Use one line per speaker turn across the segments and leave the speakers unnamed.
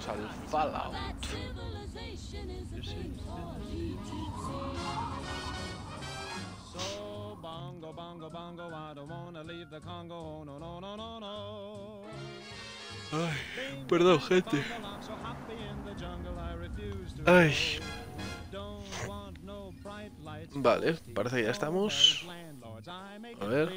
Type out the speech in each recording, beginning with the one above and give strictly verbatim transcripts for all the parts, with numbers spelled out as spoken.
Vamos al Fallout. Ay, perdón, gente. Ay. Vale, parece que ya estamos. A ver.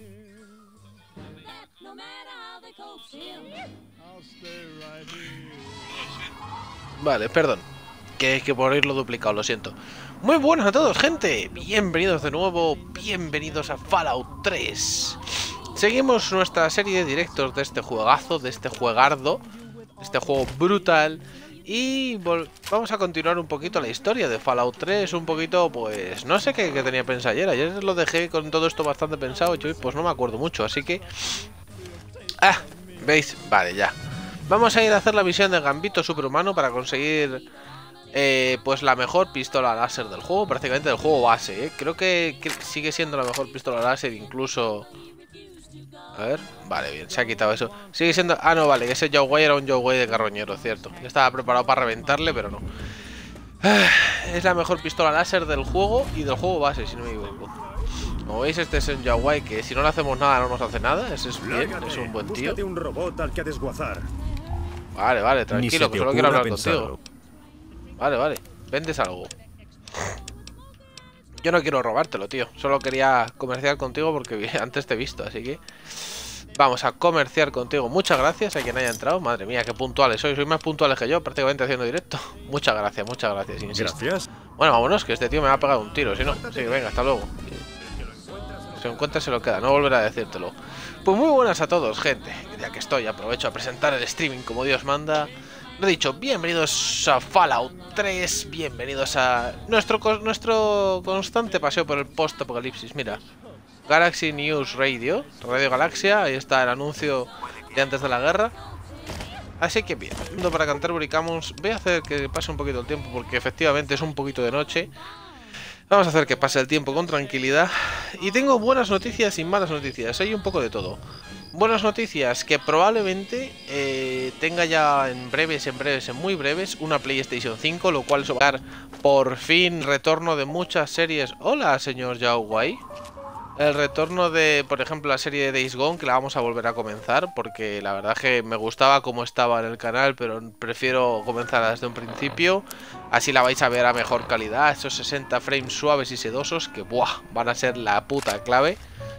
Vale, perdón. Que, que por irlo duplicado, lo siento. Muy buenas a todos, gente. Bienvenidos de nuevo. Bienvenidos a Fallout tres. Seguimos nuestra serie de directos de este juegazo, de este juegardo, de este juego brutal. Y vamos a continuar un poquito la historia de Fallout tres. Un poquito, pues, no sé qué, qué tenía pensado ayer. Ayer lo dejé con todo esto bastante pensado y hoy pues no me acuerdo mucho, así que... Ah, ¿veis? Vale, ya. Vamos a ir a hacer la misión de Gambito Superhumano para conseguir... Eh, pues la mejor pistola láser del juego, prácticamente del juego base, ¿eh? Creo que, que sigue siendo la mejor pistola láser incluso... A ver, vale, bien, se ha quitado eso. Sigue siendo... Ah, no, vale, que ese Yoway era un Yoway de carroñero, cierto. Ya estaba preparado para reventarle, pero no. Es la mejor pistola láser del juego y del juego base, si no me equivoco. Como veis, este es un Yoway que si no le hacemos nada no nos hace nada. Ese es bien, es un buen tío.
Un robot al que desguazar.
Vale, vale, tranquilo, que solo quiero hablar contigo. Vale, vale, vendes algo. Yo no quiero robártelo, tío. Solo quería comerciar contigo porque antes te he visto, así que... Vamos a comerciar contigo. Muchas gracias a quien haya entrado. Madre mía, qué puntuales sois. Sois más puntuales que yo, prácticamente haciendo directo. Muchas gracias, muchas gracias, insisto.
Gracias.
Bueno, vámonos, que este tío me va a pegar un tiro. Si no, sí, venga, hasta luego. Si lo encuentra se lo queda, no volverá a decírtelo. Pues muy buenas a todos, gente. Ya que estoy, aprovecho a presentar el streaming como Dios manda. Lo he dicho, bienvenidos a Fallout tres, bienvenidos a nuestro, nuestro constante paseo por el post-apocalipsis. Mira, Galaxy News Radio, Radio Galaxia, ahí está el anuncio de antes de la guerra. Así que bien, para Canterbury Commons, voy a hacer que pase un poquito el tiempo porque efectivamente es un poquito de noche. Vamos a hacer que pase el tiempo con tranquilidad. Y tengo buenas noticias y malas noticias, hay un poco de todo. Buenas noticias, que probablemente eh, tenga ya en breves, en breves, en muy breves, una PlayStation cinco, lo cual va a dar por fin retorno de muchas series. Hola, señor Yoway. El retorno de, por ejemplo, la serie de Days Gone, que la vamos a volver a comenzar, porque la verdad que me gustaba como estaba en el canal, pero prefiero comenzar desde un principio. Así la vais a ver a mejor calidad, esos sesenta frames suaves y sedosos, que buah, van a ser la puta clave.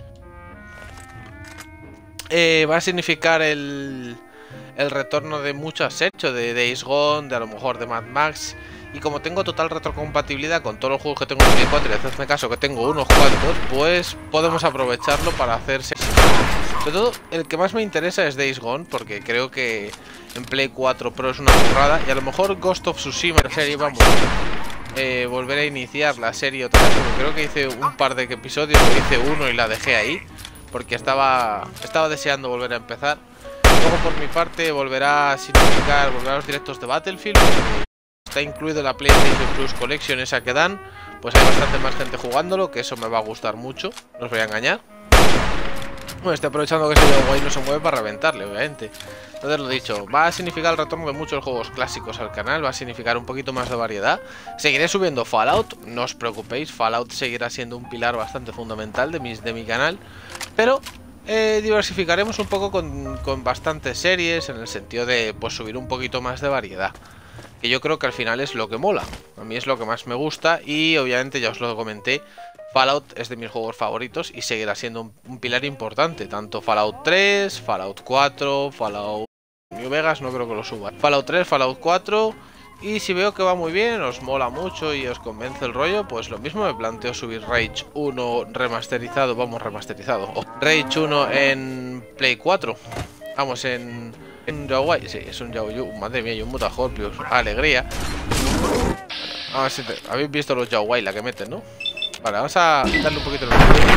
Eh, va a significar el, el retorno de muchas hechos, de Days Gone, de a lo mejor de Mad Max. Y como tengo total retrocompatibilidad con todos los juegos que tengo en Play cuatro, y hacedme caso que tengo unos cuantos, pues podemos aprovecharlo para hacerse. Sobre todo, el que más me interesa es Days Gone, porque creo que en Play cuatro Pro es una burrada. Y a lo mejor Ghost of Tsushima, la serie, vamos, eh, volver a iniciar la serie otra vez, porque creo que hice un par de episodios, hice uno y la dejé ahí. Porque estaba estaba deseando volver a empezar. Luego por mi parte volverá a significar volver a los directos de Battlefield, porque está incluido la PlayStation Plus Collection esa que dan. Pues hay bastante más gente jugándolo, que eso me va a gustar mucho, no os voy a engañar. Bueno, estoy aprovechando que ese Yoway no se mueve para reventarle, obviamente. Entonces lo dicho, va a significar el retorno de muchos juegos clásicos al canal, va a significar un poquito más de variedad. Seguiré subiendo Fallout, no os preocupéis, Fallout seguirá siendo un pilar bastante fundamental de, mis, de mi canal. Pero eh, diversificaremos un poco con, con bastantes series, en el sentido de pues subir un poquito más de variedad. Que yo creo que al final es lo que mola, a mí es lo que más me gusta y obviamente ya os lo comenté. Fallout es de mis juegos favoritos y seguirá siendo un, un pilar importante. Tanto Fallout tres, Fallout cuatro, Fallout New Vegas, no creo que lo suba. Fallout tres, Fallout cuatro. Y si veo que va muy bien, os mola mucho y os convence el rollo, pues lo mismo me planteo subir Rage uno remasterizado, vamos, remasterizado. Oh, Rage uno en Play cuatro. Vamos, en... en Yoway, sí, es un Yoway. Madre mía, y un Mutahorpius. Alegría. A ver si te... habéis visto los Yoway, la que meten, ¿no? Vale, vamos a darle un poquito de...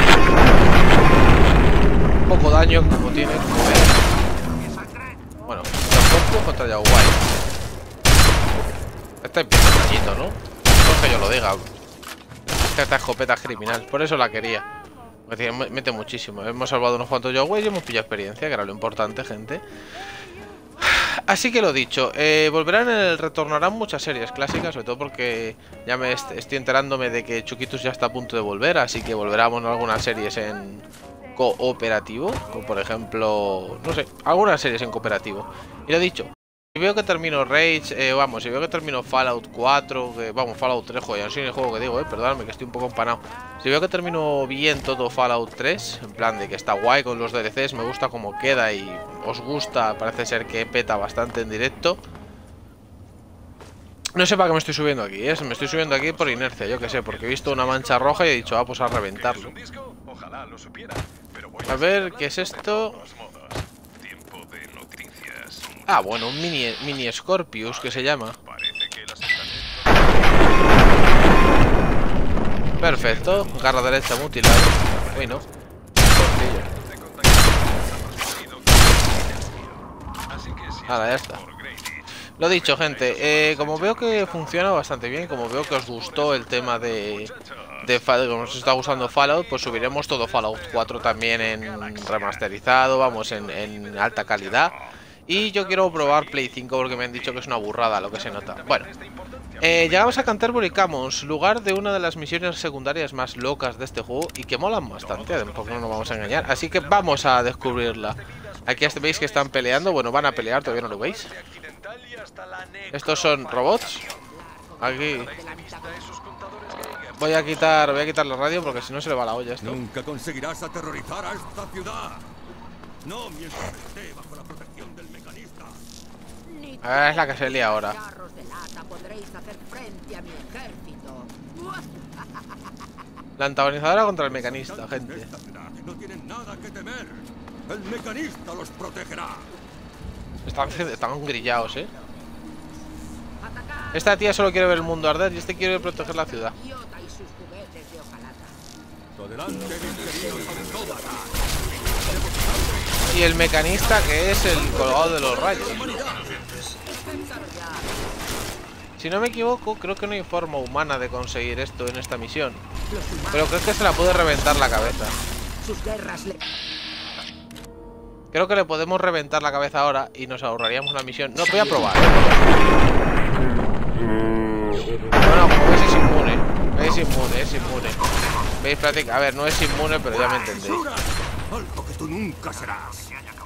Un poco daño, como tiene. Bueno, Mutahorpius contra Yoway. Este empieza dañito, ¿no? No es que yo lo diga. Esta escopeta es criminal, por eso la quería. Mete muchísimo. Hemos salvado unos cuantos Yoway y hemos pillado experiencia, que era lo importante, gente. Así que lo dicho, eh, volverán, el, retornarán muchas series clásicas, sobre todo porque ya me est estoy enterándome de que Chuquitos ya está a punto de volver, así que volveremos a algunas series en cooperativo, como por ejemplo, no sé, algunas series en cooperativo. Y lo dicho, si veo que termino Rage, eh, vamos, si veo que termino Fallout cuatro, que, vamos, Fallout tres, joder, ya no sé ni el juego que digo, eh, perdóname que estoy un poco empanado. Si veo que termino bien todo Fallout tres, en plan de que está guay con los D L Cs, me gusta cómo queda y os gusta, parece ser que peta bastante en directo. No sé para qué me estoy subiendo aquí, ¿eh? Me estoy subiendo aquí por inercia, yo que sé, porque he visto una mancha roja y he dicho, ah, pues a reventarlo. A ver, ¿qué es esto? Ah, bueno, un mini, mini Scorpius que se llama. Perfecto, garra derecha mutilada. Uy, no. Ahora, ya está. Lo dicho, gente, eh, como veo que funciona bastante bien, como veo que os gustó el tema de, de Fallout, como os está gustando Fallout, pues subiremos todo Fallout cuatro también en remasterizado, vamos, en, en alta calidad. Y yo quiero probar Play cinco porque me han dicho que es una burrada lo que se nota. Bueno, eh, llegamos a Canterbury Commons, lugar de una de las misiones secundarias más locas de este juego y que molan bastante, tampoco no nos vamos a engañar. Así que vamos a descubrirla. Aquí veis que están peleando, bueno, van a pelear, todavía no lo veis. Estos son robots. Aquí voy a quitar, voy a quitar la radio porque si no se le va la olla esto.
Nunca conseguirás aterrorizar a esta ciudad. No mientras esté bajo la protección del mecanista.
Ah, es la que se lía ahora. La antagonizadora contra el mecanista, gente.
No tienen nada que temer. El mecanista los protegerá.
Están, están grillados, eh. Esta tía solo quiere ver el mundo arder y este quiere proteger la ciudad. Y el mecanista que es el colgado de los rayos. Si no me equivoco, creo que no hay forma humana de conseguir esto en esta misión. Pero creo que se la puede reventar la cabeza. Creo que le podemos reventar la cabeza ahora y nos ahorraríamos la misión. No, voy a probar. Bueno, como veis es inmune. Es inmune, es inmune. ¿Veis? Práctica. A ver, no es inmune, pero ya me entendéis.
Algo que tú nunca serás.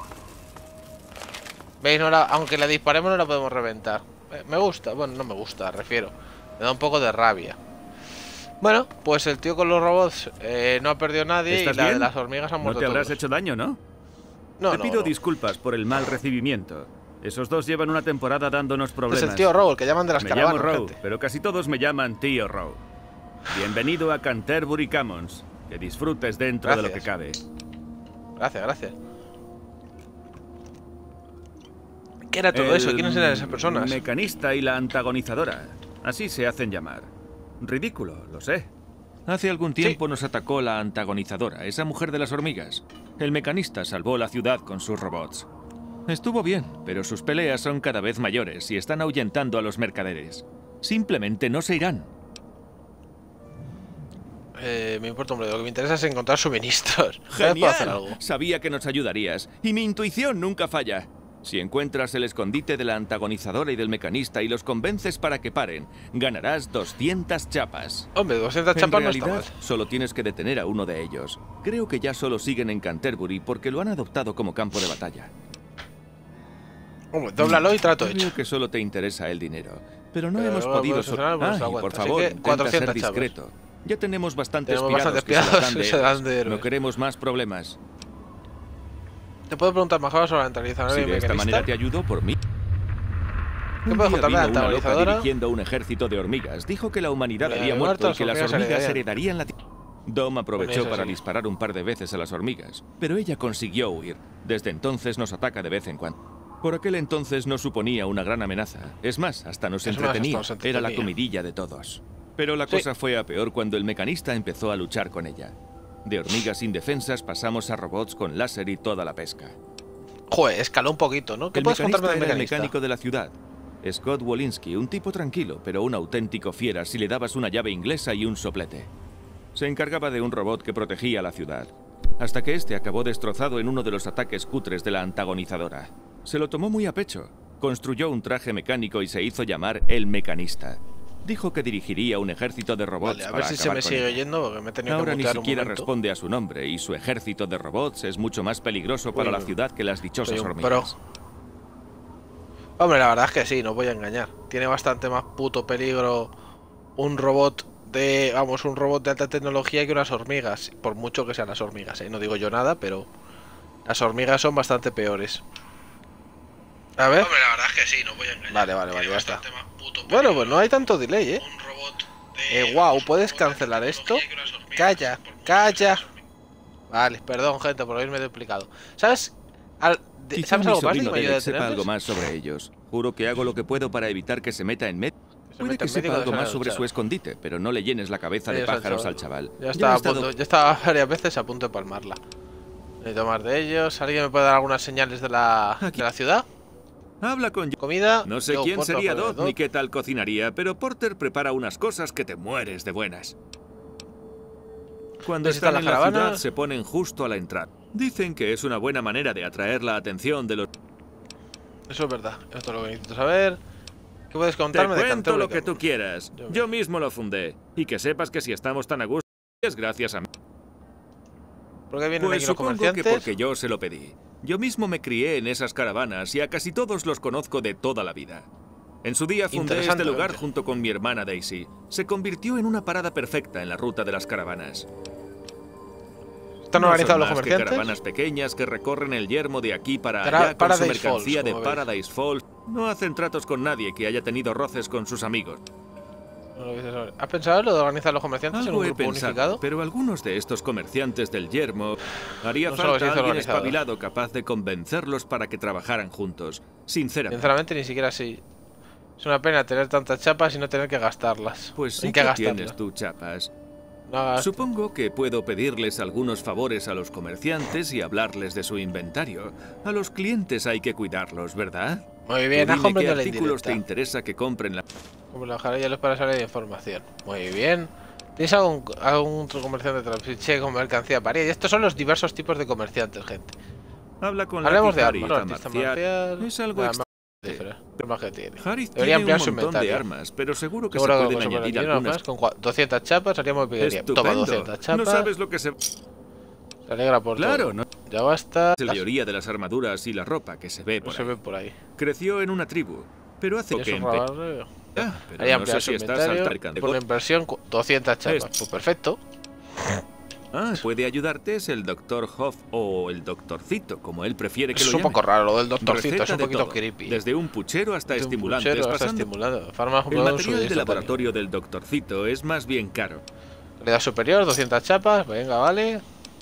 ¿Veis? No la, aunque la disparemos no la podemos reventar. Me gusta, bueno, no me gusta, refiero. Me da un poco de rabia. Bueno, pues el tío con los robots eh, no ha perdido nadie y la bien? de las hormigas han muerto.
No te habrás
todos.
hecho daño, ¿no?
No,
te
no,
pido
no.
disculpas por el mal recibimiento. Esos dos llevan una temporada dándonos problemas.
Es el tío Rowe, el que llaman de las
me
caravanas.
Me llamo Rowe,
gente.
pero casi todos me llaman tío Rowe. Bienvenido a Canterbury Commons. Que disfrutes dentro
gracias.
de lo que cabe.
Gracias, gracias. ¿Qué era todo
el
eso? ¿Quiénes eran esas personas?
Mecanista y la antagonizadora. Así se hacen llamar. Ridículo, lo sé.
Hace algún tiempo
sí.
nos atacó la antagonizadora, esa mujer de las hormigas. El mecanista salvó la ciudad con sus robots. Estuvo bien, pero sus peleas son cada vez mayores y están ahuyentando a los mercaderes. Simplemente no se irán.
Eh, me importa, hombre, lo que me interesa es encontrar suministros.
¡Genial!
¿Puedo hacer algo?
Sabía que nos ayudarías, y mi intuición nunca falla. Si encuentras el escondite de la antagonizadora y del mecanista y los convences para que paren, ganarás doscientas chapas.
Hombre, doscientas chapas no está mal.
Solo tienes que detener a uno de ellos. Creo que ya solo siguen en Canterbury porque lo han adoptado como campo de batalla.
Hombre, dóblalo y trato hecho.
Creo que solo te interesa el dinero, pero no
pero
hemos
bueno,
podido...
So ah,
y por favor, intenta ser discreto. Chapas. Ya tenemos bastantes
tenemos
pirados,
bastantes
que se, dan
se dan de
No queremos más problemas.
Te puedo preguntar más cosas sobre la antagonizadora
si
y
de
mecanista.
esta manera te ayudo, por mí.
¿Qué puedo contar de la antagonizadora?
Dirigiendo un ejército de hormigas. Dijo que la humanidad
Mira,
había muerto y que las hormigas
heredarían,
heredarían la tierra. Dom aprovechó
eso,
para
sí.
disparar un par de veces a las hormigas, pero ella consiguió huir. Desde entonces nos ataca de vez en cuando. Por aquel entonces no suponía una gran amenaza. Es más, hasta nos
es
entretenía.
Más, hasta
Era la comidilla de todos. Pero la cosa sí. fue a peor cuando el mecanista empezó a luchar con ella. De hormigas indefensas pasamos a robots con láser y toda la pesca.
Joder, escaló un poquito, ¿no? ¿Qué
el
puedes contarme del
era
mecanista?
El mecánico de la ciudad. Scott Wolinski, un tipo tranquilo, pero un auténtico fiera si le dabas una llave inglesa y un soplete. Se encargaba de un robot que protegía la ciudad, hasta que este acabó destrozado en uno de los ataques cutres de la antagonizadora. Se lo tomó muy a pecho, Construyó un traje mecánico y se hizo llamar el Mecanista. Dijo que dirigiría un ejército de robots
Vale, a ver
para
si se
acabar
me
con
sigue
ella.
oyendo porque me he tenido
Ahora
que
ni
mutear un
siquiera
momento.
responde a su nombre y su ejército de robots es mucho más peligroso para
Uy,
la ciudad que las dichosas
soy un
hormigas.
Hombre, la verdad es que sí, no voy a engañar. Tiene bastante más puto peligro un robot de, vamos, un robot de alta tecnología que unas hormigas. Por mucho que sean las hormigas, ¿eh? No digo yo nada, pero las hormigas son bastante peores. A ver.
Hombre, la verdad es que sí, no voy a engañar.
Vale, vale, vale,
Tiene
ya está.
bastante más puto
Bueno,
peligro
pues no hay tanto delay, ¿eh?
un robot de-
Eh, wow,
un
¿puedes
robot de
cancelar esto?
tecnología que unas hormigas,
Calla,
por mucho que
calla.
sean las hormigas.
Vale, perdón, gente, por haberme duplicado. ¿Sabes? Al- de-
Quizá
¿Sabes
mi
algo más de
sobrino
que me ayude a
Derek sepa
detenerles?
algo más sobre ellos. Juro que hago lo que puedo para evitar que se meta en medio.
Se
Puede
mete
que
en medio
sepa
cuando
algo
sale
más
el
sobre
chaval.
su escondite, pero no le llenes la cabeza de
Ahí está el
pájaros
chaval.
al chaval.
Ya
Yo
estaba,
he
a
estado-
punto, ya estaba varias veces a punto de palmarla. Necesito más de ellos. ¿Alguien me puede dar algunas señales de la,
Aquí.
de la ciudad?
Habla con...
¿Comida?
No sé
Yo,
quién
Porter,
sería
Porter,
Dodd ni qué tal cocinaría, pero Porter prepara unas cosas que te mueres de buenas. Cuando
¿Visitar
están
la
en la
caravana?
ciudad se ponen justo a la entrada. Dicen que es una buena manera de atraer la atención de los...
Eso es verdad. Esto es lo que necesito saber. ¿Qué puedes
Te
contarme de
cuento
Canterbury
lo que
Campus?
tú quieras.
Yo-
Yo mismo lo fundé. Y que sepas que si estamos tan a gusto es gracias a mí.
¿Por qué vienen
Pues
aquí los
supongo que
comerciantes?
porque yo se lo pedí. Yo mismo me crié en esas caravanas y a casi todos los conozco de toda la vida. En su día fundé
Interesante,
este lugar
oye.
junto con mi hermana Daisy. Se convirtió en una parada perfecta en la ruta de las caravanas.
¿Están
No
organizados
son
los
más que
comerciantes?
caravanas pequeñas que recorren el yermo de aquí para
Para-
allá con su
Paradise
mercancía
Falls,
de
como veis.
Paradise Falls. No hacen tratos con nadie que haya tenido roces con sus amigos.
No lo dices ahora. ¿Has pensado en lo de organizar los comerciantes en
Algo
un
he
grupo
pensado,
unificado?
pero algunos de estos comerciantes del yermo haría
No solo se
falta
hizo
alguien
organizado.
espabilado capaz de convencerlos para que trabajaran juntos. Sinceramente.
Sinceramente, ni siquiera así. Es una pena tener tantas chapas y no tener que gastarlas.
Pues sí
¿En qué
que
gastarlas?
tienes tú, chapas.
No gasto.
Supongo que puedo pedirles algunos favores a los comerciantes y hablarles de su inventario. A los clientes hay que cuidarlos, ¿verdad?
Muy bien,
Tú
has
dime qué
comprendido la
artículos te
indirecta.
interesa que compren la...
Como la jarilla los para salir de información. Muy bien. ¿Tienes algún, algún otro comerciante de transporte con mercancía paria? Y estos son los diversos tipos de comerciantes, gente.
Habla con la
Hablemos de
Harry,
armas.
artista
Artista
marcial.
marcial.
Es algo
Nada
extra.
más, es más que tiene.
Harry
Debería
tiene un
ampliar su
montón de
inventario.
armas, pero seguro que
Seguro
se
que
pueden
con
añadir
sobrevivir
algunas.
más, con cua- doscientas chapas haríamos pillería. Toma
Estupendo.
doscientas chapas.
No sabes lo que se...
Se alegra por
Claro,
todo.
no.
Ya basta.
La mayoría de las armaduras y la ropa que se ve
No
por
se
ahí.
ve por ahí.
Creció en una tribu, pero hace
Y
que
eso
empe...
raro.
Ah, pero
Ahí
no
ampliar
sé
su
si estás
inventario.
al
Por la inversión, cu- doscientas chapas.
Esto.
Pues perfecto.
Ah, puede ayudarte es el doctor Hoff o el doctorcito, como él prefiere que
Es
lo
un poco
llame.
raro lo del doctorcito,
Receta
es un
de
poquito
todo,
creepy.
Desde un puchero hasta
Desde un
estimulantes,
puchero hasta
pasando...
estimulado. Fármaco
El
probado en
material
su
de
dieta
laboratorio del doctorcito es más bien caro.
también. Calidad superior, doscientas chapas. Venga, vale.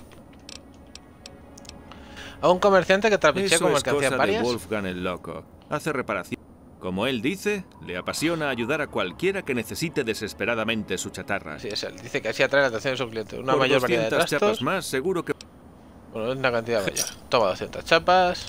A un comerciante que trapichea
Eso
con
es
mercancía
cosa de
varias.
Wolfgang el loco. Hace reparación. Como él dice, le apasiona ayudar a cualquiera que necesite desesperadamente su chatarra.
Sí, es él. Dice que así atrae la atención de su cliente. Una
Por
mayor variedad de
doscientas
trastos.
chapas más, seguro que...
Bueno, es una cantidad mayor. Toma doscientas chapas.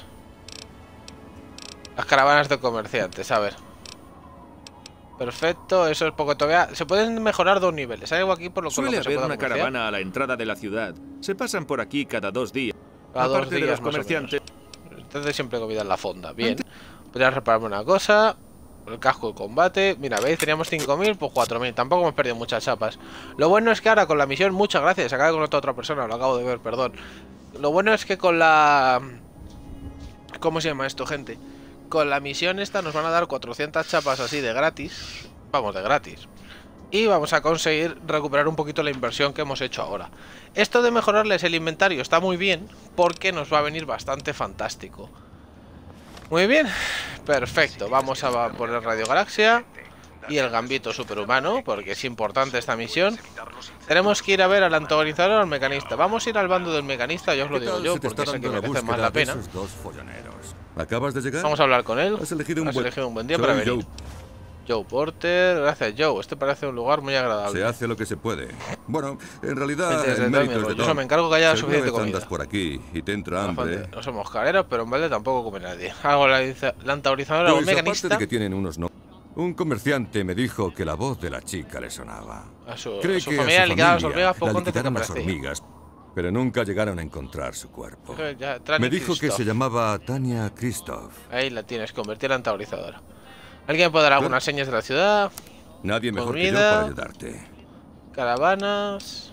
Las caravanas de comerciantes, a ver. Perfecto, eso es poco todavía. Se pueden mejorar dos niveles. Hay algo aquí por lo con lo
Suele
que se
haber
pueda
una
comerciar.
caravana a la entrada de la ciudad. Se pasan por aquí cada dos días.
Cada dos
Aparte de
días,
los
más o
comerciantes...
menos. Entonces siempre comida en la fonda. Bien. Podría repararme una cosa. El casco de combate. Mira, veis, teníamos cinco mil, pues cuatro mil. Tampoco hemos perdido muchas chapas. Lo bueno es que ahora con la misión, muchas gracias. Acabo de conocer a otra persona, lo acabo de ver, perdón. Lo bueno es que con la... ¿Cómo se llama esto, gente? Con la misión esta nos van a dar cuatrocientas chapas así de gratis. Vamos, de gratis. Y vamos a conseguir recuperar un poquito la inversión que hemos hecho ahora. Esto de mejorarles el inventario está muy bien, porque nos va a venir bastante fantástico. Muy bien, perfecto. Vamos a poner Radio Galaxia y el gambito superhumano, porque es importante esta misión. Tenemos que ir a ver al antagonizador o al mecanista. Vamos a ir al bando del mecanista, yo os lo
¿Qué
digo
tal
yo,
se te
porque
está
sé que
dando
merece más
búsqueda
la
de
pena.
esos dos folloneros? ¿Acabas de llegar?
Vamos a hablar con él.
Has elegido un
Has
buen...
elegido un buen día
Soy
para venir.
Joe.
Joe Porter, gracias Joe. Este parece un lugar muy agradable.
Se hace lo que se puede. Bueno, en realidad
Vente,
el
vente,
mérito
amigo.
es de
Yo solo
Tom.
me encargo que haya
Si alguna
suficiente
vez
comida.
andas por aquí y te entra
No,
hambre...
Fante, no somos careros, pero en balde tampoco come nadie. Hago la, la antagonizadora o el
Pues aparte
mecanista.
de que tienen unos no... Un comerciante me dijo que la voz de la chica le sonaba.
A su,
Cree
a su
que
familia
a su
le quedaban las
familia
hormigas poco
la
antes de que
liquidaron las
aparecía.
hormigas pero nunca llegaron a encontrar su cuerpo.
Ya, Trani
Me dijo
Christoph.
que se llamaba Tanya Christoph.
Ahí la tienes, convertir en antagonizadora. ¿Alguien puede dar algunas señas de la ciudad?
Nadie mejor que yo
Comida.
para ayudarte.
Caravanas.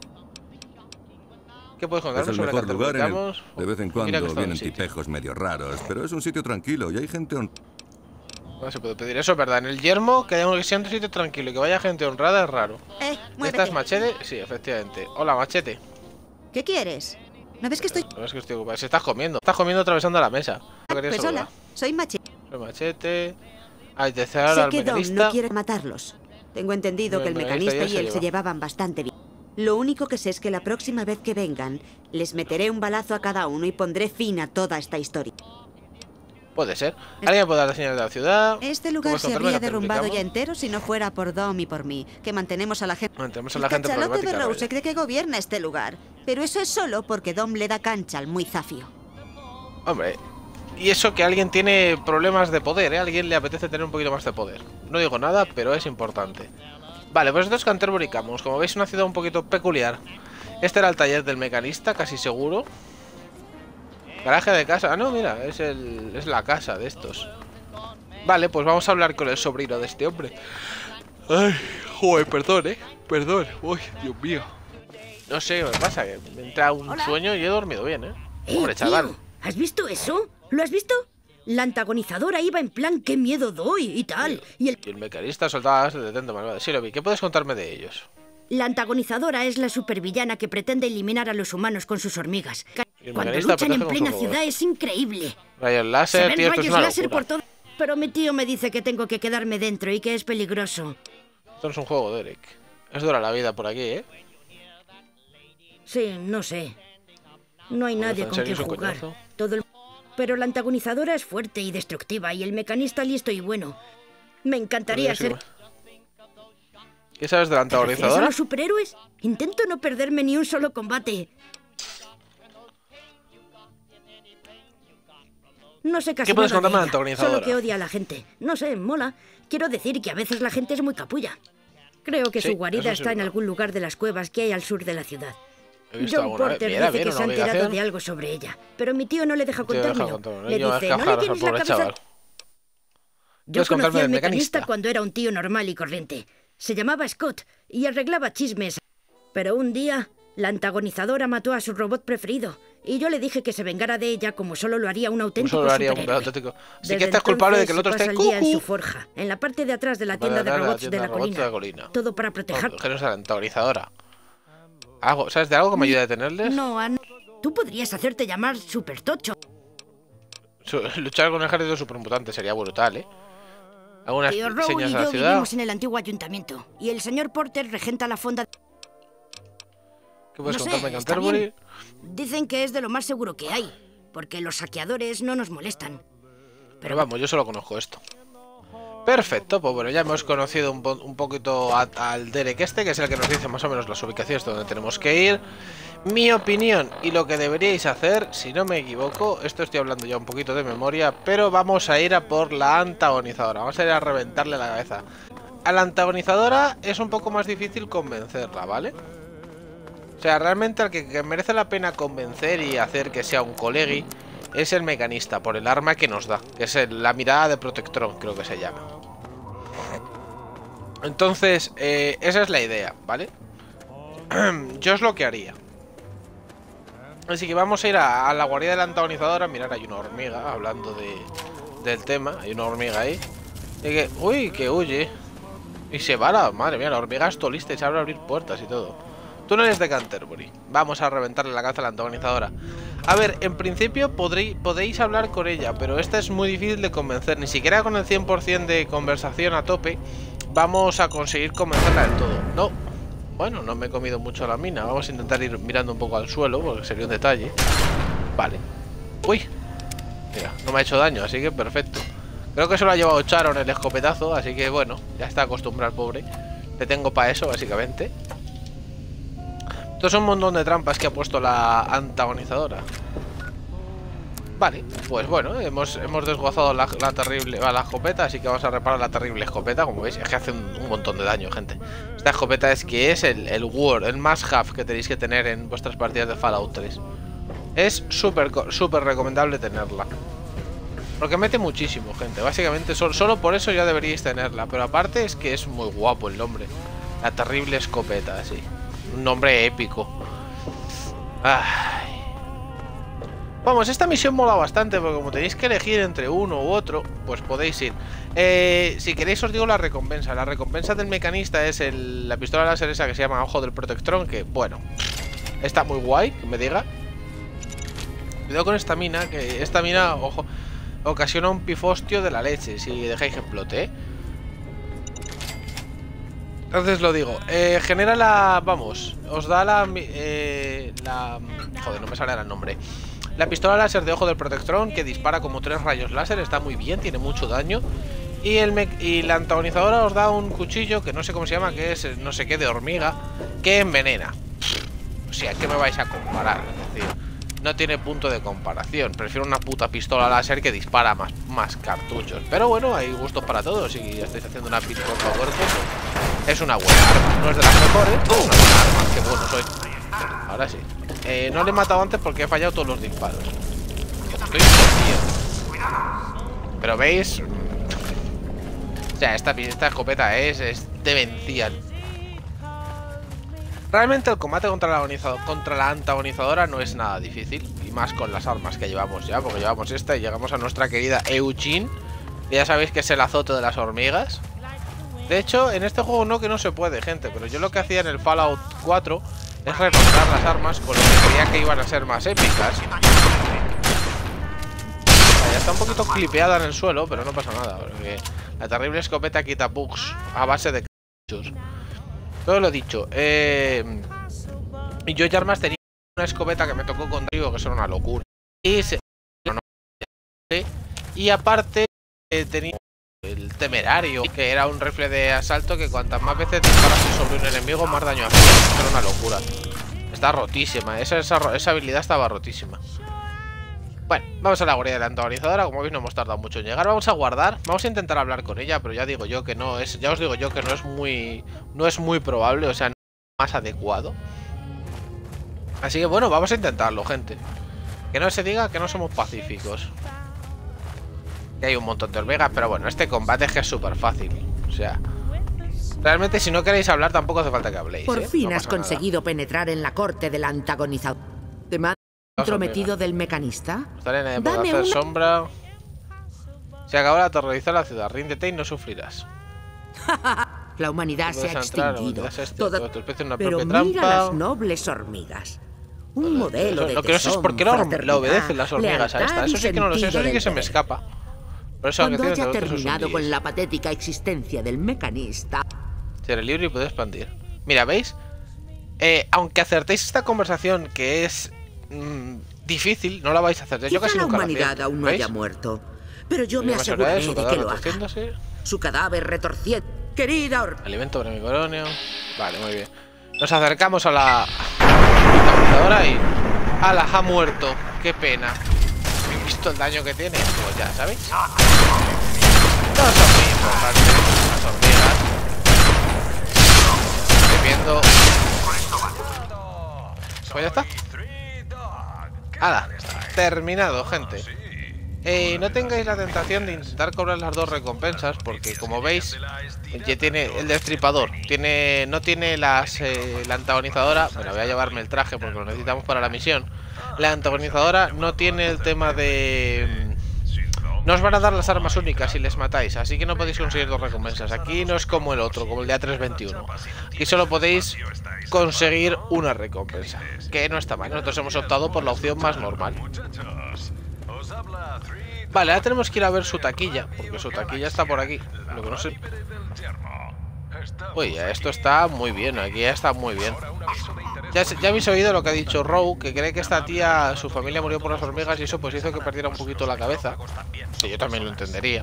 ¿Qué puedes
Es
contarnos
el
sobre
mejor lugar en el...
Canterbury?
De vez en
Mira
cuando
que está
vienen
el sitio.
tipejos medio raros, pero es un sitio tranquilo y hay gente hon...
No se puede pedir eso, ¿verdad? En el yermo, que haya un que sea un sitio tranquilo y que vaya gente honrada es raro.
Eh, muévete.
¿Estás Machete? Sí, efectivamente. Hola, Machete.
¿Qué quieres? ¿No ves que estoy...?
No es que estoy ocupado. Si estás comiendo. Estás comiendo atravesando la mesa. No quería
Pues
saludar.
hola, soy Machete.
Soy Machete. Ay, te ahora
Sé
al
que Dom
mecanista.
no quiere matarlos. Tengo entendido
No,
que el
el mecanista
mecanista
ya
y
se
él
lleva.
se llevaban bastante bien. Lo único que sé es que la próxima vez que vengan, les meteré un balazo a cada uno y pondré fin a toda esta historia.
Puede ser. ¿Alguien puede dar las señales de la ciudad?
Este
¿Tú
lugar
puedes
se
contarme
habría
que te
derrumbado ya
explicamos?
entero si no fuera por Dom y por mí, que mantenemos a la gente...
Mantenemos a
El
la gente
cachalote de
problemática.
Rose
vaya.
cree que gobierna este lugar, pero eso es solo porque Dom le da cancha al muy zafio.
Hombre, y eso que alguien tiene problemas de poder, ¿eh? A alguien le apetece tener un poquito más de poder. No digo nada, pero es importante. Vale, pues esto es Canterbury Camus. Como veis, una ciudad un poquito peculiar. Este era el taller del mecanista, casi seguro. Garaje de casa. Ah, no, mira, es, el, es la casa de estos. Vale, pues vamos a hablar con el sobrino de este hombre. Ay, joder, perdón, eh. Perdón. Uy, Dios mío. No sé, ¿qué pasa? Que me entra un
Hola.
sueño y he dormido bien, eh.
Eh,
Hombre,
tío,
chaval.
¿has visto eso? ¿Lo has visto? La antagonizadora iba en plan qué miedo doy y tal. Y el...
Y el mecanista soltaba de detente malvada. Sí, lo vi. ¿Qué puedes contarme de ellos?
la antagonizadora es la supervillana que pretende eliminar a los humanos con sus hormigas.
Y el
Cuando
mecanista
luchan en
protege con
plena
sus
ciudad
robots.
es increíble.
Rayos
Se
láser,
ven
tío, esto es
rayos
una
láser
locura.
por todo. Pero mi tío me dice que tengo que quedarme dentro y que es peligroso.
Esto no es un juego, Derek. Es dura la vida por aquí, ¿eh?
Sí, no sé. No hay nadie
¿en
con
serio
quien
es un
jugar.
coñazo?
Todo el... Pero la antagonizadora es fuerte y destructiva y el mecanista listo y bueno. Me encantaría
Podría
ser...
ser- ¿Qué sabes de la
¿Te refieres a
antagonizadora?
los superhéroes? Intento no perderme ni un solo combate. No sé casi
¿Qué puedes
nada de
contarme de la
ella,
antagonizadora?
Solo que odia a la gente. No sé, mola. Quiero decir que a veces la gente es muy capulla. Creo que
Sí,
su guarida
eso sí
está
es
en
verdad.
algún lugar de las cuevas que hay al sur de la ciudad.
He visto
John
alguna vez.
Porter
Mira,
dice
bien,
que se
una
ha enterado
ubicación.
de algo sobre ella, pero mi tío no le deja
Te deja
contármelo.
contármelo.
Le
Yo,
dice,
es
no
que
le
jaras al
tienes la
pobre
cabeza...
chaval.
Yo
¿Puedes contarme
conocí al
del
mecanista
mecanista?
cuando era un tío normal y corriente. Se llamaba Scott y arreglaba chismes. Pero un día, la antagonizadora mató a su robot preferido. Y yo le dije que se vengara de ella como solo lo haría un auténtico
Solo haría un
superhéroe.
auténtico. Así
Desde
que estás culpable de que el otro
entonces
esté
se pasa el día en su
cucu.
forja, en la parte de atrás de la
La
tienda de
parte de atrás
robots
de
de
la
la
tienda de robots de la
colina.
colina.
Todo para proteger...
No, genes de la antagonizadora. ¿Algo, ¿Sabes de algo que me ayude a detenerles?
No, An- tú podrías hacerte llamar Super Tocho.
Su- Luchar con un ejército de supermutantes sería brutal, ¿eh? Algunas
Tío Rowe
señas
y
de la
yo
ciudad.
vivimos en el antiguo ayuntamiento. Y el señor Porter regenta la fonda...
¿Qué puedes
no sé,
contarme de
está
Canterbury?
bien. Dicen que es de lo más seguro que hay. Porque los saqueadores no nos molestan.
Pero vamos, yo solo conozco esto. Perfecto, pues bueno, ya hemos conocido un, po un poquito a- al Derek este, que es el que nos dice más o menos las ubicaciones donde tenemos que ir. Mi opinión y lo que deberíais hacer, si no me equivoco, esto estoy hablando ya un poquito de memoria, pero vamos a ir a por la antagonizadora, vamos a ir a reventarle la cabeza. A la antagonizadora es un poco más difícil convencerla, ¿vale? O sea, realmente al que, que merece la pena convencer y hacer que sea un colegui es el mecanista, por el arma que nos da, que es el- la mirada de Protectron, creo que se llama. Entonces, eh, esa es la idea, ¿vale? Yo es lo que haría. Así que vamos a ir a, a la guarida de la antagonizadora. Mirar, hay una hormiga, hablando de, del tema. Hay una hormiga ahí. Y que, uy, que huye. Y se va la... Madre mía, la hormiga es lista y sabe abrir puertas y todo. Túneles de Canterbury. Vamos a reventarle la cabeza a la antagonizadora. A ver, en principio podréis, podéis hablar con ella, pero esta es muy difícil de convencer. Ni siquiera con el cien por cien de conversación a tope vamos a conseguir convencerla del todo. No. Bueno, no me he comido mucho la mina. Vamos a intentar ir mirando un poco al suelo, porque sería un detalle. Vale. Uy. Mira, no me ha hecho daño, así que perfecto. Creo que se lo ha llevado Charon el escopetazo, así que bueno, ya está acostumbrado el pobre. Le tengo para eso, básicamente. Esto es un montón de trampas que ha puesto la antagonizadora. Vale, pues bueno, hemos, hemos desguazado la, la terrible la escopeta, así que vamos a reparar la terrible escopeta. Como veis, es que hace un, un montón de daño, gente. Esta escopeta es que es el, el Word, el must-have que tenéis que tener en vuestras partidas de Fallout tres. Es súper súper recomendable tenerla, porque mete muchísimo, gente. Básicamente, solo, solo por eso ya deberíais tenerla. Pero aparte es que es muy guapo el nombre. La terrible escopeta, sí. Un nombre épico. Ay. Vamos, esta misión mola bastante, porque como tenéis que elegir entre uno u otro, pues podéis ir. Eh, si queréis os digo la recompensa. La recompensa del mecanista es el, la pistola láser esa que se llama Ojo del Protectrón, que, bueno, está muy guay, que me diga. Cuidado con esta mina, que esta mina, ojo, ocasiona un pifostio de la leche si dejáis que explote, ¿eh? Entonces lo digo, eh, genera la... Vamos, os da la... Eh, la... Joder, no me sale el nombre. La pistola láser de Ojo del Protectrón, que dispara como tres rayos láser, está muy bien, tiene mucho daño. Y, el me y la antagonizadora os da un cuchillo, que no sé cómo se llama, que es no sé qué de hormiga, que envenena. O sea, ¿qué me vais a comparar? Es decir, no tiene punto de comparación. Prefiero una puta pistola láser que dispara más, más cartuchos. Pero bueno, hay gustos para todos. Si estáis haciendo una pistola fuerte, pues es una buena arma. No es de las mejores, pero es una buena arma. Qué bueno soy. Ahora sí. Eh, no le he matado antes porque he fallado todos los disparos. Estoy tío. Pero veis, o sea, esta, esta escopeta es, es demencial. Realmente el combate contra la, contra la antagonizadora no es nada difícil. Y más con las armas que llevamos ya, porque llevamos esta y llegamos a nuestra querida Eugene. Ya sabéis que es el azote de las hormigas. De hecho, en este juego no, que no se puede, gente. Pero yo lo que hacía en el Fallout cuatro es renombrar las armas con lo que creía que iban a ser más épicas. Ya está un poquito clipeada en el suelo, pero no pasa nada, porque la terrible escopeta quita bugs a base de cartuchos. Todo lo dicho. Eh... Y yo ya armas tenía una escopeta que me tocó con Darío, que eso era una locura. Y, se... y aparte eh, tenía el temerario, que era un rifle de asalto que cuantas más veces disparaste sobre un enemigo, más daño hacía. Eso era una locura. Está rotísima, esa, esa, esa habilidad estaba rotísima. Bueno, vamos a la guardia de la antagonizadora. Como veis no hemos tardado mucho en llegar. Vamos a guardar, vamos a intentar hablar con ella, pero ya digo yo que no es, ya os digo yo que no es muy, no es muy probable, o sea, no es más adecuado. Así que bueno, vamos a intentarlo, gente. Que no se diga que no somos pacíficos. Que hay un montón de hormigas, pero bueno, este combate es que es súper fácil. O sea, realmente si no queréis hablar tampoco hace falta que habléis.
Por
¿eh?
fin
No
has
pasa
conseguido
nada.
penetrar en la corte del antagonizador. ¿Te manda entrometido del mecanista?
Estaré en el
Dame
hacer
una...
sombra. Se acabó de aterrorizar la ciudad. Ríndete y no sufrirás.
La humanidad se ha
Puedes entrar,
extinguido.
humanidad se ha extinguido,
Toda...
tu especie es una
Pero
propia
mira
trampa.
las nobles hormigas. Un modelo de
Lo que no sé es
tesón,
por qué la,
fraternidad,
la obedecen las hormigas a esta.
lealtad y
Eso sí que no lo sé, eso
sentido
sí que
del
se me
deber.
escapa. Por eso
Cuando
que
haya
tienes
terminado con la patética existencia del mecanista...
Seré libre y puedo expandir. Mira, ¿veis? Eh, aunque acertéis esta conversación, que es mmm, difícil, no la vais a hacer. Yo
Quizá
casi
la
nunca la
humanidad
acierto,
aún no
¿veis?
haya muerto. Pero yo
Yo
me
me
aseguraré
sacaré
de
su
que
cadáver
lo haga.
retorciéndose.
Su cadáver retorciendo. Querida Or...
Alimento bremicoronio. Vale, muy bien. Nos acercamos a la antagonizadora y... ¡Hala! Ha muerto. Qué pena. ¿Habéis visto el daño que tiene? Pues ya, ¿sabéis? No son muy importantes las hormigas. Estoy viendo... Pues ya está. ¡Hala! Terminado, gente. Eh, no tengáis la tentación de intentar cobrar las dos recompensas, porque como veis, ya tiene el destripador, tiene, no tiene las eh, la antagonizadora. Bueno, voy a llevarme el traje porque lo necesitamos para la misión. La antagonizadora no tiene el tema de... No os van a dar las armas únicas si les matáis, así que no podéis conseguir dos recompensas. Aquí no es como el otro, como el de A tres veintiuno. Aquí solo podéis conseguir una recompensa, que no está mal. Nosotros hemos optado por la opción más normal. Vale, ahora tenemos que ir a ver su taquilla, porque su taquilla está por aquí. Lo que no sé... Uy, esto está muy bien, aquí ya está muy bien. Ya, ya habéis oído lo que ha dicho Row, que cree que esta tía, su familia murió por las hormigas y eso pues hizo que perdiera un poquito la cabeza. Que yo también lo entendería.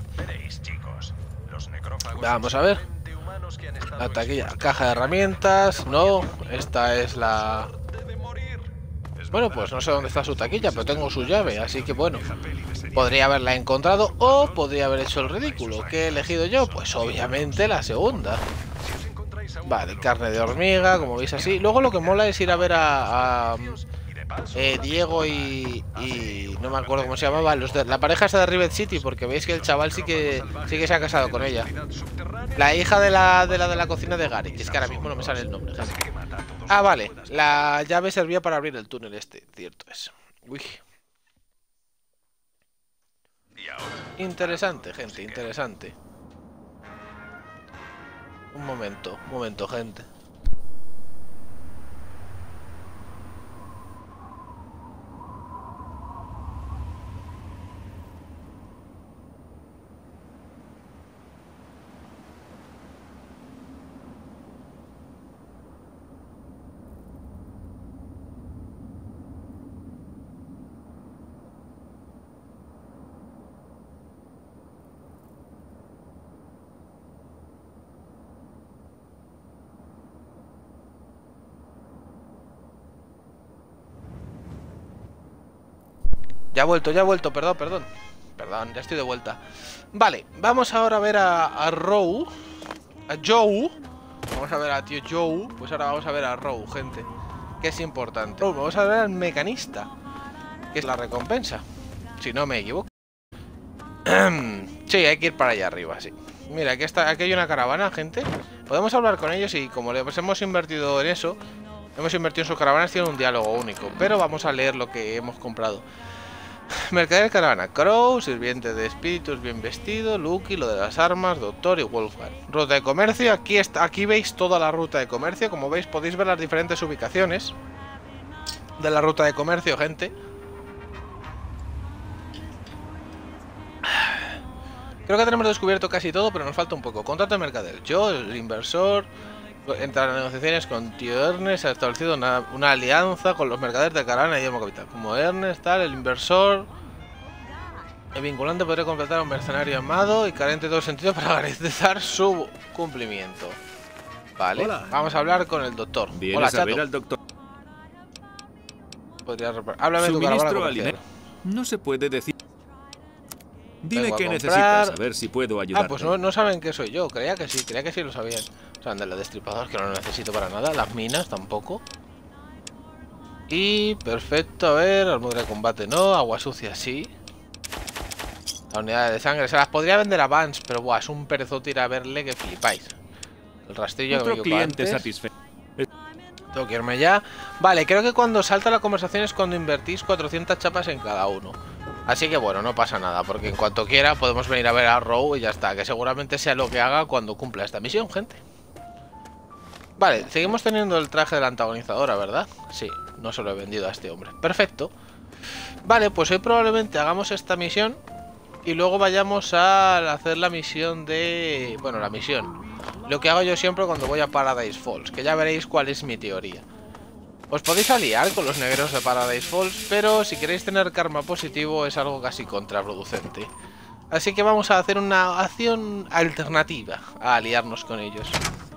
Vamos a ver. La taquilla, caja de herramientas, no, esta es la... Bueno, pues no sé dónde está su taquilla, pero tengo su llave, así que bueno, podría haberla encontrado o podría haber hecho el ridículo. ¿Qué he elegido yo? Pues obviamente la segunda. Vale, carne de hormiga, como veis así. Luego lo que mola es ir a ver a, a eh, Diego y, y no me acuerdo cómo se llamaba, los de, la pareja esa de Rivet City, porque veis que el chaval sí que sí que se ha casado con ella. La hija de la de la de la cocina de Gary, que es que ahora mismo no me sale el nombre. Ah, vale, la llave servía para abrir el túnel este, cierto es. Uy. Interesante, gente, interesante. Un momento, un momento, gente. Ya he vuelto, ya he vuelto, perdón, perdón. Perdón, ya estoy de vuelta. Vale, vamos ahora a ver a, a Row. A Joe. Vamos a ver a tío Joe. Pues ahora vamos a ver a Row, gente. Que es importante. Vamos a ver al mecanista, que es la recompensa, si no me equivoco. Sí, hay que ir para allá arriba, sí. Mira, aquí, está, aquí hay una caravana, gente. Podemos hablar con ellos y como les hemos invertido en eso, hemos invertido en sus caravanas, tienen un diálogo único. Pero vamos a leer lo que hemos comprado. Mercader de caravana, Crow, sirviente de espíritus bien vestido, Lucky, lo de las armas, Doctor y Wolfgang. Ruta de comercio, aquí está, aquí veis toda la ruta de comercio. Como veis podéis ver las diferentes ubicaciones de la ruta de comercio, gente. Creo que tenemos descubierto casi todo, pero nos falta un poco. Contrato de mercader, yo, el inversor. Entre las negociaciones con tío Ernest, ha establecido una, una alianza con los mercaderes de caravana y Yemo Capital. Como Ernest, tal, el inversor. El vinculante podría completar a un mercenario amado y carente de todo sentido para garantizar su cumplimiento. Vale, hola. Vamos a hablar con el doctor. Hola, Chato. A ver al doctor. Podría háblame de tu caravana.
No se puede decir. Dime qué necesitas, a ver si puedo ayudarte.
Ah, pues no, no saben que soy yo. Creía que sí, creía que sí lo sabían. O sea, de los destripadores que no lo necesito para nada. Las minas tampoco. Y perfecto, a ver, armadura de combate no, agua sucia sí. La unidad de sangre, se las podría vender a Vance, pero buah, es un perezote ir a verle que flipáis. El rastrillo que me
cliente satisfecho.
Tengo que irme ya. Vale, creo que cuando salta la conversación es cuando invertís cuatrocientas chapas en cada uno. Así que bueno, no pasa nada, porque en cuanto quiera podemos venir a ver a Row y ya está. Que seguramente sea lo que haga cuando cumpla esta misión, gente. Vale, seguimos teniendo el traje de la antagonizadora, ¿verdad? Sí, no se lo he vendido a este hombre. Perfecto. Vale, pues hoy probablemente hagamos esta misión y luego vayamos a hacer la misión de... Bueno, la misión. Lo que hago yo siempre cuando voy a Paradise Falls, que ya veréis cuál es mi teoría. Os podéis aliar con los negros de Paradise Falls, pero si queréis tener karma positivo es algo casi contraproducente. Así que vamos a hacer una acción alternativa a aliarnos con ellos.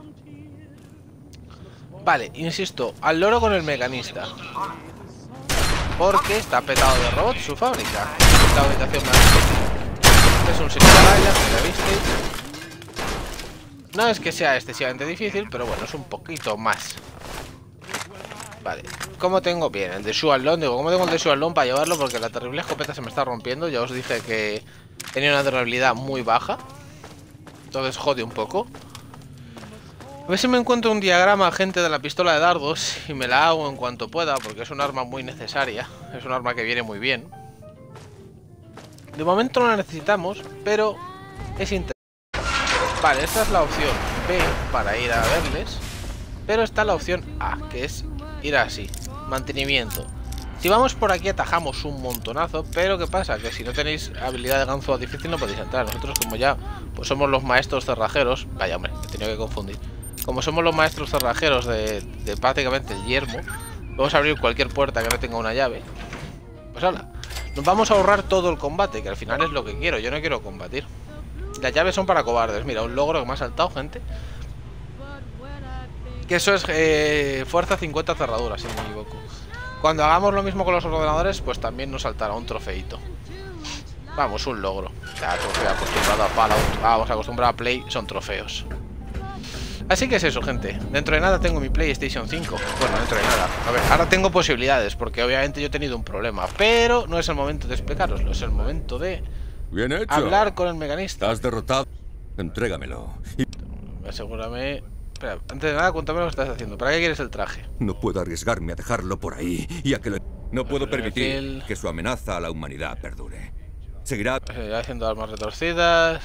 Vale, insisto, al loro con el mecanista. Porque está petado de robots su fábrica. Esta ubicación más este es un sitio de rayas, como ya visteis. No es que sea excesivamente difícil, pero bueno, es un poquito más. Vale, ¿cómo tengo? Bien, el de Shuanlong, digo, ¿cómo tengo el de Shuanlong para llevarlo? Porque la terrible escopeta se me está rompiendo. Ya os dije que tenía una durabilidad muy baja, entonces jode un poco. A ver si me encuentro un diagrama, gente, de la pistola de dardos y me la hago en cuanto pueda, porque es un arma muy necesaria. Es un arma que viene muy bien. De momento no la necesitamos, pero es interesante. Vale, esta es la opción B para ir a verles. Pero está la opción A, que es ir así. Mantenimiento. Si vamos por aquí atajamos un montonazo, pero ¿qué pasa? Que si no tenéis habilidad de ganzo difícil no podéis entrar. Nosotros como ya pues somos los maestros cerrajeros. Vaya hombre, me he tenido que confundir. Como somos los maestros cerrajeros de, de prácticamente el yermo, vamos a abrir cualquier puerta que no tenga una llave. Pues hala, nos vamos a ahorrar todo el combate, que al final es lo que quiero. Yo no quiero combatir. Las llaves son para cobardes. Mira, un logro que me ha saltado, gente. Que eso es eh, fuerza cincuenta cerraduras, si no me equivoco. Cuando hagamos lo mismo con los ordenadores, pues también nos saltará un trofeito. Vamos, un logro. Ya, trofeo acostumbrado a Fallout. Vamos, acostumbrado a Play, son trofeos. Así que es eso, gente. Dentro de nada tengo mi PlayStation cinco. Bueno, dentro de nada. A ver, ahora tengo posibilidades, porque obviamente yo he tenido un problema. Pero no es el momento de explicaroslo, es el momento de
Bien hecho.
hablar con el mecanista.
Has derrotado. Entrégamelo. Y
Asegúrame. Espera, antes de nada, cuéntame lo que estás haciendo. ¿Para qué quieres el traje?
no puedo arriesgarme a dejarlo por ahí y a que lo... No puedo permitir
Refil.
que su amenaza a la humanidad perdure. Seguirá...
Seguirá haciendo armas retorcidas.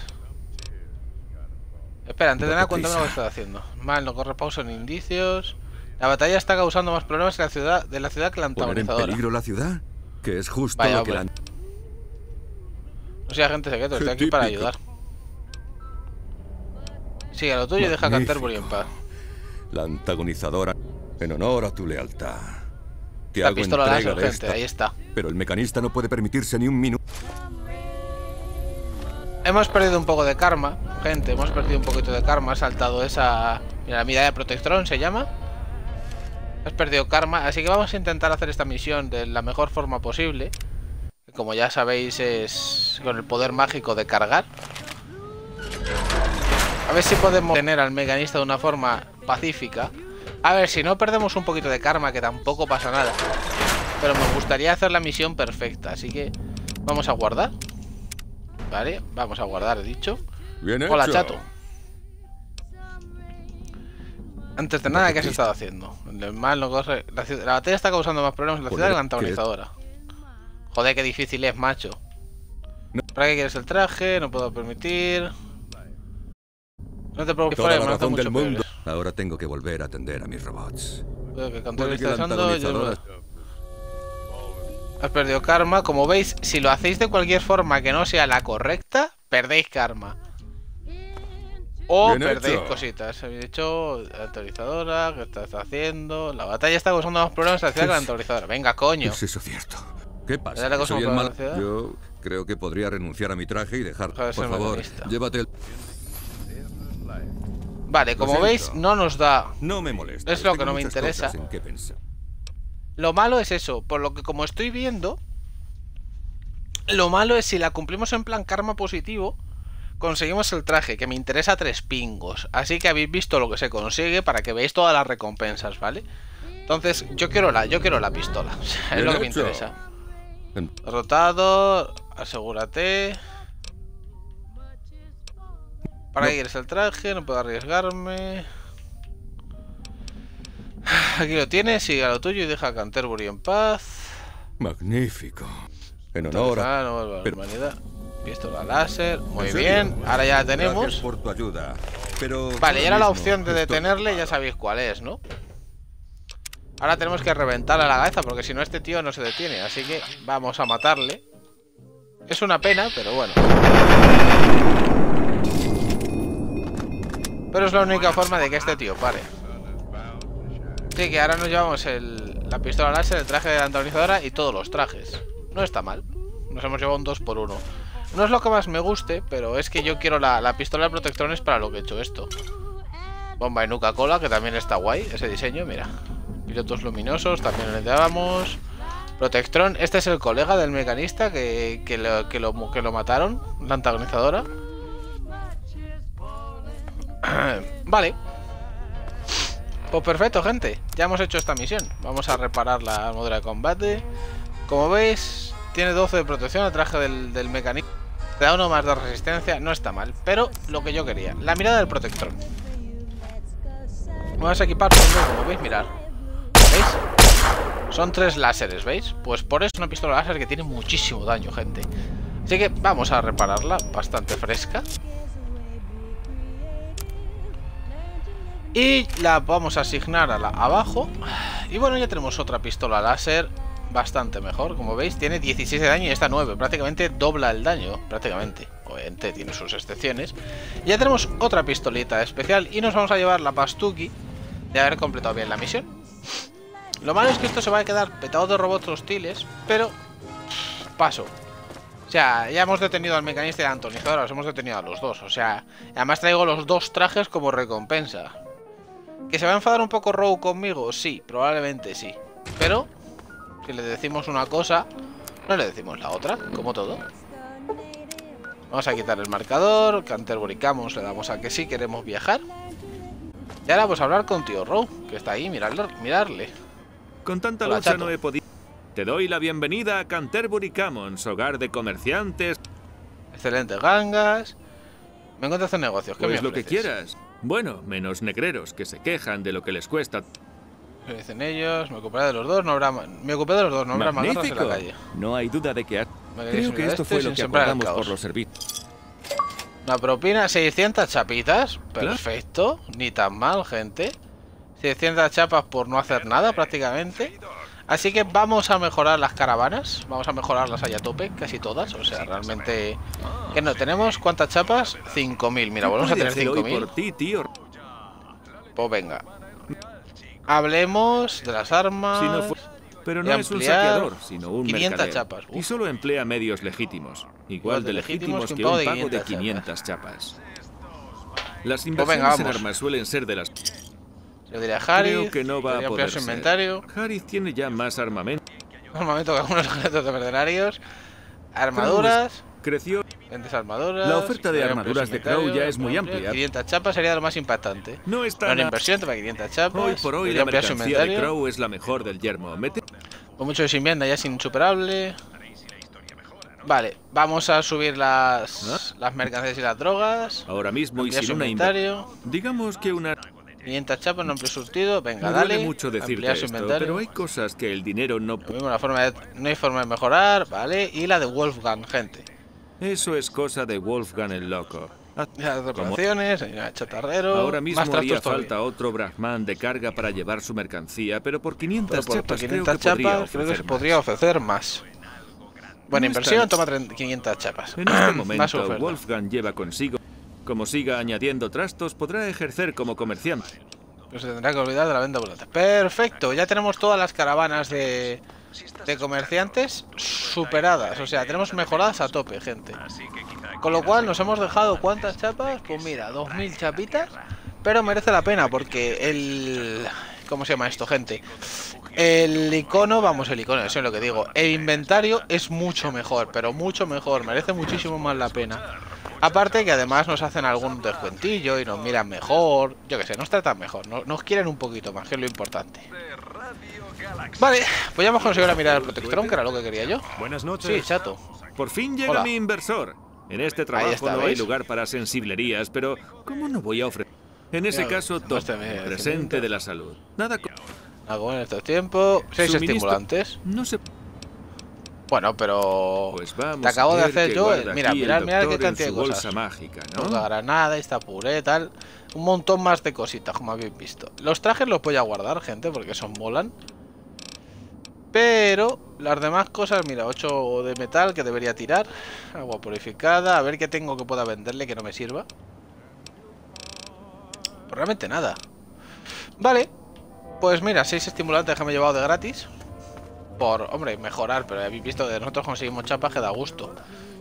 Espera, antes de nada,
Date
cuéntame lo que
prisa.
estás haciendo. Mal, no corre pausa ni indicios. La batalla está causando más problemas en la ciudad, de la ciudad que la
¿Poner en
antagonizadora.
peligro la ciudad? Que es justo
Vaya,
lo que la...
hombre. No sea agente secreto,
Qué
estoy aquí para
típico.
ayudar. Sigue lo tuyo y deja a
Magnífico.
Canterbury en paz.
La antagonizadora, en honor a tu lealtad. Te
La
hago
pistola
entrega
láser,
de
gente,
esta,
ahí está.
pero el mecanista no puede permitirse ni un minuto.
Hemos perdido un poco de karma, gente, hemos perdido un poquito de karma. Ha saltado esa... Mira, la mirada de Protectron se llama. Has perdido karma, así que vamos a intentar hacer esta misión de la mejor forma posible. Que como ya sabéis es con el poder mágico de cargar. A ver si podemos tener al mecanista de una forma pacífica. A ver, si no perdemos un poquito de karma, que tampoco pasa nada. Pero me gustaría hacer la misión perfecta, así que vamos a guardar. Vale, vamos a guardar, he dicho.
Bien
Hola,
hecho.
chato. Antes de nada, ¿qué has estado haciendo? El mal no corre... La, ciudad- la batalla está causando más problemas en la ciudad que la antagonizadora. Joder, qué difícil es, macho.
No.
¿Para qué quieres el traje? No puedo permitir. No te preocupes,
Toda
me
la
hace
razón
mucho
del mundo.
peores.
Ahora tengo que volver a atender a mis robots.
Puede que Canterbury
Puede que
esté
la
usando, yo-
antagonizadora...
Has perdido karma. Como veis, si lo hacéis de cualquier forma que no sea la correcta, perdéis karma. O
Bien
perdéis
hecho.
cositas. Habéis dicho autorizadora, ¿qué estás haciendo? La batalla está causando más problemas en la ciudad que la autorizadora. Venga, coño.
¿Es eso cierto? ¿Qué pasa?
¿Dale
¿Que
cosa
soy el
para la
mal?
ciudad?
Yo creo que podría renunciar a mi traje y dejar...
Deja de
Por
ser
favor,
mecanista.
llévate el...
Vale,
Lo
como
siento.
veis, no nos da.
No me molesta.
Es lo que
Tengo
no me
muchas
interesa.
cosas en qué pensar.
Lo malo es eso, por lo que como estoy viendo, lo malo es si la cumplimos en plan karma positivo, conseguimos el traje, que me interesa tres pingos. Así que habéis visto lo que se consigue para que veáis todas las recompensas, ¿vale? Entonces, yo quiero la, yo quiero la pistola. O sea, es
Bien
lo que me
hecho.
interesa.
En-
Derrotado, asegúrate. ¿Para qué quieres el traje? No puedo arriesgarme. Aquí lo tienes, sigue a lo tuyo y deja a Canterbury en paz.
Magnífico. En honor a...
Ah, no vuelve a la
pero-
humanidad. Pistola láser, muy
¿En serio?
bien. Ahora ya la
Gracias
tenemos.
por tu ayuda. Pero
Vale, y ahora la
mismo
opción de
estoy
detenerle ya
ocupado.
sabéis cuál es, ¿no? Ahora tenemos que reventarle la cabeza porque si no este tío no se detiene. Así que vamos a matarle. Es una pena, pero bueno. Pero es la única forma de que este tío pare. Así que ahora nos llevamos el, la pistola láser, el traje de la antagonizadora y todos los trajes. No está mal. Nos hemos llevado un dos por uno. No es lo que más me guste, pero es que yo quiero la, la pistola de protectrones para lo que he hecho esto. Bomba de Nuka Cola, que también está guay, ese diseño, mira. Pilotos luminosos, también le dábamos. Protectron, este es el colega del mecanista que, que, lo, que, lo, que lo mataron, la antagonizadora. Vale. Pues perfecto, gente. Ya hemos hecho esta misión. Vamos a reparar la armadura de combate. Como veis, tiene doce de protección el traje del, del mecanista. Te da uno más de resistencia, no está mal. Pero lo que yo quería, la mirada del Protectron. Vamos a equipar todo, como veis, mirar. ¿Veis? Son tres láseres, ¿veis? Pues por eso una pistola láser que tiene muchísimo daño, gente. Así que vamos a repararla, bastante fresca. Y la vamos a asignar a la abajo. Y bueno, ya tenemos otra pistola láser bastante mejor. Como veis, tiene dieciséis de daño y esta nueve. Prácticamente dobla el daño. Prácticamente. Obviamente tiene sus excepciones. Y ya tenemos otra pistolita especial. Y nos vamos a llevar la Pastuki de haber completado bien la misión. Lo malo es que esto se va a quedar petado de robots hostiles. Pero paso. O sea, ya hemos detenido al mecanista y al antagonizador. Los hemos detenido a los dos. O sea, además traigo los dos trajes como recompensa. ¿Que se va a enfadar un poco Rogue conmigo? Sí, probablemente sí. Pero Si le decimos una cosa, no le decimos la otra, como todo. Vamos a quitar el marcador. Canterbury Commons le damos a que sí queremos viajar. Y ahora vamos a hablar con tío Row, que está ahí, mirarle. mirarle.
Con tanta
Hola,
lucha
chato.
no he podido... Te doy la bienvenida a Canterbury Commons, hogar de comerciantes.
Excelentes gangas. Me encuentro hacer negocios. ¿Qué
Pues
me
lo que
ofreces?
quieras. Bueno, menos negreros, que se quejan de lo que les cuesta.
¿Qué dicen ellos? Me ocuparé de los dos, no habrá... ma- Me ocupé de los dos, no habrá más guerras en la
¡Magnífico!
calle.
No hay duda de que... ha-
Me queréis
Creo que
unir a
esto
este
fue lo
sin
que
sembrar el
acordamos
caos.
por los servicios.
La propina, seiscientas chapitas. Perfecto. Ni tan mal, gente. seiscientas chapas por no hacer nada, prácticamente. Así que vamos a mejorar las caravanas. Vamos a mejorarlas allá a tope, casi todas. O sea, realmente... ¿Qué no? ¿Tenemos cuántas chapas? cinco mil. Mira, volvemos a tener
Puede hacer
cinco
hoy
mil.
por ti, tío.
Pues venga. Hablemos de las armas.
Si no fue- Pero
y
no es un
ampliar
saqueador, sino un
quinientas
mercader.
chapas. Uf.
Y solo emplea medios legítimos. Igual de legítimos que un pago de quinientas chapas. Las inversiones
venga,
en
vamos.
armas suelen ser de las...
Yo diría Harry.
Creo que no va a poder
su
ser.
inventario.
Harris tiene ya más armamento.
Armamento que algunos ejércitos de mercenarios. Armaduras.
Creció.
Grandes armaduras.
La oferta de
Voy a
armaduras
ampliar
de
su
Crow
inventario,
ya es muy
ampliar.
amplia.
quinientas chapas sería lo más impactante.
No está
Una
nada.
inversión, toma quinientas chapas.
Hoy por hoy
Voy a
la
ampliar su
mercancía de
inventario.
Crow es la mejor del yermo. Mete...
Con mucho de sin vienda ya es insuperable. Vale, vamos a subir las, las mercancías y las drogas.
Ahora mismo y
Ampliar su
sin una inversión.
inventario.
Digamos que una...
quinientas chapas, no amplio surtido. Venga,
Me
dale.
duele mucho decirte
Ampliar su
esto,
inventario.
pero hay cosas que el dinero no...
Lo mismo, la forma de- no hay forma de mejorar, ¿vale? Y la de Wolfgang, gente.
Eso es cosa de Wolfgang el loco. Haz-
Las
como-
reparaciones, hay un chatarrero.
Ahora mismo
más
haría
trastos todavía.
falta otro Brahman de carga para llevar su mercancía, pero por quinientas
Pero por
chapas
quinientas
creo que podría
chapas, creo que se
ofrecer más.
podría ofrecer más. Buena
No
inversión,
está-
toma treinta quinientas chapas.
En este
Más
momento,
oferta.
Wolfgang lleva consigo... Como siga añadiendo trastos, podrá ejercer como comerciante.
Pues se tendrá que olvidar de la venta volante. Perfecto, ya tenemos todas las caravanas de, de comerciantes superadas. O sea, tenemos mejoradas a tope, gente. Con lo cual nos hemos dejado ¿cuántas chapas? Pues mira, dos mil chapitas. Pero merece la pena porque el... ¿Cómo se llama esto, gente? El icono, vamos, el icono, eso es lo que digo. El inventario es mucho mejor, pero mucho mejor. Merece muchísimo más la pena. Aparte que además nos hacen algún descuentillo y nos miran mejor. Yo que sé, nos tratan mejor. Nos, nos quieren un poquito más, que es lo importante. Vale, pues ya hemos conseguido la mirada del Protectron, que era lo que quería yo.
Buenas noches.
Sí, chato.
Por fin llega
Hola.
mi inversor. En este trabajo
está,
no hay
¿veis?
lugar para sensiblerías, pero ¿cómo no voy a ofrecer? En ese
Mira,
caso,
no
todo.
este me-
Presente de la salud. Nada co-
Algo en estos tiempos. Seis
Suministro-
estimulantes.
No se...
Bueno, pero...
Pues vamos
te acabo
a
de
ver
hacer
qué
yo...
guarda
Mira,
aquí el
mirad, mirad qué
doctor en
cantidad de
su
cosas.
bolsa mágica,
Esta
¿no?
granada, esta puré, tal. Un montón más de cositas, como habéis visto. Los trajes los voy a guardar, gente, porque son molan. Pero las demás cosas, mira, ocho de metal que debería tirar. Agua purificada, a ver qué tengo que pueda venderle que no me sirva. Pues realmente nada. Vale. Pues mira, seis estimulantes que me he llevado de gratis. Por, hombre, mejorar, pero habéis visto que nosotros conseguimos chapas que da gusto.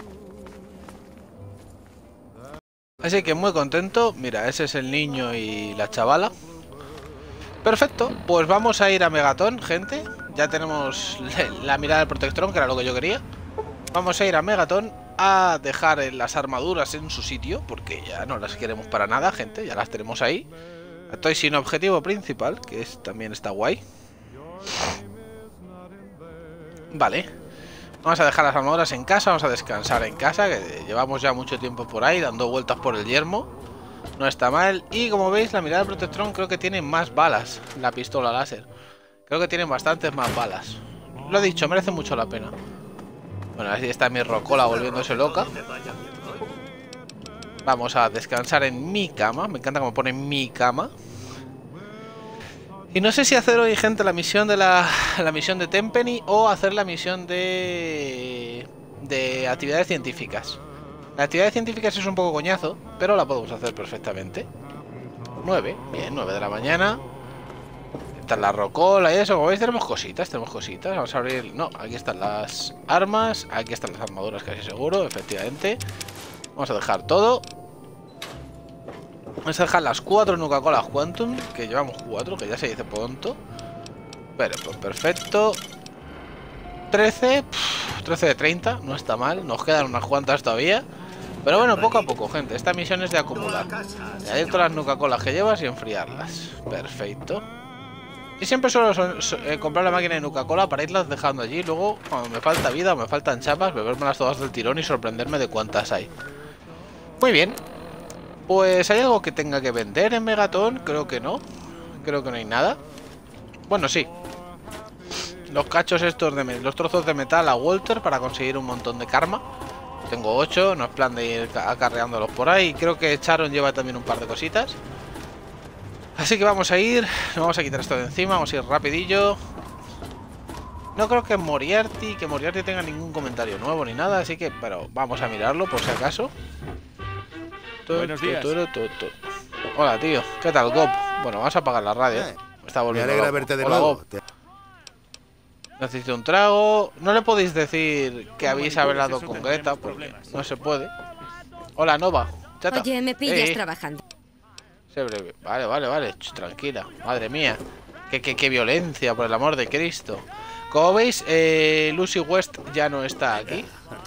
Así que muy contento. Mira, ese es el niño y la chavala. Perfecto, pues vamos a ir a Megaton, gente. Ya tenemos la mirada del Protectron, que era lo que yo quería. Vamos a ir a Megaton a dejar las armaduras en su sitio, porque ya no las queremos para nada, gente. Ya las tenemos ahí. Estoy sin objetivo principal, que es, también está guay. Vale. Vamos a dejar las armaduras en casa, vamos a descansar en casa, que llevamos ya mucho tiempo por ahí dando vueltas por el yermo. No está mal. Y como veis, la mirada del Protectron creo que tiene más balas. La pistola láser. Creo que tiene bastantes más balas. Lo he dicho, merece mucho la pena. Bueno, así está mi rocola volviéndose loca. Vamos a descansar en mi cama. Me encanta cómo pone mi cama. Y no sé si hacer hoy, gente, la misión de la, la misión de Tenpenny o hacer la misión de de actividades científicas. La actividad científica es un poco coñazo, pero la podemos hacer perfectamente. nueve, bien, nueve de la mañana. Está la rocola y eso. Como veis, tenemos cositas, tenemos cositas. Vamos a abrir... No, aquí están las armas. Aquí están las armaduras, casi seguro, efectivamente. Vamos a dejar todo. Vamos a dejar las cuatro Nuka-Cola Quantum, que llevamos cuatro, que ya se dice pronto. Pero, pues perfecto. trece, pff, trece de treinta, no está mal. Nos quedan unas cuantas todavía. Pero bueno, poco a poco, gente. Esta misión es de acumular. Añadir todas las Nuka-Colas que llevas y enfriarlas. Perfecto. Y siempre suelo so, so, eh, comprar la máquina de Nuka-Cola para irlas dejando allí. Luego, cuando me falta vida o me faltan chapas, bebérmelas todas del tirón y sorprenderme de cuántas hay. Muy bien. Pues, ¿hay algo que tenga que vender en Megaton? Creo que no. Creo que no hay nada. Bueno, sí. Los cachos estos de... Los trozos de metal a Walter para conseguir un montón de karma. Tengo ocho, no es plan de ir acarreándolos por ahí. Creo que Charon lleva también un par de cositas. Así que vamos a ir, vamos a quitar esto de encima, vamos a ir rapidillo. No creo que Moriarty, que Moriarty tenga ningún comentario nuevo ni nada, así que, pero vamos a mirarlo por si acaso.
Buenos días.
Hola, tío, ¿qué tal, Gop? Bueno, vamos a apagar la radio. Me está volviendo
Me alegra
loco.
verte de
Hola,
nuevo.
Gop. Necesito un trago. No le podéis decir que habéis hablado con Greta, porque no se puede. Hola, Nova. Chata.
Oye, me pillas
Eh,
trabajando.
Sé breve. Vale, vale, vale. Ch, tranquila. Madre mía. Qué, qué, qué violencia, por el amor de Cristo. Como veis, eh, Lucy West ya no está aquí.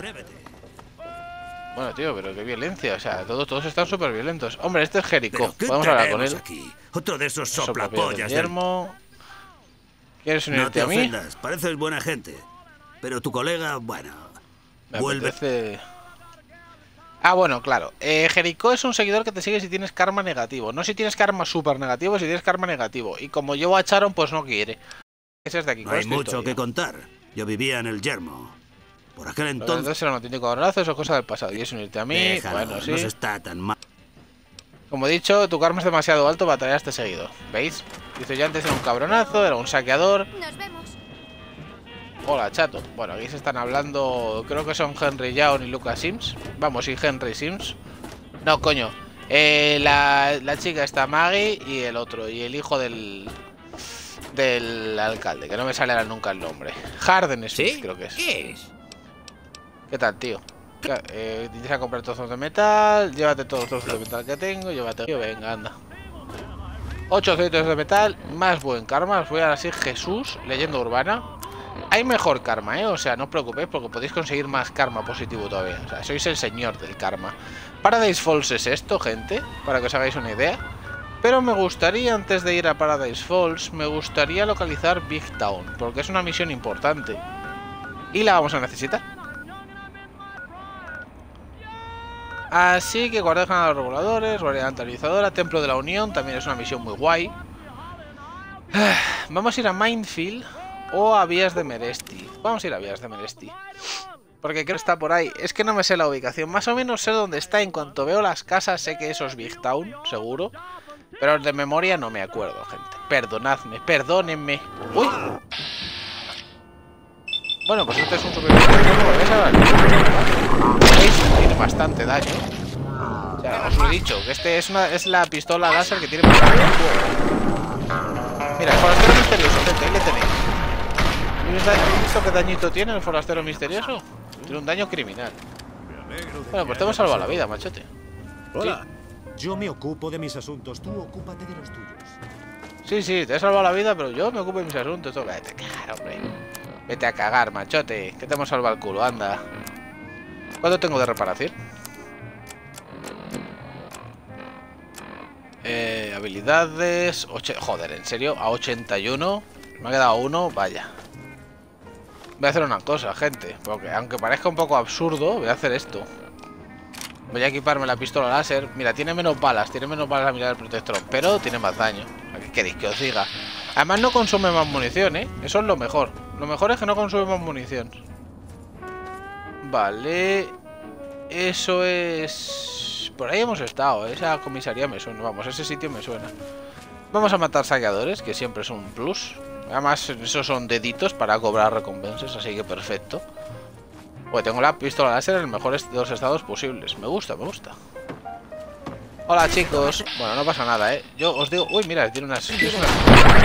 Bueno, tío, pero qué violencia. O sea, todos, todos están súper violentos. Hombre, este es Jericho. Podemos hablar con él.
Aquí? Otro de esos
Soplapollas
soplapollas
de
del...
Guillermo. ¿Quieres
No
unirte
te
a mí?
ofendas, pareces buena gente. Pero tu colega, bueno...
Me
vuelve...
apetece... Ah, bueno, claro. Eh, Jericho es un seguidor que te sigue si tienes karma negativo. No si tienes karma súper negativo, si tienes karma negativo. Y como llevo a Charon, pues no quiere. Ese es de aquí.
No
¿Cuál
hay
es tu
mucho
historia?
que contar. Yo vivía en el yermo. Por aquel
Pero
entonces...
entonces era un auténtico abrazo, eso es cosa del pasado. Y es unirte a mí,
Déjalo,
bueno, sí.
no se está tan mal.
Como he dicho, tu karma es demasiado alto para traer a este seguidor. ¿Veis? Dice, yo antes era un cabronazo, era un saqueador.
Nos vemos.
Hola, chato. Bueno, aquí se están hablando... Creo que son Henry Young y Lucas Sims. Vamos, sí, Henry Sims. No, coño. Eh, la, la chica está Maggie y el otro. Y el hijo del... Del alcalde, que no me sale ahora nunca el nombre. Harden Smith, creo que es.
¿Qué es?
¿Qué tal, tío? Eh, te a comprar trozos de metal. Llévate todos los trozos de metal que tengo. Llévate. Venga, anda. ocho trozos de metal. Más buen karma. Os voy a decir Jesús, leyenda urbana. Hay mejor karma, ¿eh? O sea, no os preocupéis porque podéis conseguir más karma positivo todavía. O sea, sois el señor del karma. Paradise Falls es esto, gente, para que os hagáis una idea. Pero me gustaría, antes de ir a Paradise Falls, me gustaría localizar Big Town, porque es una misión importante. Y la vamos a necesitar. Así que guardia de los reguladores, guardia analizadora, Templo de la Unión, también es una misión muy guay. Vamos a ir a Minefield o a Vías de Meresti. Vamos a ir a Vías de Meresti, porque creo que está por ahí. Es que no me sé la ubicación. Más o menos sé dónde está. En cuanto veo las casas sé que eso es Big Town, seguro. Pero de memoria no me acuerdo, gente. Perdonadme, perdónenme. ¡Uy! Bueno, pues este es un superviviente. ¿Veis ahora? ¿Veis? Tiene bastante daño. O sea, os lo he dicho, que este es, una, es la pistola láser que tiene bastante fuego. Mira, el forastero misterioso, gente, ahí le tenéis. ¿Habéis visto qué dañito tiene el forastero misterioso? Tiene un daño criminal. Bueno, pues te hemos salvado la vida, machote.
Hola. Sí. Yo me ocupo de mis asuntos, tú ocúpate de los tuyos.
Sí, sí, te he salvado la vida, pero yo me ocupo de mis asuntos. Vete a cagar, hombre. Vete a cagar, machote. Que te hemos salvado el culo, anda. ¿Cuánto tengo de reparación? Eh, habilidades... Oche... Joder, ¿en serio? A ochenta y uno. Me ha quedado uno, vaya. Voy a hacer una cosa, gente. Porque aunque parezca un poco absurdo, voy a hacer esto. Voy a equiparme la pistola láser. Mira, tiene menos balas, tiene menos balas la mirada del protectorón, pero tiene más daño. ¿Qué queréis que os diga? Además no consume más munición, ¿eh? Eso es lo mejor. Lo mejor es que no consume más munición. Vale. Eso es... Por ahí hemos estado, ¿eh? Esa comisaría me suena. Vamos, ese sitio me suena. Vamos a matar saqueadores, que siempre es un plus. Además, esos son deditos para cobrar recompensas, así que perfecto. Pues tengo la pistola láser en el mejor de los estados posibles. Me gusta, me gusta. Hola, chicos. Bueno, no pasa nada, ¿eh? Yo os digo... Uy, mira, tiene unas... Tiene unas...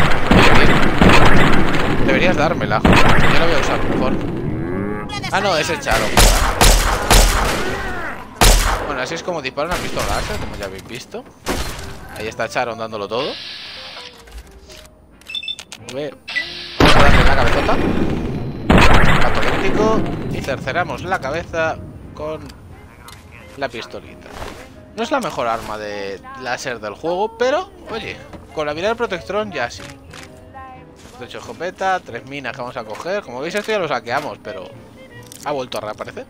Deberías dármela. Yo la voy a usar mejor. Ah, no, ese Charo. Bueno, así es como dispara una pistola láser, como ya habéis visto. Ahí está Charon dándolo todo. Vamos a darle la cabezota. cercenamos la cabeza con la pistolita. No es la mejor arma de láser del juego, pero, oye, con la mirada del Protectron ya sí. De hecho, escopeta, tres minas que vamos a coger. Como veis, esto ya lo saqueamos, pero ha vuelto a reaparecer.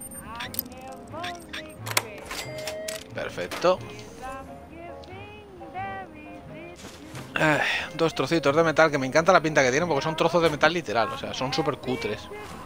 Perfecto. Ay, dos trocitos de metal, que me encanta la pinta que tienen porque son trozos de metal literal, o sea, son súper cutres.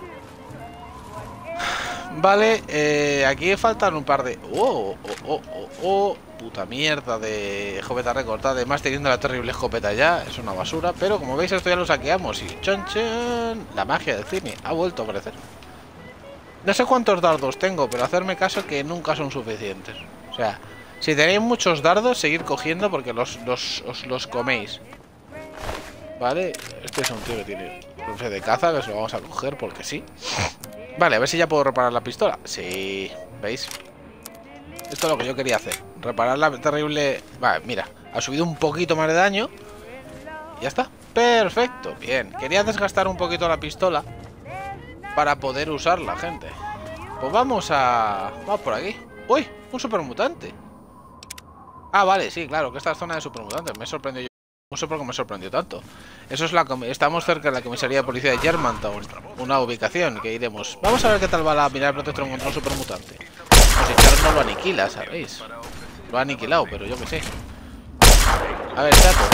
Vale, eh, aquí faltan un par de... ¡Oh! ¡Oh! ¡Oh! ¡Oh! ¡Oh! Puta mierda de escopeta recortada. Además, teniendo la terrible escopeta ya, es una basura. Pero como veis, esto ya lo saqueamos y... ¡Chon, chon! La magia del cine ha vuelto a aparecer. No sé cuántos dardos tengo, pero hacerme caso que nunca son suficientes. O sea... Si tenéis muchos dardos, seguir cogiendo porque los, los, os los coméis. Vale, este es un tío que tiene rifle de caza, que se lo vamos a coger porque sí. Vale, a ver si ya puedo reparar la pistola. Sí, ¿veis? Esto es lo que yo quería hacer. Reparar la terrible... Vale, mira, ha subido un poquito más de daño. Y ya está. Perfecto, bien. Quería desgastar un poquito la pistola para poder usarla, gente. Pues vamos a... Vamos por aquí. ¡Uy! Un supermutante. Ah, vale, sí, claro, que esta es zona de supermutantes. Me sorprendió yo. No sé por qué me sorprendió tanto. Eso es la... Estamos cerca de la comisaría de policía de Germantown. Una ubicación que iremos. Vamos a ver qué tal va la mirada del Protectron contra un supermutante. Pues si Charles no lo aniquila, ¿sabéis? Lo ha aniquilado, pero yo qué sé. A ver, chato.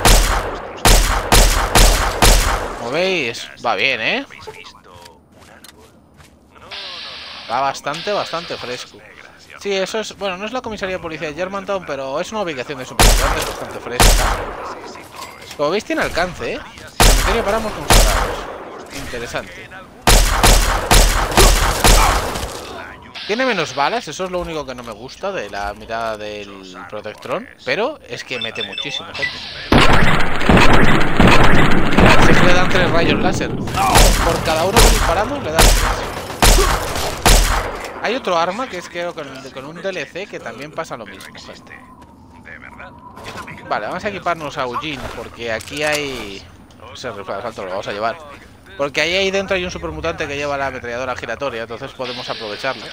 Como veis, va bien, ¿eh? Va bastante, bastante fresco. Sí, eso es... Bueno, no es la comisaría de policía de Germantown, pero es una ubicación de supermutantes bastante fresca. Como veis, tiene alcance, ¿eh? Cementerio paramos con soldados. Interesante. Tiene menos balas, eso es lo único que no me gusta de la mirada del Protectron. Pero es que mete muchísimo, gente. Mirad, si le dan tres rayos láser. Por cada uno que disparamos le dan tres. Hay otro arma que es creo con, con un D L C que también pasa lo mismo, gente. Vale, vamos a equiparnos a Eugene porque aquí hay... Ese rifle de asalto lo vamos a llevar. Porque ahí, ahí dentro hay un supermutante que lleva la ametralladora giratoria, entonces podemos aprovecharlo.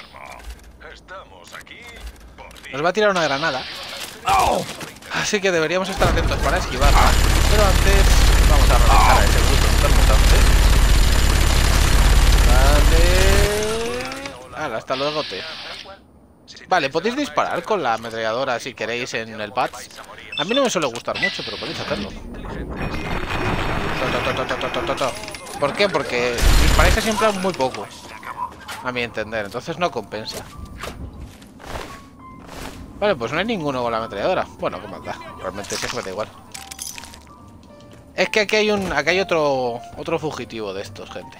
Nos va a tirar una granada. Así que deberíamos estar atentos para esquivarla. Pero antes vamos a reventar a ese bruto supermutante. Vale... Ah, hasta luego, te. Vale, podéis disparar con la ametralladora si queréis en el pad. A mí no me suele gustar mucho, pero podéis hacerlo. ¿Por qué? Porque disparáis siempre muy poco, a mi entender, entonces no compensa. Vale, pues no hay ninguno con la ametralladora. Bueno, qué maldad, realmente se me da igual. Es que aquí hay un, aquí hay otro, otro fugitivo de estos, gente.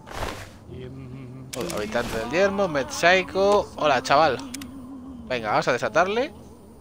Oh, habitante del yermo, Med Psycho. Hola, chaval. Venga, vamos a desatarle.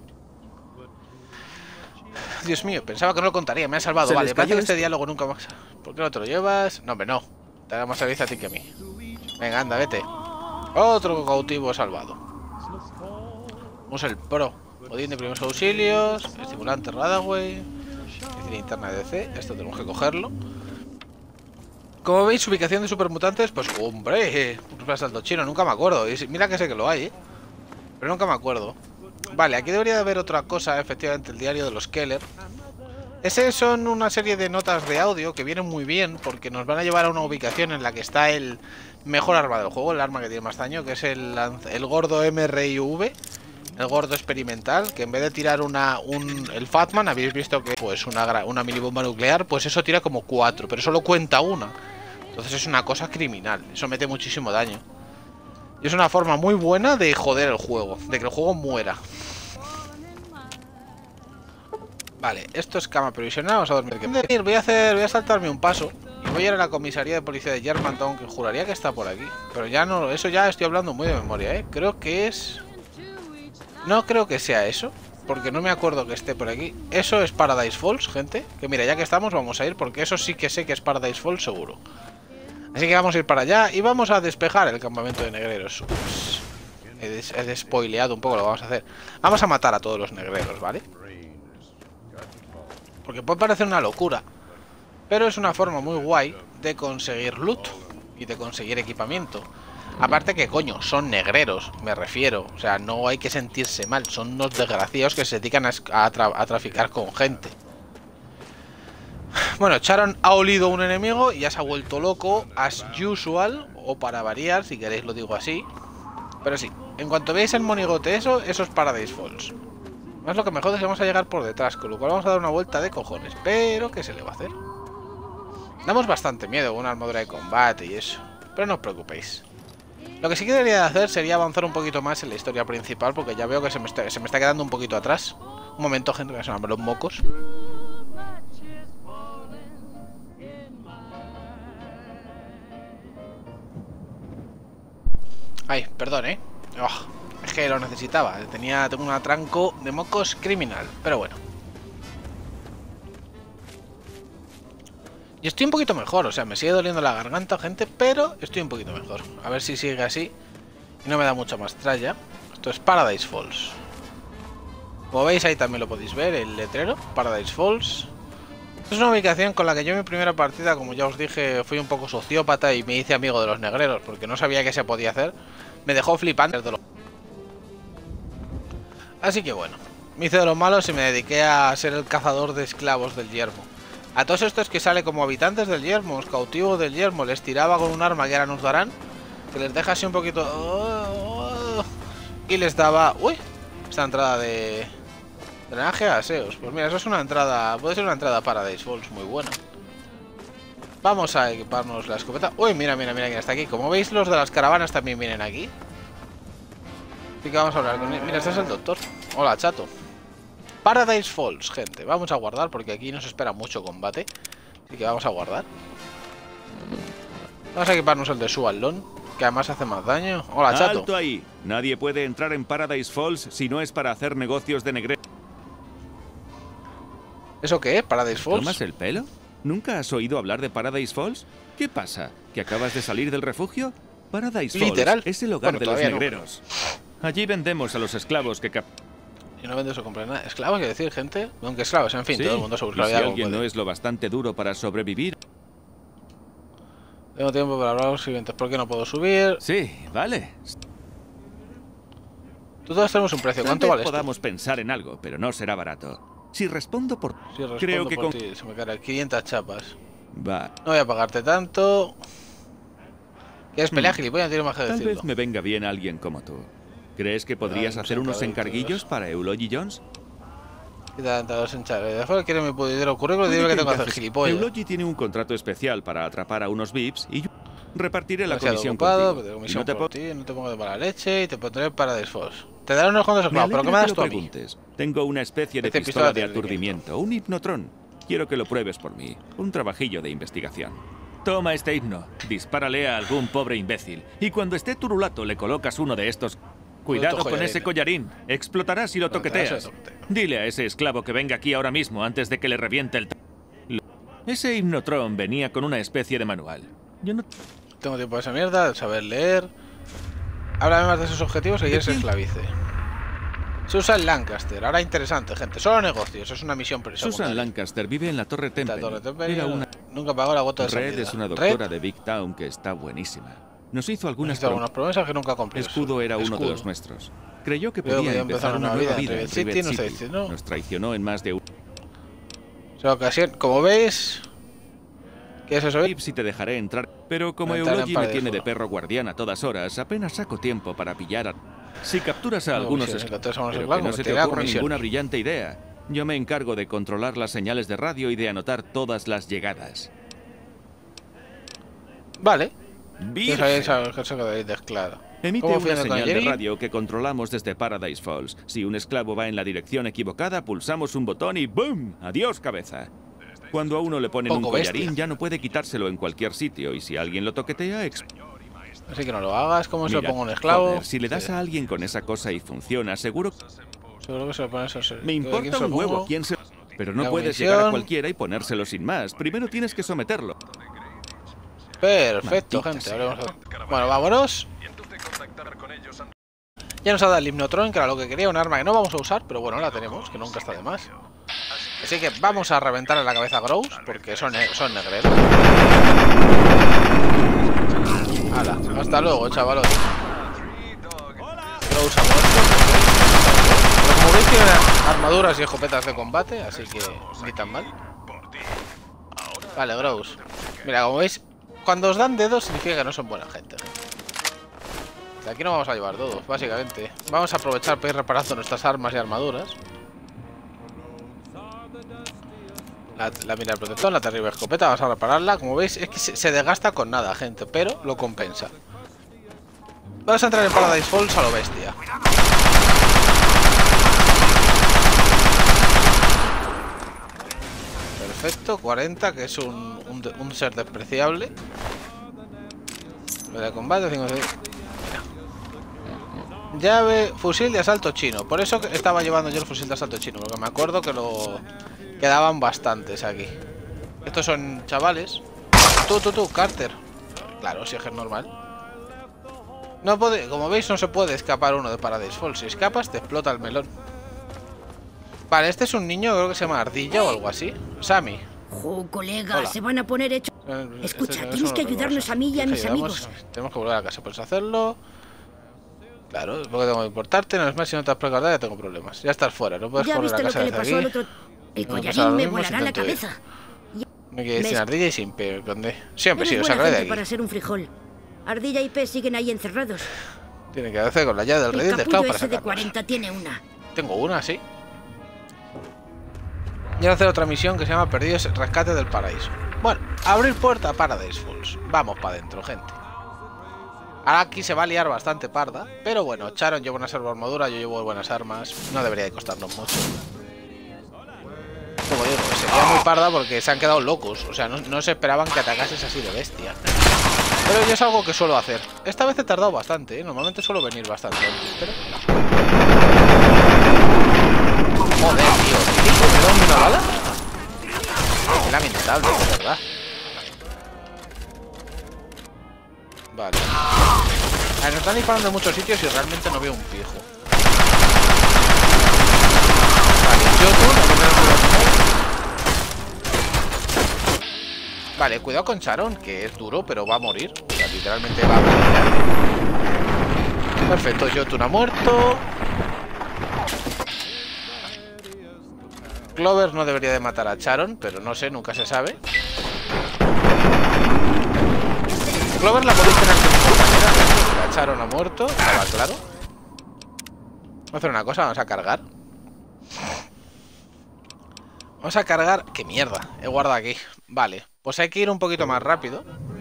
Dios mío, pensaba que no lo contaría, me ha salvado. Vale, parece que este diálogo nunca más. ¿Por qué no te lo llevas? No, hombre, no. Te da más servicio a ti que a mí. Venga, anda, vete. Otro cautivo salvado. Vamos el pro. Odín de primeros auxilios. Estimulante Radaway. Interna de D C. Esto tenemos que cogerlo. Como veis, ubicación de supermutantes. Pues, hombre, un asalto chino. Nunca me acuerdo. Y mira que sé que lo hay, ¿eh? Pero nunca me acuerdo. Vale, aquí debería de haber otra cosa. Efectivamente, el diario de los Keller. Ese son una serie de notas de audio que vienen muy bien porque nos van a llevar a una ubicación en la que está el mejor arma del juego, el arma que tiene más daño, que es el, el gordo M R I V, el gordo experimental, que en vez de tirar una un, el Fatman, habéis visto que pues una, una mini bomba nuclear, pues eso tira como cuatro, pero solo cuenta una. Entonces es una cosa criminal, eso mete muchísimo daño. Y es una forma muy buena de joder el juego, de que el juego muera. Vale, esto es cama provisional, vamos a dormir. Voy a hacer, voy a saltarme un paso y voy a ir a la comisaría de policía de Germantown, que juraría que está por aquí. Pero ya no, eso ya estoy hablando muy de memoria, ¿eh? Creo que es... No creo que sea eso, porque no me acuerdo que esté por aquí. Eso es Paradise Falls, gente. Que mira, ya que estamos vamos a ir, porque eso sí que sé que es Paradise Falls seguro. Así que vamos a ir para allá y vamos a despejar el campamento de negreros. Ups. He, des he despoileado un poco lo que vamos a hacer. Vamos a matar a todos los negreros, ¿vale? Porque puede parecer una locura, pero es una forma muy guay de conseguir loot y de conseguir equipamiento. Aparte que, coño, son negreros, me refiero. O sea, no hay que sentirse mal. Son unos desgraciados que se dedican a, a, tra a traficar con gente. Bueno, Charon ha olido un enemigo y ya se ha vuelto loco, as usual, o para variar, si queréis lo digo así. Pero sí, en cuanto veáis el monigote eso, eso es Paradise Falls. Más lo que mejor es que vamos a llegar por detrás, con lo cual vamos a dar una vuelta de cojones. Pero, ¿qué se le va a hacer? Damos bastante miedo con una armadura de combate y eso. Pero no os preocupéis. Lo que sí que debería hacer sería avanzar un poquito más en la historia principal, porque ya veo que se me está, se me está quedando un poquito atrás. Un momento, gente, que se me abren los mocos. Ay, perdón, eh. Oh, es que lo necesitaba. Tenía, tengo un atranco de mocos criminal. Pero bueno. Y estoy un poquito mejor. O sea, me sigue doliendo la garganta, gente. Pero estoy un poquito mejor. A ver si sigue así. Y no me da mucha más tralla. Esto es Paradise Falls. Como veis, ahí también lo podéis ver. El letrero. Paradise Falls. Es una ubicación con la que yo en mi primera partida, como ya os dije, fui un poco sociópata y me hice amigo de los negreros, porque no sabía qué se podía hacer. Me dejó flipando. Así que bueno, me hice de los malos y me dediqué a ser el cazador de esclavos del yermo. A todos estos que sale como habitantes del yermo, los cautivos del yermo, les tiraba con un arma que era Nuzdaran, que les deja así un poquito... Y les daba... Uy, esta entrada de... Drenaje a aseos. Pues mira, eso es una entrada... Puede ser una entrada para Paradise Falls muy buena. Vamos a equiparnos la escopeta. Uy, mira, mira, mira quién está aquí. Como veis, los de las caravanas también vienen aquí. Así que vamos a hablar con él. Mira, este es el doctor. Hola, chato. Paradise Falls, gente. Vamos a guardar porque aquí nos espera mucho combate. Así que vamos a guardar. Vamos a equiparnos el de Suallón, que además hace más daño. Hola, chato.
¡Alto ahí! Nadie puede entrar en Paradise Falls si no es para hacer negocios de negre.
¿Eso qué es? ¿Paradise Falls?
¿Tomas el pelo? ¿Nunca has oído hablar de Paradise Falls? ¿Qué pasa? ¿Que acabas de salir del refugio? Paradise Falls
Literal.
es el hogar
Bueno,
de los
no.
negreros. Allí vendemos a los esclavos que cap...
Y no vendes o compras nada. Esclavos, quiere decir, gente. Aunque esclavos, en fin,
Sí,
todo el mundo se busca
y
la
si
vida como
alguien
puede.
no es lo bastante duro para sobrevivir...
Tengo tiempo para hablar a los siguientes. ¿Por qué no puedo subir?
Sí, vale.
Todos tenemos un precio.
Tal
¿Cuánto
vez
vale esto?
podamos pensar en algo, pero no será barato. Si respondo por...
Si respondo
Creo que
por
con...
ti, se me caen quinientas chapas.
Va.
No voy a pagarte tanto. ¿Quieres pelear,
Hmm.
gilipollas? No tiene más que
Tal
decirlo.
vez me venga bien alguien como tú. ¿Crees que podrías
unos
hacer unos
encarguitos.
encarguillos para Eulogy Jones?
Quita sin chale. De afuera quiere mi pudidero currículum y dime que tengo que hacer gilipollas.
Eulogy tiene un contrato especial para atrapar a unos V I Ps y yo repartiré la
Demasiado
comisión
ocupado,
contigo.
pero tengo
Y
comisión
no te
por
po-
ti, no te pongo de mala leche y te pondré para desfos. Te daré unos cuantos
Me
esclavos, pero ¿qué me
alegra
das
que
tú
lo
a mí?
preguntes. Tengo una especie de
Este
pistola
pistola
de
de
aturdimiento, un hipnotrón. Quiero que lo pruebes por mí. Un trabajillo de investigación. Toma este himno, dispárale a algún pobre imbécil. Y cuando esté turulato le colocas uno de estos... Cuidado con
collarín.
ese collarín. Explotará si lo
Bueno,
toqueteas.
eso es toqueteo.
Dile a ese esclavo que venga aquí ahora mismo antes de que le reviente el... Lo- Ese hipnotrón venía con una especie de manual. Yo no...
Tengo tiempo de esa mierda, de saber leer. Háblame más de esos objetivos que quieres
quién?
esclavice. Susan Lancaster, ahora interesante, gente. Solo negocios, es una misión
Susan
secundaria.
Lancaster vive en la Torre
Esta
Temple.
Torre Temple,
Era una...
Nunca pagó la gota de
Red
salida.
es una
Red
doctora de Big Town que está buenísima. Nos hizo algunas
hizo algunas promesas que nunca cumplió.
Escudo era uno
Escudo.
de los nuestros. Creyó que
Creo que
podía
ya
empezar
empezar
una
una
nueva
vida
vida
en
en
Rivet City,
Rivet
nos
City.
traicionó.
Nos traicionó en más de un...
O sea, ocasión, como veis... ¿Qué es eso?
Si te dejaré entrar. Pero como
Entrar en
Eulogy me
Paradise
tiene de
Falls.
perro guardián a todas horas, apenas saco tiempo para pillar a... Si capturas a
No,
algunos
si
esclavos,
capturas a unos
pero que
esclavos,
no
te
se te
da
ocurra
comisión.
ninguna brillante idea. Yo me encargo de controlar las señales de radio y de anotar todas las llegadas.
Vale.
Virgen.
Eso es eso que veis claro.
Emite
¿Cómo
una
funciona con
señal de
Jerry?
radio que controlamos desde Paradise Falls. Si un esclavo va en la dirección equivocada, pulsamos un botón y ¡boom! ¡Adiós, cabeza! Cuando a uno le ponen
Poco
un collarín,
bestia.
ya no puede quitárselo en cualquier sitio. Y si alguien lo toquetea, ex-
Así que no lo hagas, como se lo
Mira,
pongo a un esclavo.
joder, si le das
Sí.
a alguien con esa cosa y funciona, seguro...
Seguro que se lo pones a
Me importa un huevo quién se... Pero no
La
puedes
comisión.
llegar a cualquiera y ponérselo sin más. Primero tienes que someterlo.
Perfecto,
Maldita
gente.
sea.
hablemos de- Bueno, vámonos. Ya nos ha dado el hipnotrón, que era lo que quería, un arma que no vamos a usar, pero bueno, la tenemos, que nunca está de más. Así que vamos a reventar en la cabeza a Grouse, porque son, ne- son negreros. Hala, hasta Hasta luego, chavalos. Lo usa muerto. Pero como veis tiene armaduras y escopetas de combate, así que ni tan mal. Vale, Grouse. Mira, como veis, cuando os dan dedos significa que no son buena gente. De aquí no vamos a llevar todos, básicamente. Vamos a aprovechar para ir reparando nuestras armas y armaduras. La, la mira del protector, la terrible escopeta, vamos a repararla. Como veis, es que se, se desgasta con nada, gente, pero lo compensa. Vamos a entrar en Paradise Falls a lo bestia. Perfecto, cuarenta, que es un, un, un ser despreciable. Lo de combate, cinco, seis. Llave, fusil de asalto chino. Por eso estaba llevando yo el fusil de asalto chino, porque me acuerdo que lo quedaban bastantes aquí. Estos son chavales. Tú, tú, tú, Carter. Claro, si es que es normal. No puede, como veis, no se puede escapar uno de Paradise Falls. Si escapas, te explota el melón. Vale, este es un niño, creo que se llama Ardilla o algo así. Sammy.
Jo, colega,
Hola.
se van a poner hechos.
Eh,
Escucha,
este-
tienes
eso
que
no
ayudarnos
pasa.
a mí y a
Nos
mis
ayudamos.
amigos.
Tenemos que volver a casa, puedes hacerlo. Claro, es porque tengo que importarte. No es más, si no te has precordado, ya tengo problemas. Ya estás fuera, no puedes
Ya
correr a
viste lo
casa
que le
desde
pasó al
aquí.
otro. El
No, pues
collarín
ahora
me
mismo
volará la
intento ir.
cabeza.
Me quedé sin
Me-
ardilla y sin pie, ¿dónde? Siempre
Eres
sí, os
buena
sacaré de
gente
aquí.
para ser un frijol. Ardilla y pez siguen ahí encerrados.
Tiene que hacer con la llave del
El
Reddit de
capullo
Scout para
ese de
sacarlos.
cuarenta tiene una.
Tengo una, sí. Y ahora hacer otra misión que se llama Perdidos Rescate del Paraíso. Bueno, abrir puerta a Paradise Falls. Vamos para adentro, gente. Ahora aquí se va a liar bastante parda. Pero bueno, Charon lleva una servo armadura, yo llevo buenas armas. No debería de costarnos mucho. Como digo, sería muy parda porque se han quedado locos. O sea, no, no se esperaban que atacases así de bestia. Pero ya es algo que suelo hacer. Esta vez he tardado bastante, ¿eh? Normalmente suelo venir bastante antes, pero... Joder, tío. ¿Tío, me da una bala? Qué lamentable, de verdad. Vale. A ver, nos están disparando en muchos sitios y realmente no veo un pijo. Vale, yo tú, no me veo. Vale, cuidado con Charon, que es duro, pero va a morir. O sea, literalmente va a morir. Perfecto, Jotun ha muerto. Clover no debería de matar a Charon, pero no sé, nunca se sabe. Clover la podéis tener como compañera. Charon ha muerto, estaba claro. Vamos a hacer una cosa, vamos a cargar. Vamos a cargar... ¡Qué mierda! He guardado aquí. Vale, pues hay que ir un poquito más rápido.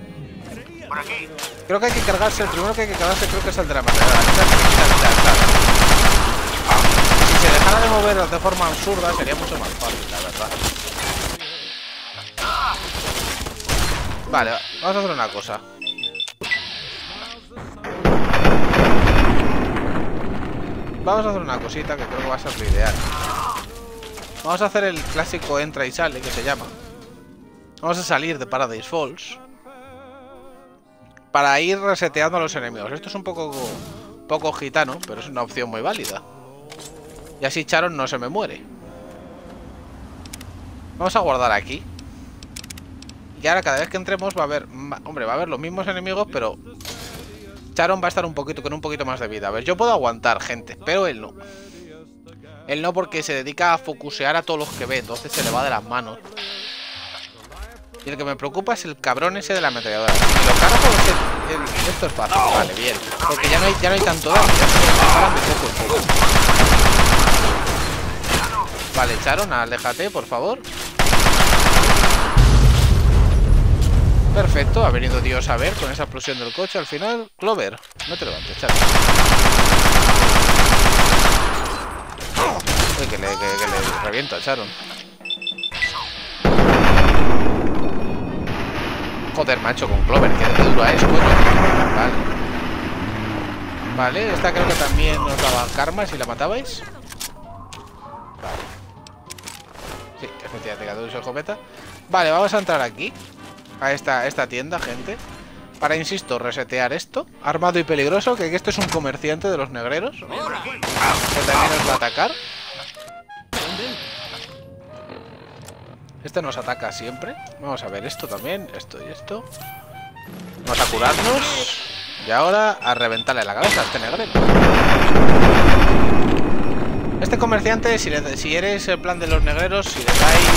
Creo que hay que cargarse, el primero que hay que cargarse creo que es el de la materia. Si se dejara de mover de forma absurda sería mucho más fácil, la verdad. Vale, vamos a hacer una cosa. Vamos a hacer una cosita que creo que va a ser lo ideal. Vamos a hacer el clásico entra y sale, que se llama. Vamos a salir de Paradise Falls para ir reseteando a los enemigos. Esto es un poco, poco gitano, pero es una opción muy válida. Y así Charon no se me muere. Vamos a guardar aquí. Y ahora cada vez que entremos va a haber... Hombre, va a haber los mismos enemigos, pero... Charon va a estar un poquito con un poquito más de vida. A ver, yo puedo aguantar, gente, pero él no. Él no, porque se dedica a focusear a todos los que ve, entonces se le va de las manos. Y el que me preocupa es el cabrón ese de la ametralladora. Si lo cargo, el, el, esto es fácil. Vale, bien. Porque ya no hay, ya no hay tanto daño, ya se disparan de poco en poco. Vale, Charon, aléjate, por favor. Perfecto, ha venido Dios a ver con esa explosión del coche al final. Clover, no te levantes, Charon. Uy, que le, que, que le reviento a Charon. Joder, macho, con Clover, que dura es, coño. Vale. Vale, esta creo que también nos daba karma si la matabais. Vale. Sí, efectivamente, cada uno su escopeta. Vale, vamos a entrar aquí. A esta, esta tienda, gente. Para, insisto, resetear esto. Armado y peligroso, que este es un comerciante de los negreros, que también nos va a atacar. Este nos ataca siempre. Vamos a ver esto también. Esto y esto. Vamos a curarnos. Y ahora a reventarle la cabeza a este negrero. Este comerciante, si, le, si eres el plan de los negreros, si le dais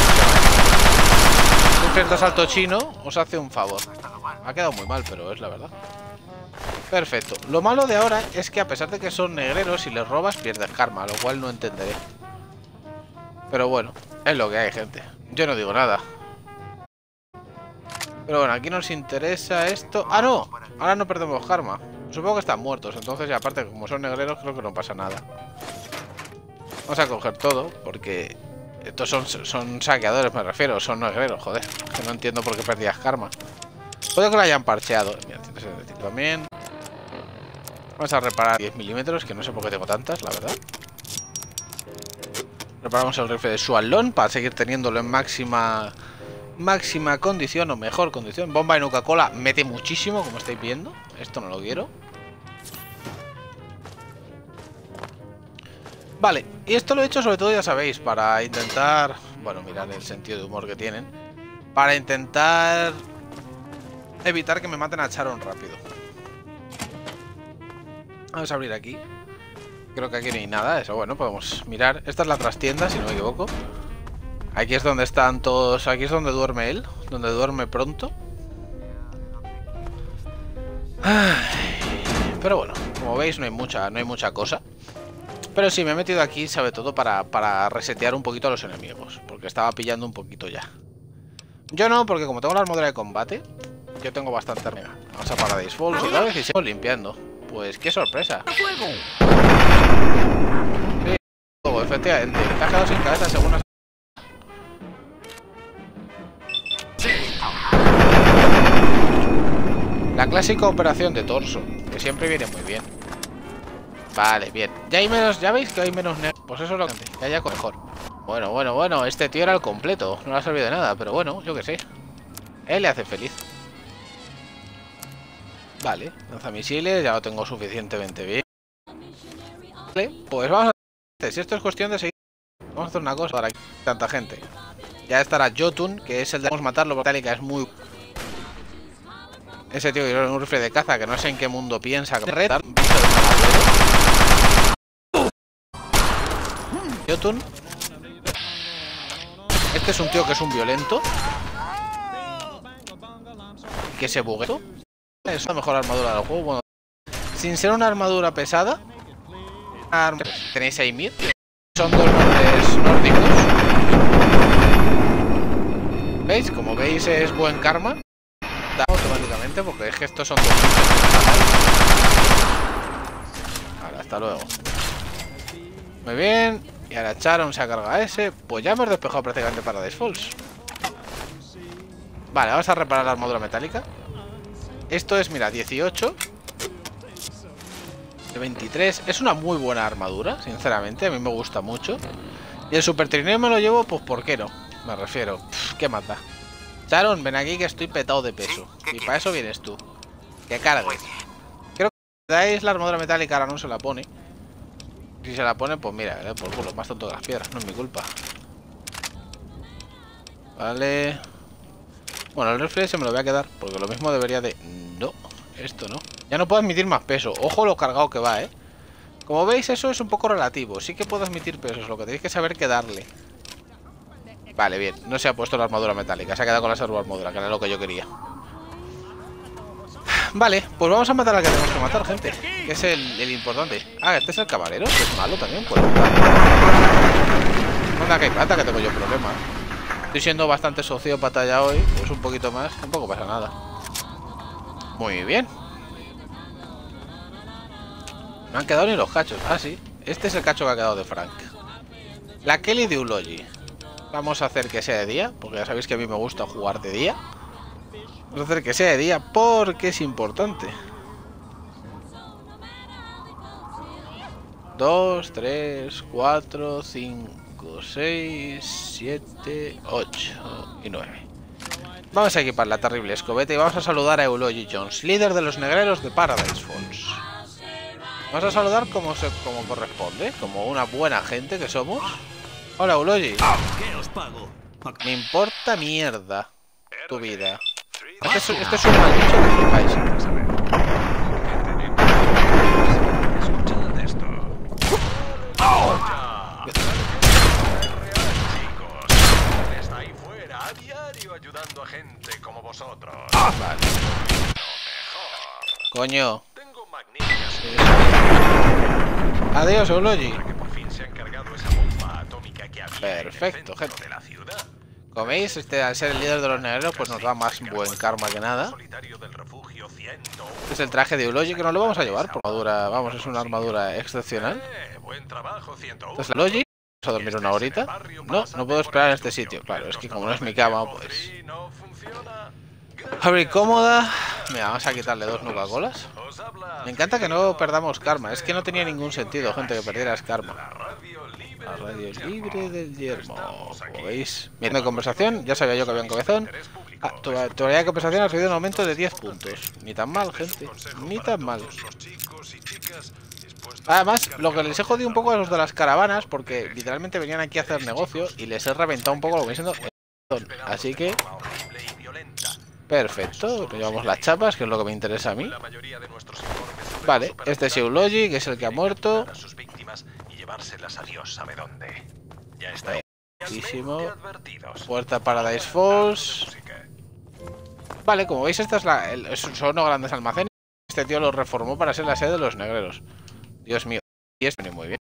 un cierto salto chino, os hace un favor. Ha quedado muy mal, pero es la verdad. Perfecto. Lo malo de ahora es que a pesar de que son negreros, si les robas pierdes karma, lo cual no entenderé. Pero bueno, es lo que hay, gente. Yo no digo nada. Pero bueno, aquí nos interesa esto. ¡Ah, no! Ahora no perdemos karma. Supongo que están muertos, entonces, y aparte, como son negreros, creo que no pasa nada. Vamos a coger todo, porque estos son, son saqueadores, me refiero. Son negreros, joder. Que no entiendo por qué perdías karma. Puede que lo hayan parcheado. Mira, también. Vamos a reparar diez milímetros, que no sé por qué tengo tantas, la verdad. Reparamos el rifle de Sualón para seguir teniéndolo en máxima máxima condición o mejor condición. Bomba de Nuka-Cola mete muchísimo, como estáis viendo. Esto no lo quiero. Vale, y esto lo he hecho sobre todo, ya sabéis, para intentar... Bueno, mirad el sentido de humor que tienen. Para intentar evitar que me maten a Charon rápido. Vamos a abrir aquí. Creo que aquí no hay nada, eso bueno, podemos mirar. Esta es la trastienda, si no me equivoco. Aquí es donde están todos... Aquí es donde duerme él, donde duerme pronto. Ay, pero bueno, como veis no hay mucha, no hay mucha cosa. Pero sí, me he metido aquí, sabe todo, para, para resetear un poquito a los enemigos. Porque estaba pillando un poquito ya. Yo no, porque como tengo la armadura de combate, yo tengo bastante armadura. Vamos a Paradise Falls otra vez y seguimos limpiando. Pues qué sorpresa. Sí, efectivamente. Te has quedado sin cabeza según las... La clásica operación de torso, que siempre viene muy bien. Vale, bien. Ya hay menos, ya veis que hay menos negros. Pues eso es lo que que haya mejor. Bueno, bueno, bueno, este tío era el completo. No le ha servido de nada, pero bueno, yo qué sé. Él le hace feliz. Vale, lanzamisiles, ya lo tengo suficientemente bien. Vale, pues vamos a... Si esto es cuestión de seguir... Vamos a hacer una cosa para que tanta gente. Ya estará Jotun, que es el de... Vamos a matarlo, porque Metallica es muy... Ese tío que es un rifle de caza, que no sé en qué mundo piensa. Red, Jotun. Este es un tío que es un violento. Que se bugue. Es la mejor armadura del juego. Bueno, sin ser una armadura pesada. Tenéis a Ymir. Son dos nombres nórdicos. ¿Veis? Como veis es buen karma. Da automáticamente porque es que estos son dos. Ahora, hasta luego. Muy bien. Y ahora Charon se carga ese. Pues ya hemos despejado prácticamente Paradise Falls. Vale, vamos a reparar la armadura metálica. Esto es, mira, dieciocho. De veintitrés. Es una muy buena armadura, sinceramente. A mí me gusta mucho. Y el super trineo me lo llevo, pues ¿por qué no? Me refiero. Pff, ¿qué mata? Charon, ven aquí que estoy petado de peso. Y para eso vienes tú. Que cargues. Creo que dais la armadura metálica, ahora no se la pone. Si se la pone, pues mira, eh, por culo, más tonto que las piedras, no es mi culpa. Vale. Bueno, el rifle se me lo voy a quedar, porque lo mismo debería de... No, esto no. Ya no puedo admitir más peso. Ojo lo cargado que va, eh. Como veis, eso es un poco relativo. Sí que puedo admitir pesos, lo que tenéis que saber que darle. Vale, bien, no se ha puesto la armadura metálica. Se ha quedado con la servo armadura, que era lo que yo quería. Vale, pues vamos a matar al que tenemos que matar, gente. Que es el, el importante. Ah, este es el camarero, que es malo también. Pues anda que hay plata, que tengo yo problemas. Estoy siendo bastante sociópata ya hoy. Pues un poquito más, tampoco pasa nada. Muy bien. No han quedado ni los cachos. Ah, sí, este es el cacho que ha quedado de Frank. La Kelly de Eulogy. Vamos a hacer que sea de día, porque ya sabéis que a mí me gusta jugar de día. Vamos a hacer que sea de día porque es importante. Dos, tres, cuatro, cinco, seis, siete, ocho y nueve. Vamos a equipar la terrible escopeta y vamos a saludar a Eulogy Jones, líder de los negreros de Paradise Falls. Vamos a saludar como, se, como corresponde, como una buena gente que somos. Hola, Eulogy.
¿Qué os pago?
Me importa mierda tu vida. Este es, este es un maldito que flipáis. Coño. Adiós, Eulogy. Perfecto, gente. Como veis, este, al ser el líder de los negreros, pues nos da más buen karma que nada. Este es el traje de Eulogy, que nos lo vamos a llevar por armadura. Vamos, es una armadura excepcional. Este es Eulogy. Vamos a dormir una horita. No, no puedo esperar en este sitio. Claro, es que como no es mi cama, pues... Abrir cómoda. Mira, vamos a quitarle dos Nuka-Colas. Me encanta que no perdamos karma. Es que no tenía ningún sentido, gente, que perdieras karma. La radio libre del yermo. Como veis, viendo de conversación, ya sabía yo que había un cabezón. Ah, tu teoría de conversación ha recibido un aumento de diez puntos. Ni tan mal, gente. Ni tan mal. Además, lo que les he jodido un poco a los de las caravanas, porque literalmente venían aquí a hacer negocio y les he reventado un poco lo que viene siendo. Así que... perfecto, nos llevamos las chapas, que es lo que me interesa a mí. Vale, este es Eulogy, que es el que ha muerto. Buenísimo. Puerta Paradise Falls. Vale, como veis, esta es la, el, son unos grandes almacenes. Este tío lo reformó para ser la sede de los negreros. Dios mío, y esto viene muy bien.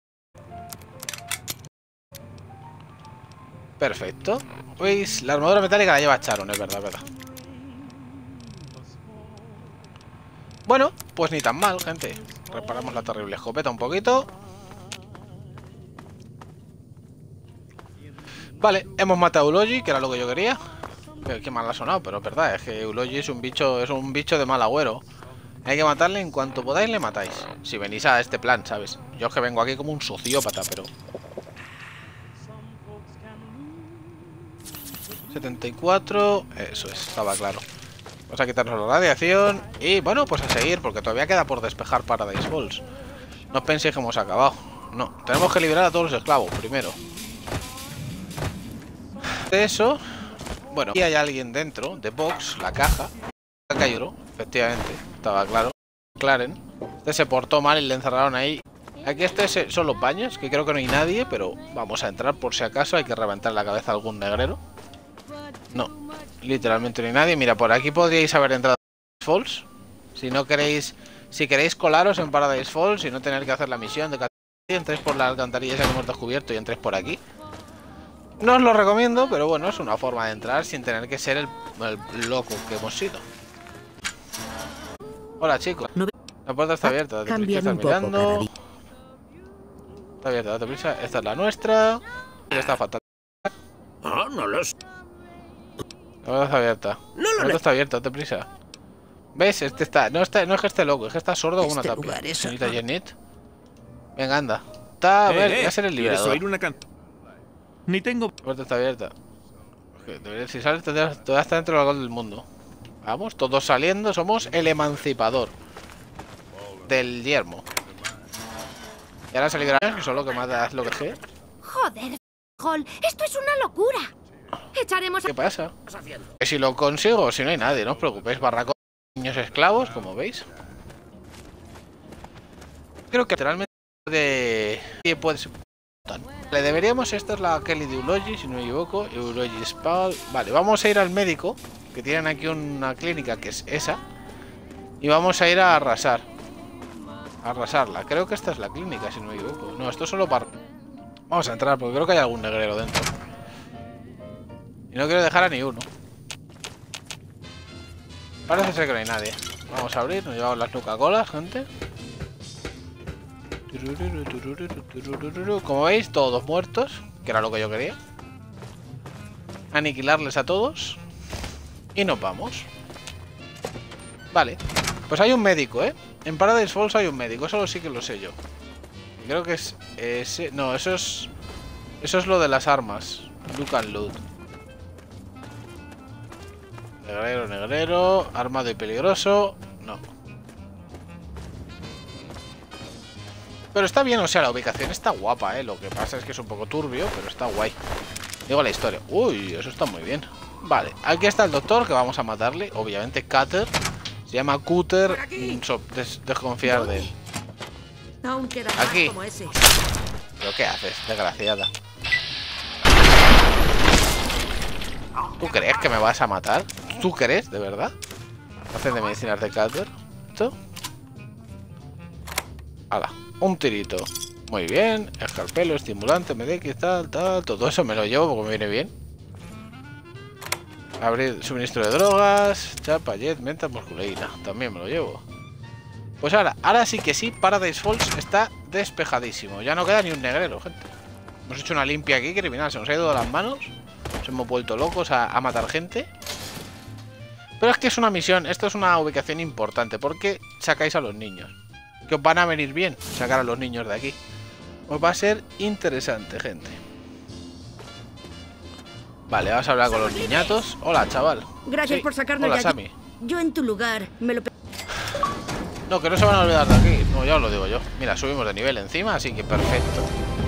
Perfecto. ¿Veis? La armadura metálica la lleva Charon, es verdad, es verdad. Bueno, pues ni tan mal, gente. Reparamos la terrible escopeta un poquito. Vale, hemos matado a Eulogy, que era lo que yo quería. Qué mal ha sonado, pero es verdad, es que Eulogy es un bicho, es un bicho de mal agüero. Hay que matarle en cuanto podáis, le matáis. Si venís a este plan, ¿sabes? Yo es que vengo aquí como un sociópata, pero... setenta y cuatro... Eso es, estaba claro. Vamos a quitarnos la radiación. Y bueno, pues a seguir, porque todavía queda por despejar Paradise Falls. No penséis que hemos acabado. No, tenemos que liberar a todos los esclavos primero. De eso... Bueno, aquí hay alguien dentro, de Box, la caja. Cairo, efectivamente, estaba claro. Claren. Este se portó mal y le encerraron ahí. Aquí este son los baños, que creo que no hay nadie, pero vamos a entrar por si acaso. Hay que reventar la cabeza a algún negrero. No, literalmente no hay nadie. Mira, por aquí podríais haber entrado a Paradise Falls. Si no queréis, si queréis colaros en Paradise Falls y no tener que hacer la misión de que entréis por la alcantarilla esa que hemos descubierto y entréis por aquí. No os lo recomiendo, pero bueno, es una forma de entrar sin tener que ser el, el loco que hemos sido. Hola, chicos. La puerta está abierta. Date prisa, estás mirando. Está abierta, date prisa. Esta es la nuestra. Ya está fatal.
Ah, no lo sé.
La puerta está abierta.
No
La puerta está abierta, date prisa. ¿Ves? Este está. No, está, no es que esté loco, es que está sordo como una tapia. Señorita Janet. Venga, anda. Está, a ver, voy a ser el liberador.
Ni tengo...
La puerta está abierta. Si sales, te vas a estar dentro del gol del mundo. Vamos, todos saliendo. Somos el emancipador del yermo. Y ahora salir que son lo que más lo que sé.
Joder, Hall, esto es una locura. Echaremos a...
¿Qué pasa? Que si lo consigo, si no hay nadie, no os preocupéis. Barracón de niños esclavos, como veis. Creo que literalmente de... puede ser... Le deberíamos, esta es la Kelly de Eulogy, si no me equivoco. Eulogy Spal. Vale, vamos a ir al médico, que tienen aquí una clínica que es esa. Y vamos a ir a arrasar. A arrasarla. Creo que esta es la clínica, si no me equivoco. No, esto es solo para... Vamos a entrar, porque creo que hay algún negrero dentro. Y no quiero dejar a ni uno. Parece ser que no hay nadie. Vamos a abrir, nos llevamos las Nuka-Colas, gente. Como veis, todos muertos, que era lo que yo quería. Aniquilarles a todos. Y nos vamos. Vale, pues hay un médico, ¿eh? En Paradise Falls hay un médico, eso sí que lo sé yo. Creo que es ese... No, eso es... Eso es lo de las armas. Look and loot. Negrero, negrero. Armado y peligroso. No. Pero está bien, o sea, la ubicación está guapa, ¿eh? Lo que pasa es que es un poco turbio, pero está guay. Digo la historia. Uy, eso está muy bien. Vale, aquí está el doctor, que vamos a matarle. Obviamente, Cutter. Se llama Cutter. So, des desconfiar de él. Aquí. ¿Pero qué haces, desgraciada? ¿Tú crees que me vas a matar? ¿Tú crees, de verdad? Hacen de medicinas de Cutter. ¿Esto? Hala, un tirito. Muy bien, escarpelo, estimulante, M D X, tal, tal, todo eso me lo llevo porque me viene bien. Abrir suministro de drogas, chapa, jet, menta, musculeína. También me lo llevo. Pues ahora, ahora sí que sí, Paradise Falls está despejadísimo. Ya no queda ni un negrero, gente. Hemos hecho una limpia aquí criminal, se nos ha ido de las manos. Nos hemos vuelto locos a, a matar gente. Pero es que es una misión, esto es una ubicación importante porque sacáis a los niños. Que os van a venir bien sacar a los niños de aquí. Os va a ser interesante, gente. Vale, vamos a hablar con los niñatos. Hola, chaval.
Gracias
sí.
por sacarnos
Hola,
de
Sammy.
allí. Yo en tu lugar me lo...
No, que no se van a olvidar de aquí. No, ya os lo digo yo. Mira, subimos de nivel encima, así que perfecto.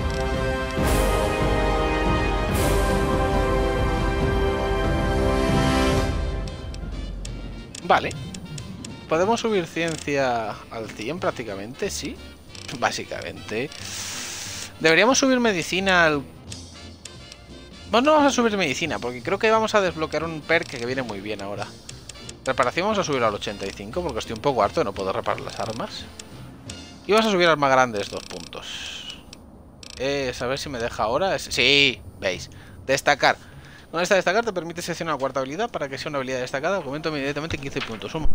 Vale. ¿Podemos subir ciencia al cien prácticamente? Sí. Básicamente. Deberíamos subir medicina al... Bueno, no vamos a subir medicina, porque creo que vamos a desbloquear un perk que viene muy bien ahora. Reparación vamos a subir al ochenta y cinco, porque estoy un poco harto de no poder reparar las armas. Y vamos a subir armas grandes, dos puntos. Eh, a ver si me deja ahora. Sí, veis. Destacar. Con esta destacar te permite seleccionar una cuarta habilidad para que sea una habilidad destacada. Aumento inmediatamente quince puntos. Suma.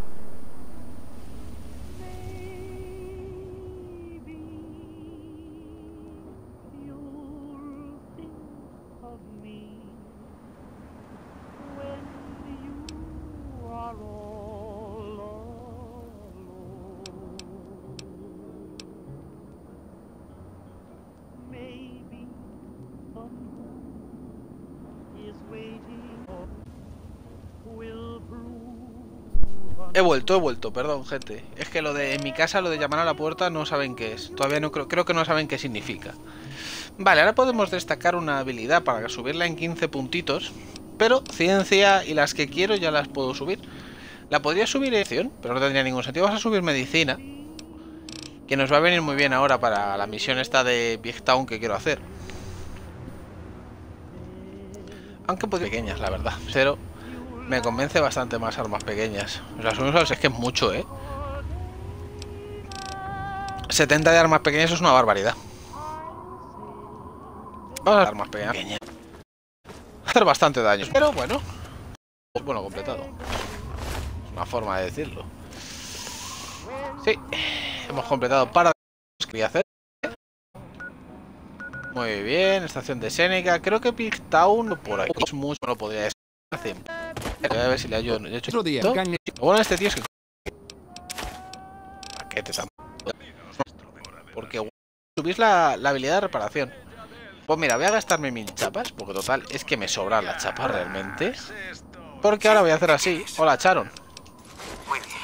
He vuelto, he vuelto, perdón, gente. Es que lo de en mi casa, lo de llamar a la puerta, no saben qué es. Todavía no creo, creo que no saben qué significa. Vale, ahora podemos destacar una habilidad para subirla en quince puntitos. Pero ciencia y las que quiero ya las puedo subir. La podría subir en acción, pero no tendría ningún sentido. Vamos a subir medicina, que nos va a venir muy bien ahora para la misión esta de Big Town que quiero hacer. Aunque podría pequeñas, la verdad. Pero me convence bastante más armas pequeñas. O sea, son, es que es mucho, ¿eh? setenta de armas pequeñas es una barbaridad. Vamos a armas pequeñas. Hacer bastante daño. Pero bueno. Bueno, completado. Es una forma de decirlo. Sí. Hemos completado para lo que quería hacer. Muy bien. Estación de Seneca. Creo que Big Town por ahí es mucho. No lo podría decir. Voy a ver si le ayudo. He hecho otro día. Lo bueno de este tío es que paquete tampoco. Porque subís la, la habilidad de reparación. Pues mira, voy a gastarme mil chapas, porque total es que me sobran las chapas realmente. Porque ahora voy a hacer así. Hola, Charon.
Muy bien.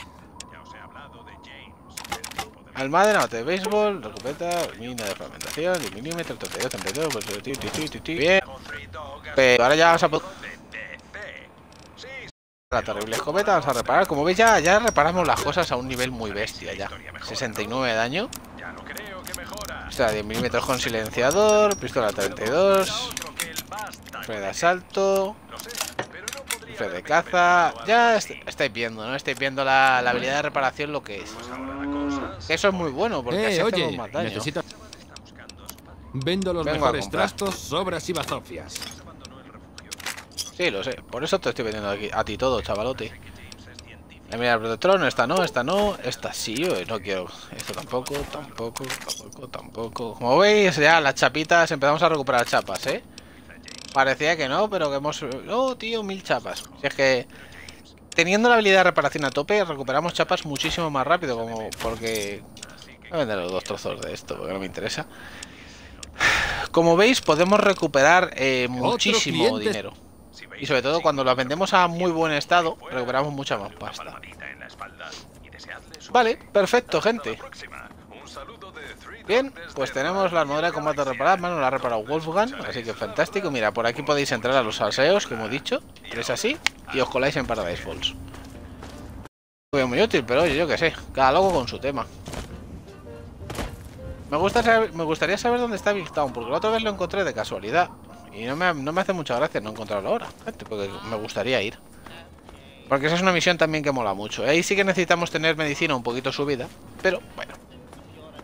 Almadena de béisbol, recupeta, mina de fragmentación, de milímetro, treinta y dos, treinta y dos, pues, ti, ti, ti, ti, ti. Bien. Pero ahora ya vamos a poder... La terrible escopeta, vamos a reparar. Como veis ya, ya reparamos las cosas a un nivel muy bestia ya. sesenta y nueve de daño. O sea, diez milímetros con silenciador, pistola treinta y dos, rifle de asalto, rifle de caza. Ya est estáis viendo, ¿no? Estáis viendo la, la habilidad de reparación lo que es. Eso es muy bueno porque
eh,
así
oye,
hacemos más daño.
Necesito... Vendo los
Vengo
mejores trastos, sobras y bazofias.
Sí, lo sé. Por eso te estoy vendiendo aquí a ti todo, chavalote. Eh, mira, el protector, no, esta no, esta no, esta sí, yo no quiero. Esto tampoco, tampoco, tampoco, tampoco. Como veis, ya las chapitas, empezamos a recuperar chapas, ¿eh? Parecía que no, pero que hemos... Oh, tío, mil chapas. Si es que... Teniendo la habilidad de reparación a tope, recuperamos chapas muchísimo más rápido, como... Porque... Voy a vender los dos trozos de esto, porque no me interesa. Como veis, podemos recuperar eh, muchísimo dinero. Y sobre todo cuando las vendemos a muy buen estado, recuperamos mucha más pasta. Vale, perfecto, gente. Bien, pues tenemos la armadura de combate reparada. Bueno, la ha reparado Wolfgang, así que fantástico. Mira, por aquí podéis entrar a los salseos, como he dicho. Tres así, y os coláis en Paradise Falls. Muy útil, pero oye, yo qué sé, cada loco con su tema. Me, gusta saber, me gustaría saber dónde está Big Town, porque la otra vez lo encontré de casualidad. Y no me, no me hace mucha gracia no encontrarlo ahora, gente, porque me gustaría ir. Porque esa es una misión también que mola mucho. Ahí sí que necesitamos tener medicina un poquito subida, pero bueno.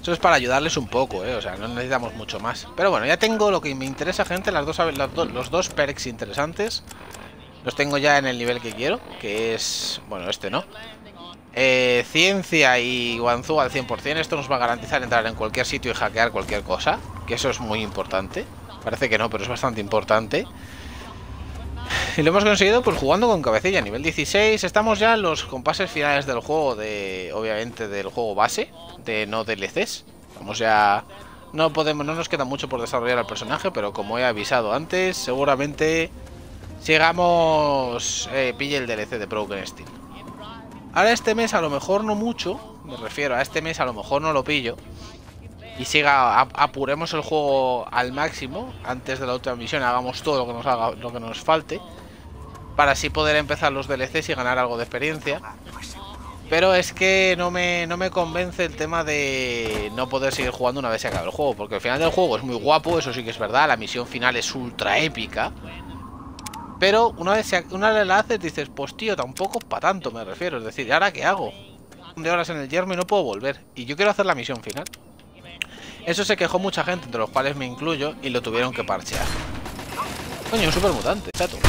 Eso es para ayudarles un poco, ¿eh? O sea, no necesitamos mucho más. Pero bueno, ya tengo lo que me interesa, gente. Las dos, las do, los dos perks interesantes. Los tengo ya en el nivel que quiero. Que es... Bueno, este no. Eh, ciencia y Guangzhou al cien por cien. Esto nos va a garantizar entrar en cualquier sitio y hackear cualquier cosa. Que eso es muy importante. Parece que no, pero es bastante importante. Y lo hemos conseguido pues jugando con cabecilla. Nivel dieciséis. Estamos ya en los compases finales del juego. De obviamente del juego base. De no D L Cs. Vamos ya... No podemos, no nos queda mucho por desarrollar al personaje. Pero como he avisado antes, seguramente sigamos... Eh, pille el D L C de Broken Steel. Ahora este mes a lo mejor no mucho. Me refiero a este mes a lo mejor no lo pillo. Y siga, apuremos el juego al máximo. Antes de la última misión hagamos todo lo que nos haga, lo que nos falte. Para así poder empezar los D L Cs y ganar algo de experiencia. Pero es que no me, no me convence el tema de no poder seguir jugando una vez se acabe el juego. Porque el final del juego es muy guapo, eso sí que es verdad. La misión final es ultra épica. Pero una vez, se, una vez la haces dices, pues tío, tampoco para tanto me refiero. Es decir, ¿y ahora qué hago? De horas en el yermo y no puedo volver. Y yo quiero hacer la misión final. Eso se quejó mucha gente, entre los cuales me incluyo, y lo tuvieron que parchear. Coño, un super mutante, chato.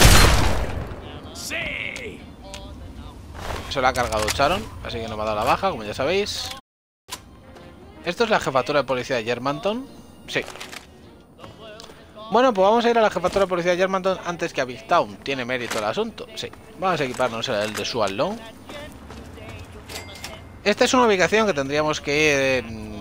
¡Sí!
Eso lo ha cargado Charon, así que no me ha dado la baja, como ya sabéis. ¿Esto es la jefatura de policía de Germantown? Sí. Bueno, pues vamos a ir a la jefatura de policía de Germantown antes que a Big Town. ¿Tiene mérito el asunto? Sí. Vamos a equiparnos el de Swan Long. Esta es una ubicación que tendríamos que ir en...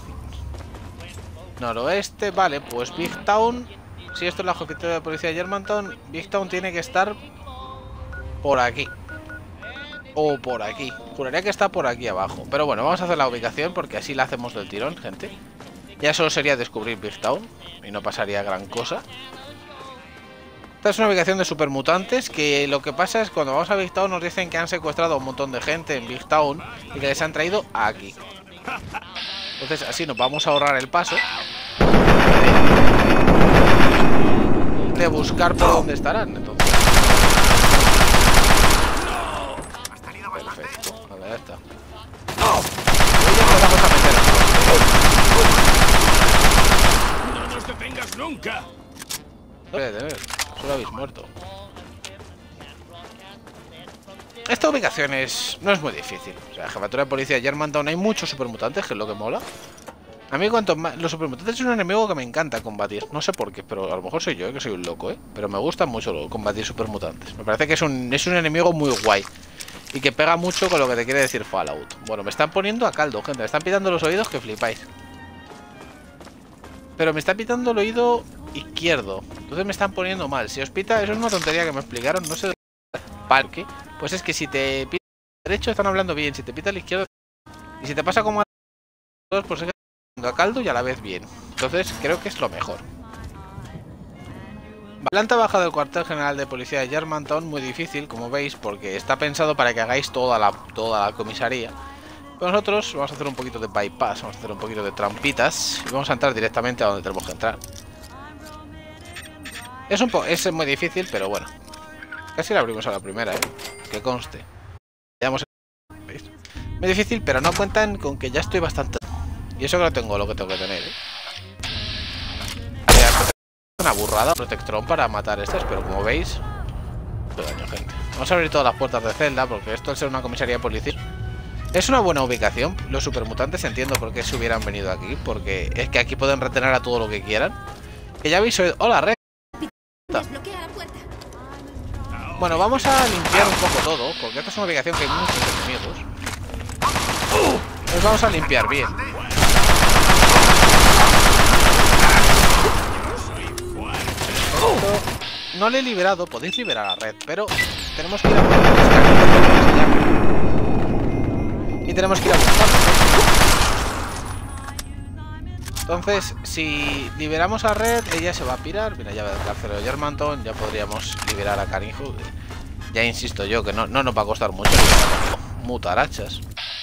noroeste, vale, pues Big Town. Si esto es la jefatura de policía de Germantown, Big Town tiene que estar por aquí. O por aquí. Juraría que está por aquí abajo. Pero bueno, vamos a hacer la ubicación porque así la hacemos del tirón, gente. Ya solo sería descubrir Big Town y no pasaría gran cosa. Esta es una ubicación de supermutantes que lo que pasa es cuando vamos a Big Town nos dicen que han secuestrado a un montón de gente en Big Town y que les han traído aquí. Entonces así nos vamos a ahorrar el paso de buscar por dónde estarán. Entonces. Perfecto, vale, ya está. Y ya empezamos a meter.
¡No nos detengas nunca!
No puede detener, solo habéis muerto. Esta ubicación es, no es muy difícil. O sea, jefatura de policía de Germantown hay muchos supermutantes, que es lo que mola. A mí cuanto más... Los supermutantes es un enemigo que me encanta combatir. No sé por qué, pero a lo mejor soy yo, que soy un loco, ¿eh? Pero me gusta mucho combatir supermutantes. Me parece que es un, es un enemigo muy guay. Y que pega mucho con lo que te quiere decir Fallout. Bueno, me están poniendo a caldo, gente. Me están pitando los oídos que flipáis. Pero me está pitando el oído izquierdo. Entonces me están poniendo mal. Si os pita, eso es una tontería que me explicaron. No sé para qué. Pues es que si te pita el derecho están hablando bien. Si te pita el izquierdo. Y si te pasa como a todos, pues es que a caldo y a la vez bien. Entonces creo que es lo mejor. Planta baja del cuartel general de policía de Germantown. Muy difícil, como veis, porque está pensado para que hagáis toda la, toda la comisaría. Pero nosotros vamos a hacer un poquito de bypass. Vamos a hacer un poquito de trampitas. Y vamos a entrar directamente a donde tenemos que entrar. Es un po es muy difícil, pero bueno. Casi la abrimos a la primera, ¿eh? Que conste. Veamos. ¿Veis? Muy difícil, pero no cuentan con que ya estoy bastante... Y eso que no tengo lo que tengo que tener, ¿eh? Una burrada, protectrón para matar estas, pero como veis... Mucho daño, gente. Vamos a abrir todas las puertas de celda, porque esto al ser una comisaría de policía... Es una buena ubicación. Los supermutantes entiendo por qué se hubieran venido aquí, porque es que aquí pueden retener a todo lo que quieran. Que ya habéis oído... ¡Hola, Red! Bueno, vamos a limpiar un poco todo, porque esta es una ubicación que hay muchos enemigos. Nos vamos a limpiar bien. No le he liberado, podéis liberar a Red, pero tenemos que ir a por el y tenemos que ir a buscarlo. Entonces, si liberamos a Red, ella se va a pirar. Mira, llave del carcelero de Germantown. Ya podríamos liberar a Canijo. Ya insisto yo que no, no nos va a costar mucho. Mutarachas.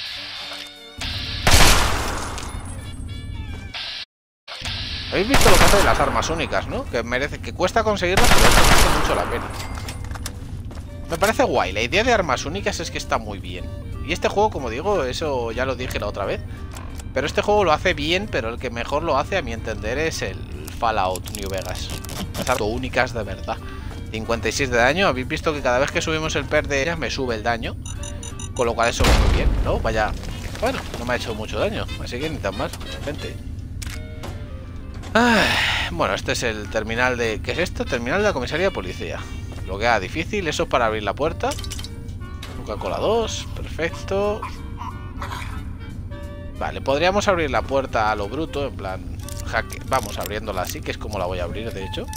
Habéis visto lo que hace de las armas únicas, ¿no? Que merece, que cuesta conseguirlas, pero esto merece mucho la pena. Me parece guay. La idea de armas únicas es que está muy bien. Y este juego, como digo, eso ya lo dije la otra vez, Pero este juego lo hace bien, pero el que mejor lo hace, a mi entender, es el Fallout New Vegas. Las armas únicas de verdad. cincuenta y seis de daño. Habéis visto que cada vez que subimos el per de ellas me sube el daño. Con lo cual eso va muy bien, ¿no? Vaya... Bueno, no me ha hecho mucho daño. Así que ni tan mal, gente. Ah, bueno, este es el terminal de... ¿Qué es esto? Terminal de la comisaría de policía. Lo que haga difícil, eso es para abrir la puerta. Coca-Cola dos, perfecto. Vale, podríamos abrir la puerta a lo bruto, en plan... Hacke... Vamos abriéndola así, que es como la voy a abrir, de hecho.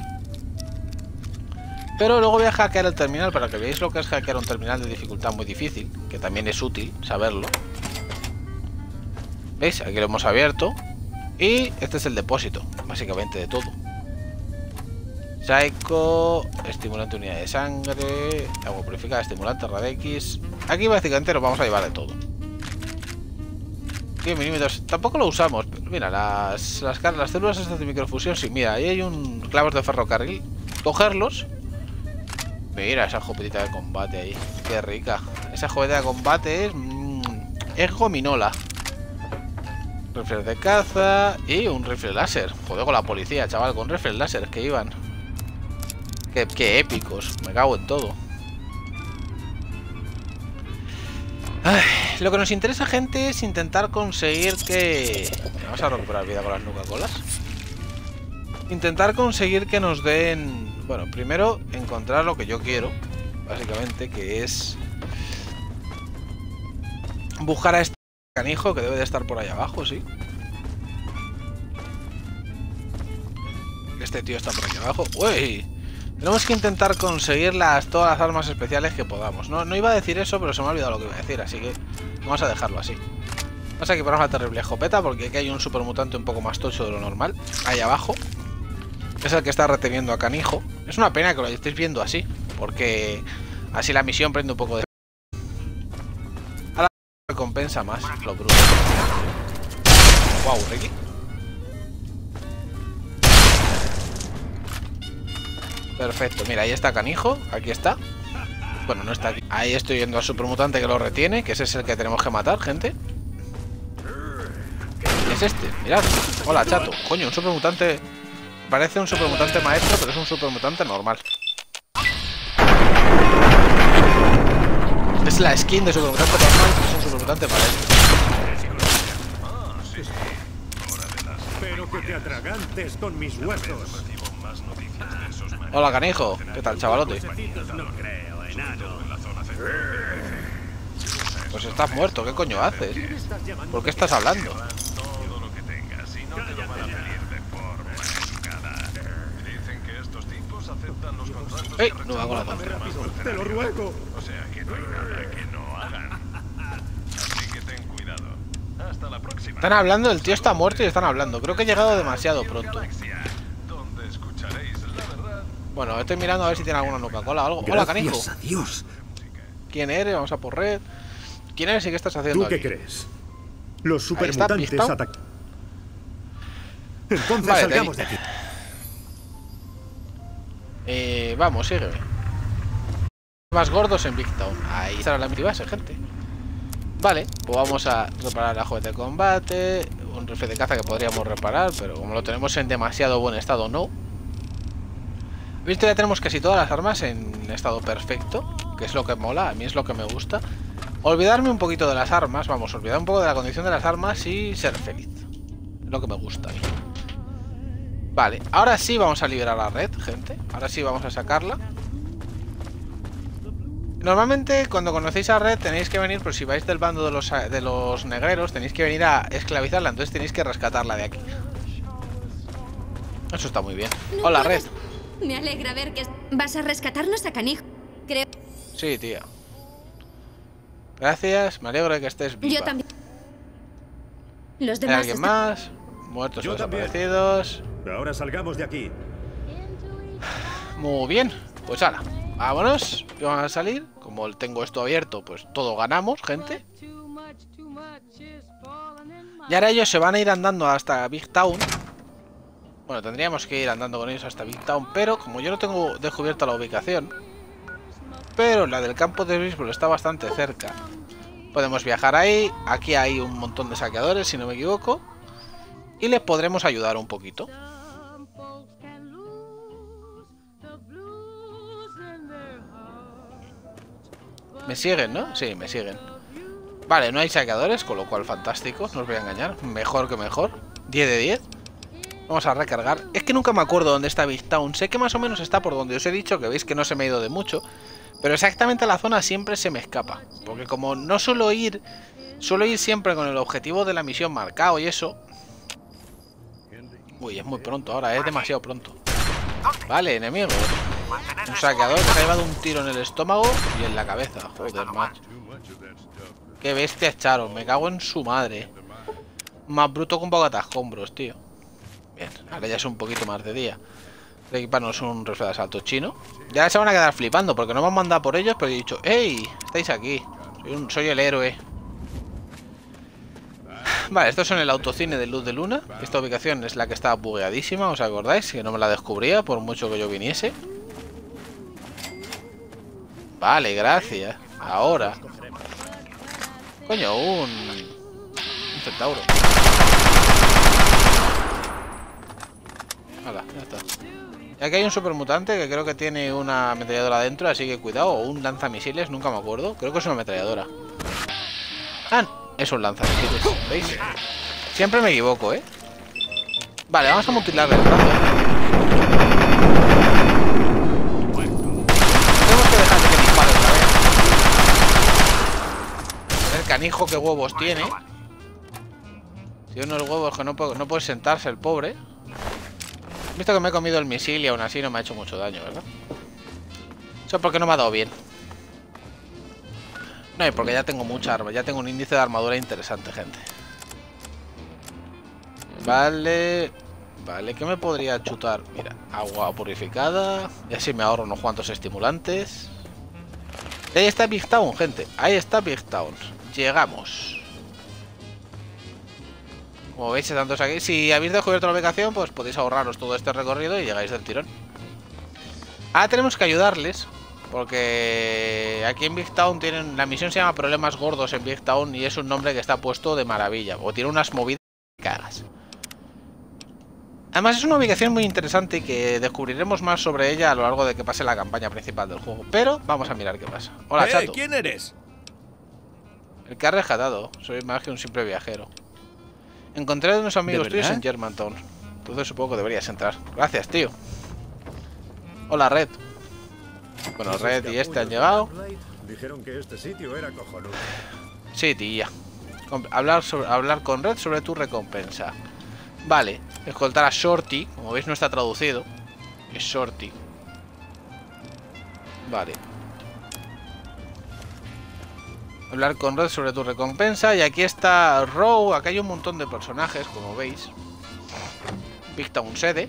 Pero luego voy a hackear el terminal para que veáis lo que es hackear un terminal de dificultad muy difícil, que también es útil saberlo. ¿Veis? Aquí lo hemos abierto. Y este es el depósito, básicamente de todo. Psycho, estimulante unidad de sangre, agua purificada, estimulante, Radex. Aquí básicamente nos vamos a llevar de todo. diez milímetros, tampoco lo usamos. Mira, las, las, las células estas de microfusión, sí, mira, ahí hay un clavos de ferrocarril. Cogerlos. Mira esa escopetita de combate ahí, qué rica. Esa escopeta de combate es... Mmm, es gominola. Rifles de caza y un rifle láser. Joder con la policía, chaval, con rifles láser que iban. Qué, qué épicos, me cago en todo. Ay, lo que nos interesa, gente, es intentar conseguir que... Vamos a recuperar vida con las Nuka-Colas. Intentar conseguir que nos den... Bueno, primero encontrar lo que yo quiero, básicamente, que es... Buscar a este canijo que debe de estar por ahí abajo, sí. Este tío está por ahí abajo. ¡Uy! Tenemos que intentar conseguir las, todas las armas especiales que podamos. No, no iba a decir eso, pero se me ha olvidado lo que iba a decir, así que vamos a dejarlo así. Vamos a equiparnos la terrible escopeta, porque aquí hay un supermutante un poco más tocho de lo normal. Ahí abajo. Es el que está reteniendo a canijo. Es una pena que lo estéis viendo así, porque así la misión prende un poco de... Ahora recompensa más, lo bruto. Wow, Ricky. Perfecto, mira, ahí está canijo, aquí está. Bueno, no está aquí. Ahí estoy viendo al supermutante que lo retiene, que ese es el que tenemos que matar, gente. Es este, mirad. Hola, chato. Coño, un supermutante... Parece un supermutante maestro, pero es un supermutante normal. Es la skin de supermutante normal, pero es un supermutante maestro.
Espero que te atragantes con mis huesos.
Hola, canijo. ¿Qué tal, chavalote? Pues estás muerto. ¿Qué coño haces? ¿Por qué estás hablando? ¡Ey! No hago la tonta.
¡Te lo ruego!
O sea que no hay nada que no hagan. Así que ten cuidado. Hasta la próxima.
Están hablando, el tío está muerto y están hablando. Creo que he llegado demasiado pronto. Bueno, estoy mirando a ver si tiene alguna Nuka-Cola o algo. Hola, canijo.
Gracias a Dios.
¿Quién eres? Vamos a por red. ¿Quién eres y qué estás haciendo
¿Tú qué
aquí?
crees? Los supermutantes atacan. Entonces
vale,
salgamos de aquí.
Eh, vamos, sígueme. Más gordos en Big Town. Ahí estará la multibase, gente. Vale, pues vamos a reparar la juguete de combate. Un rifle de caza que podríamos reparar, pero como lo tenemos en demasiado buen estado, no. Visto, ya tenemos casi todas las armas en estado perfecto, que es lo que mola, a mí es lo que me gusta. Olvidarme un poquito de las armas, vamos, olvidar un poco de la condición de las armas y ser feliz. Lo que me gusta a mí. Vale, ahora sí vamos a liberar la red, gente. Ahora sí vamos a sacarla. Normalmente cuando conocéis a red tenéis que venir, pues si vais del bando de los, de los negreros, tenéis que venir a esclavizarla, entonces tenéis que rescatarla de aquí. Eso está muy bien.
No
Hola,
puedes...
red.
Me alegra ver que vas a rescatarnos a canijo. Creo...
Sí, tía. Gracias, me alegro de que estés viva.
Yo también. Los
¿Hay
demás
alguien
están...
más? Muertos o
Yo también.
desaparecidos.
Ahora salgamos de aquí.
Muy bien, pues ala, vámonos. Vamos a salir. Como tengo esto abierto, pues todo ganamos, gente. Y ahora ellos se van a ir andando hasta Big Town. Bueno, tendríamos que ir andando con ellos hasta Big Town, pero como yo no tengo descubierta la ubicación, pero la del campo de béisbol está bastante cerca, Podemos viajar ahí. Aquí hay un montón de saqueadores, si no me equivoco. Y les podremos ayudar un poquito. Me siguen, ¿no? Sí, me siguen. Vale, no hay saqueadores, con lo cual fantástico. No os voy a engañar. Mejor que mejor. diez de diez. Vamos a recargar. Es que nunca me acuerdo dónde está Big Town. Sé que más o menos está por donde os he dicho, que veis que no se me ha ido de mucho. Pero exactamente la zona siempre se me escapa. Porque como no suelo ir... Suelo ir siempre con el objetivo de la misión marcado y eso. Uy, es muy pronto ahora, es demasiado pronto. Vale, enemigo. Un saqueador que se ha llevado un tiro en el estómago y en la cabeza. Joder, macho. Qué bestia echaron, me cago en su madre. Más bruto que un poco de atascombros, tío. Bien, ahora ya es un poquito más de día. De equiparnos un rifle de asalto chino. Ya se van a quedar flipando porque no me han mandado por ellos, pero he dicho, ¡hey! Estáis aquí. Soy, un, soy el héroe. Vale, estos son el autocine de Luz de Luna. Esta ubicación es la que estaba bugueadísima, ¿os acordáis? Que no me la descubría por mucho que yo viniese. Vale, gracias. Ahora. Coño, un... Un centauro. Hala, ya está. Y aquí hay un supermutante que creo que tiene una ametralladora dentro, así que cuidado. O un lanzamisiles, nunca me acuerdo. Creo que es una ametralladora. Ah, es un lanzamisiles, ¿veis? Siempre me equivoco, ¿eh? Vale, vamos a mutilarle el brazo. Tenemos que dejar de que dispare otra vez. El canijo que huevos tiene. Tiene unos huevos que no puede, no puede sentarse el pobre. He visto que me he comido el misil y aún así no me ha hecho mucho daño, ¿verdad? Eso porque no me ha dado bien. No, y porque ya tengo mucha arma. Ya tengo un índice de armadura interesante, gente. Vale. Vale, ¿qué me podría chutar? Mira, agua purificada. Y así me ahorro unos cuantos estimulantes. Y ahí está Big Town, gente. Ahí está Big Town. Llegamos. Como veis, tantos aquí. Si habéis descubierto la ubicación, pues podéis ahorraros todo este recorrido y llegáis del tirón. Ahora tenemos que ayudarles. Porque aquí en Big Town tienen... La misión se llama Problemas Gordos en Big Town y es un nombre que está puesto de maravilla. O tiene unas movidas que cagas. Además es una ubicación muy interesante y que descubriremos más sobre ella a lo largo de que pase la campaña principal del juego. Pero vamos a mirar qué pasa. Hola,
hey,
chato.
¿Quién eres?
El que ha rescatado. Soy más que un simple viajero. Encontré a unos amigos tuyos en Germantown. Entonces supongo que deberías entrar. Gracias, tío. Hola, Red. Bueno, Red y este han llegado.
Dijeron que este sitio era cojonudo.
Sí, tía. Hablar, sobre, hablar con Red sobre tu recompensa. Vale. Escoltar a Shorty. Como veis no está traducido. Es Shorty. Vale. Hablar con Red sobre tu recompensa. Y aquí está Row. Acá hay un montón de personajes, como veis. Big Town sede.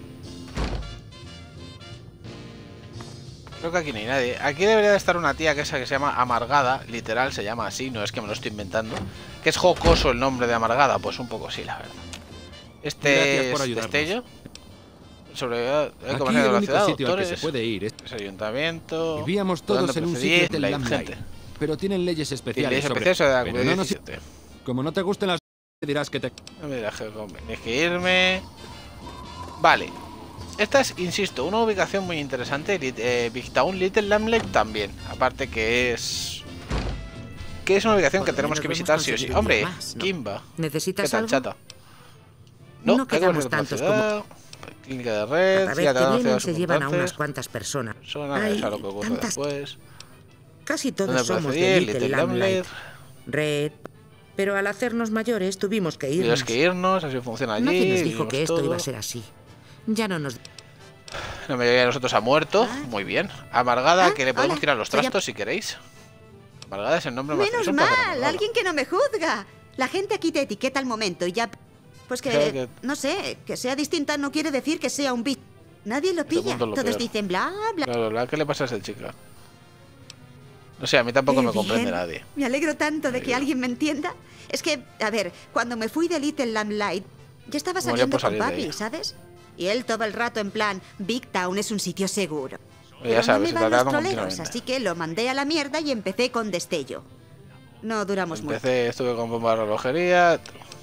Creo que aquí no hay nadie. Aquí debería de estar una tía que, esa que se llama Amargada. Literal, se llama así. No es que me lo estoy inventando. Que es jocoso el nombre de Amargada. Pues un poco sí, la verdad. Este es Destello. Sobre eh,
aquí el único ciudad, sitio al que se puede ir es...
es ayuntamiento.
Vivíamos todos en un sitio de Lamlight, pero tienen leyes especiales sobre... sobre pero no nos... Como no te gusten las... dirás que te...
No me dirás que tienes que irme... Vale. Esta es, insisto, una ubicación muy interesante. eh, Big Town, Little Lamlight también. Aparte que es... Que es una ubicación que tenemos que visitar sí o sí. Hombre, más, ¿no? Kimba.
¿Necesitas
¿Qué tal,
algo?
chata? No,
no quedamos tantos como...
Clínica de red,
cada vez
ya
que vienen se llevan a unas cuantas personas.
Hay lo que ocurre
tantas...
después.
Casi todos somos de Little Lamlight. Red... Pero al hacernos mayores tuvimos que irnos.
Tuvimos que irnos, así funciona allí.
Nadie nos dijo que esto todo. iba a ser así. Ya no nos...
La mayoría de nosotros ha muerto.
¿Ah?
Muy bien. Amargada,
¿Ah?
que le podemos
Hola.
tirar los trastos si queréis. Amargada es el nombre más...
Menos mal, alguien que no me juzga. La gente aquí te etiqueta al momento y ya... Pues que,
que...
no sé, que sea distinta no quiere decir que sea un bicho. Nadie lo pilla. Lo Todos peor. dicen bla, bla.
Bla, bla, bla. ¿Qué le pasa a esa chica? No sé, a mí tampoco
Qué
me comprende
bien.
nadie.
Me alegro tanto de que alguien me entienda. Es que, a ver, cuando me fui de Little Lamlight, ya estaba
Moría
saliendo
por
con
salir de
papi,
ella.
¿sabes? Y él todo el rato en plan, Big Town es un sitio seguro.
Ya
Pero
sabes,
no
se
me van
trata
los troleros,
continuamente.
así que lo mandé a la mierda y empecé con Destello. No duramos mucho.
Empecé, estuve con bomba de relojería.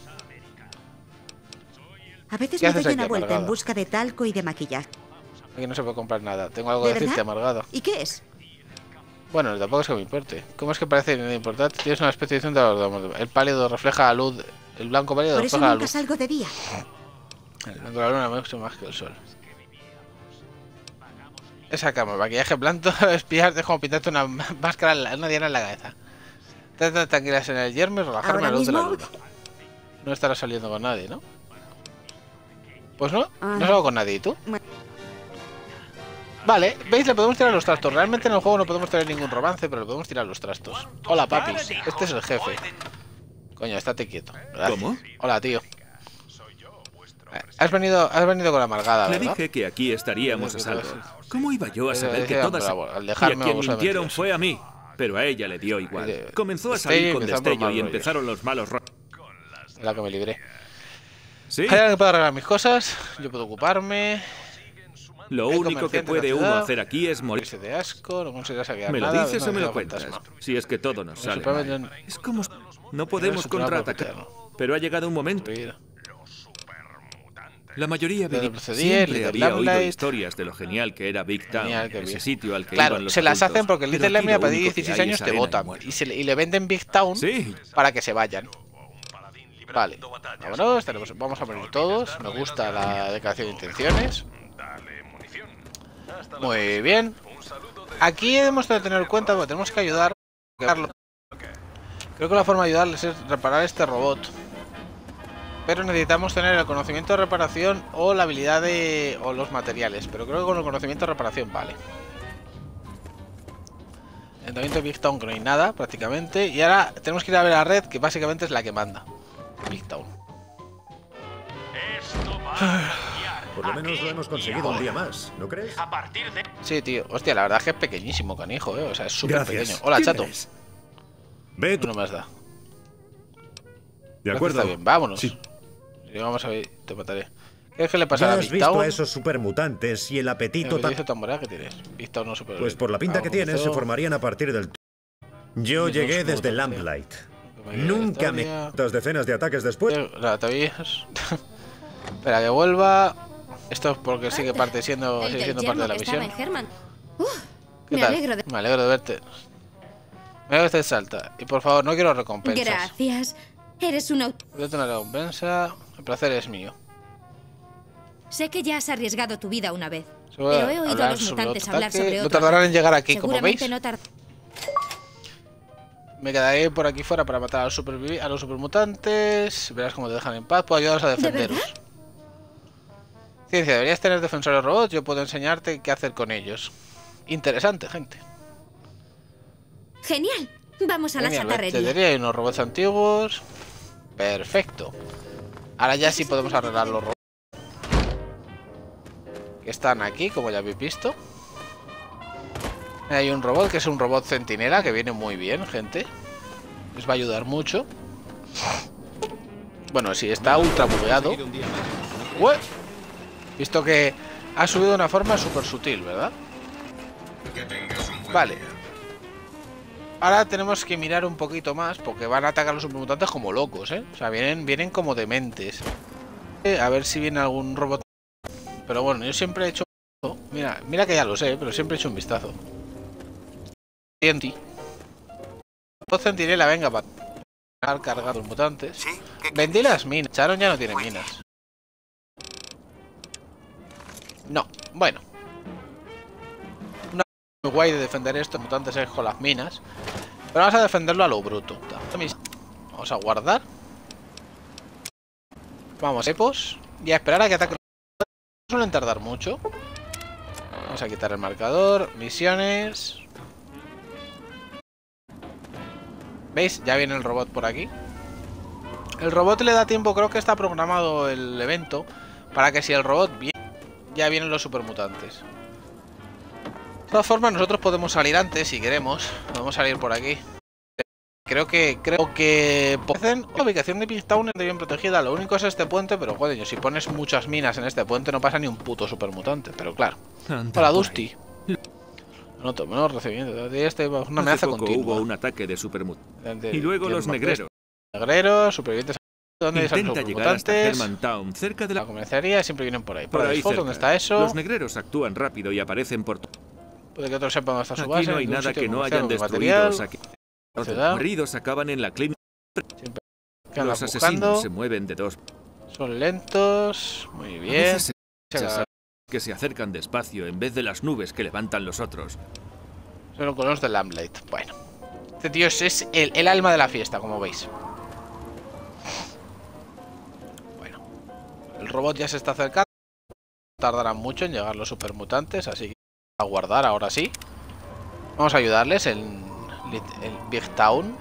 A veces me doy una vuelta amargado? en busca de talco y de maquillaje.
Aquí no se puede comprar nada. Tengo algo que ¿De decirte, amargado.
¿Y qué es?
Bueno, tampoco es que me importe. ¿Cómo es que parece importante? Tienes una especialización de... El pálido refleja la luz. El blanco pálido
Por
refleja la luz.
Por eso nunca salgo de día.
El blanco de la luna mucho más que el sol. Esa cama, maquillaje blanco, espiar, es como pintarte una máscara, una diana en la cabeza. Trata tranquilas en el yermo y relajarme a la luz de la luna. No estarás saliendo con nadie, ¿no? Pues no, no salgo con nadie, ¿y tú? Vale, ¿veis? Le podemos tirar los trastos. Realmente en el juego no podemos tener ningún romance, pero le podemos tirar los trastos. Hola, papis. Este es el jefe. Coño, estate quieto. Gracias.
¿Cómo?
Hola, tío. Has venido, has venido con la amargada, ¿verdad?
Le dije que aquí estaríamos a salvo. ¿Cómo iba yo a saber que todas...
Al dejarme,
y a quien mintieron fue a mí, pero a ella le dio igual. Comenzó a salir con destello y empezaron los malos rollos.
La que me libré.
¿Sí?
Hay alguien que pueda arreglar mis cosas, yo puedo ocuparme.
Lo único que puede uno hacer aquí es morirse
de asco, no conseguirás saquear
¿Me lo
nada,
dices
no
o me lo
cuentas?
cuentas? Si es que todo nos sale
mal.
mal. Es como... No podemos contraatacar, pero ha llegado un momento. La mayoría de siempre había oído historias de lo genial que era Big Town, ese sitio al que
claro,
iban los
se las
adultos,
hacen porque el Little Lemmy a partir de dieciséis años te
arena
votan
y
y, se le, y le venden Big Town
sí.
para que se vayan. Vale, vámonos, tenemos, vamos a poner todos. Me gusta la declaración de intenciones. Muy bien. Aquí debemos de tener en cuenta porque tenemos que ayudar. Creo que la forma de ayudarles es reparar este robot. Pero necesitamos tener el conocimiento de reparación o la habilidad de... o los materiales. Pero creo que con el conocimiento de reparación vale. Ayuntamiento de Big Town, que no hay nada prácticamente. Y ahora tenemos que ir a ver a Red, que básicamente es la que manda. Big Town.
Por lo menos lo hemos conseguido un día más, ¿no crees?
A partir de...
Sí, tío. Hostia, la verdad es que es pequeñísimo, canijo, ¿eh? O sea, es súper pequeño. Hola, chato.
Ve tú.
No más da.
De acuerdo.
Está bien, vámonos.
Sí.
Vamos a ver, te mataré. ¿Qué es que le pasa a Big Town?
¿Ya has visto a esos supermutantes y el apetito
tan... tan que tienes? Big Town no super...
Pues por la pinta ah, que tienen, se formarían a partir del... Yo
sí,
llegué desde Lamplight. Nunca me... Dos decenas de ataques después.
La tabías. Espera, que vuelva. Esto es porque sigue parte siendo, sigue siendo parte de la misión.
Uh,
¿Qué
me
tal?
alegro de...
Me alegro de verte. Me alegro de que salta. Y por favor, no quiero recompensas.
Gracias. Eres un auto...
Voy a tener una recompensa. El placer es mío.
Sé que ya has arriesgado tu vida una vez.
Pero
he oído a los mutantes hablar sobre otro.
No tardarán en llegar aquí, como veis.
No tar...
Me quedaré por aquí fuera para matar a los, supervivi a los supermutantes. Verás cómo te dejan en paz. Puedo ayudaros a defenderos.
¿De
Ciencia, deberías tener defensores robots. Yo puedo enseñarte qué hacer con ellos. Interesante, gente.
Genial. Vamos a
Genial,
la chatarrería.
Hay unos robots antiguos. Perfecto. Ahora ya sí podemos arreglar los robots que están aquí, como ya habéis visto. Hay un robot que es un robot centinela que viene muy bien, gente. Les va a ayudar mucho. Bueno, sí, está ultra bugueado. Ué. Visto que ha subido de una forma súper sutil, ¿verdad? Vale. Ahora tenemos que mirar un poquito más porque van a atacar a los supermutantes como locos, ¿eh? O sea, vienen, vienen como dementes. A ver si viene algún robot. Pero bueno, yo siempre he hecho... Mira, mira que ya lo sé, pero siempre he hecho un vistazo. En ti. Centinela, venga, para cargar los mutantes. Vendí las minas. Charon ya no tiene minas. No, bueno. Una muy guay de defender estos mutantes es con las minas. Pero vamos a defenderlo a lo bruto. Vamos a guardar. Vamos, epos. Y a esperar a que ataque. No suelen tardar mucho. Vamos a quitar el marcador. Misiones. ¿Veis? Ya viene el robot por aquí. El robot le da tiempo, creo que está programado el evento para que si el robot viene, ya vienen los supermutantes. De todas formas, nosotros podemos salir antes si queremos. Podemos salir por aquí. Creo que creo que la ubicación de Big Town es bien protegida. Lo único es este puente, pero joder, si pones muchas minas en este puente no pasa ni un puto supermutante. Pero claro. Hola, Dusty. Noto menos recibimiento. Este una amenaza continua.
Hubo un ataque de supermutantes. Y luego los negreros.
Negreros, supervivientes. ¿Dónde
Intenta llegar hasta Hermantown, cerca de la,
la comerciaría, siempre vienen por ahí.
Por, por ahí
cerca. ¿Dónde está eso?
Los negreros actúan rápido y aparecen por todo.
Puede que otros sepan dónde está su
aquí
base.
No hay nada que no hayan destruido. Aquí. Los heridos acaban en la clínica. Los asesinos se mueven de dos.
Son lentos. Muy bien.
Se... que se acercan despacio en vez de las nubes que levantan los otros.
Son con los de Lamplight. Bueno. Este tío es el, el alma de la fiesta, como veis. Bueno. El robot ya se está acercando. Tardarán mucho en llegar los supermutantes, así que a guardar ahora sí. Vamos a ayudarles en el Big Town.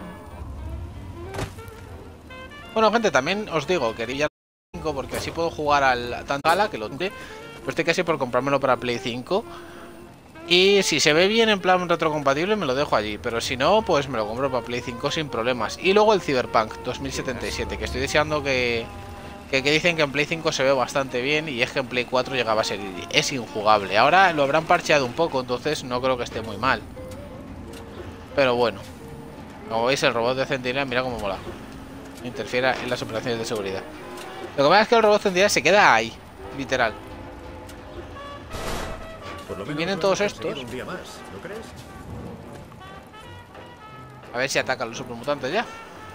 Bueno, gente, también os digo, quería cinco porque así puedo jugar al tanto Gala, que lo tengo. Pues estoy casi por comprármelo para Play cinco. Y si se ve bien en plan retrocompatible me lo dejo allí. Pero si no, pues me lo compro para Play cinco sin problemas. Y luego el Cyberpunk dos mil setenta y siete, que estoy deseando que, que, que dicen que en Play cinco se ve bastante bien. Y es que en Play cuatro llegaba a ser... es injugable. Ahora lo habrán parcheado un poco, entonces no creo que esté muy mal. Pero bueno. Como veis, el robot de Centinela, mira cómo mola. Interfiere en las operaciones de seguridad. Lo que pasa es que el robot Centinela se queda ahí. Literal.
Por lo menos
y vienen todos estos.
Un día más, ¿no crees?
A ver si atacan los supermutantes ya.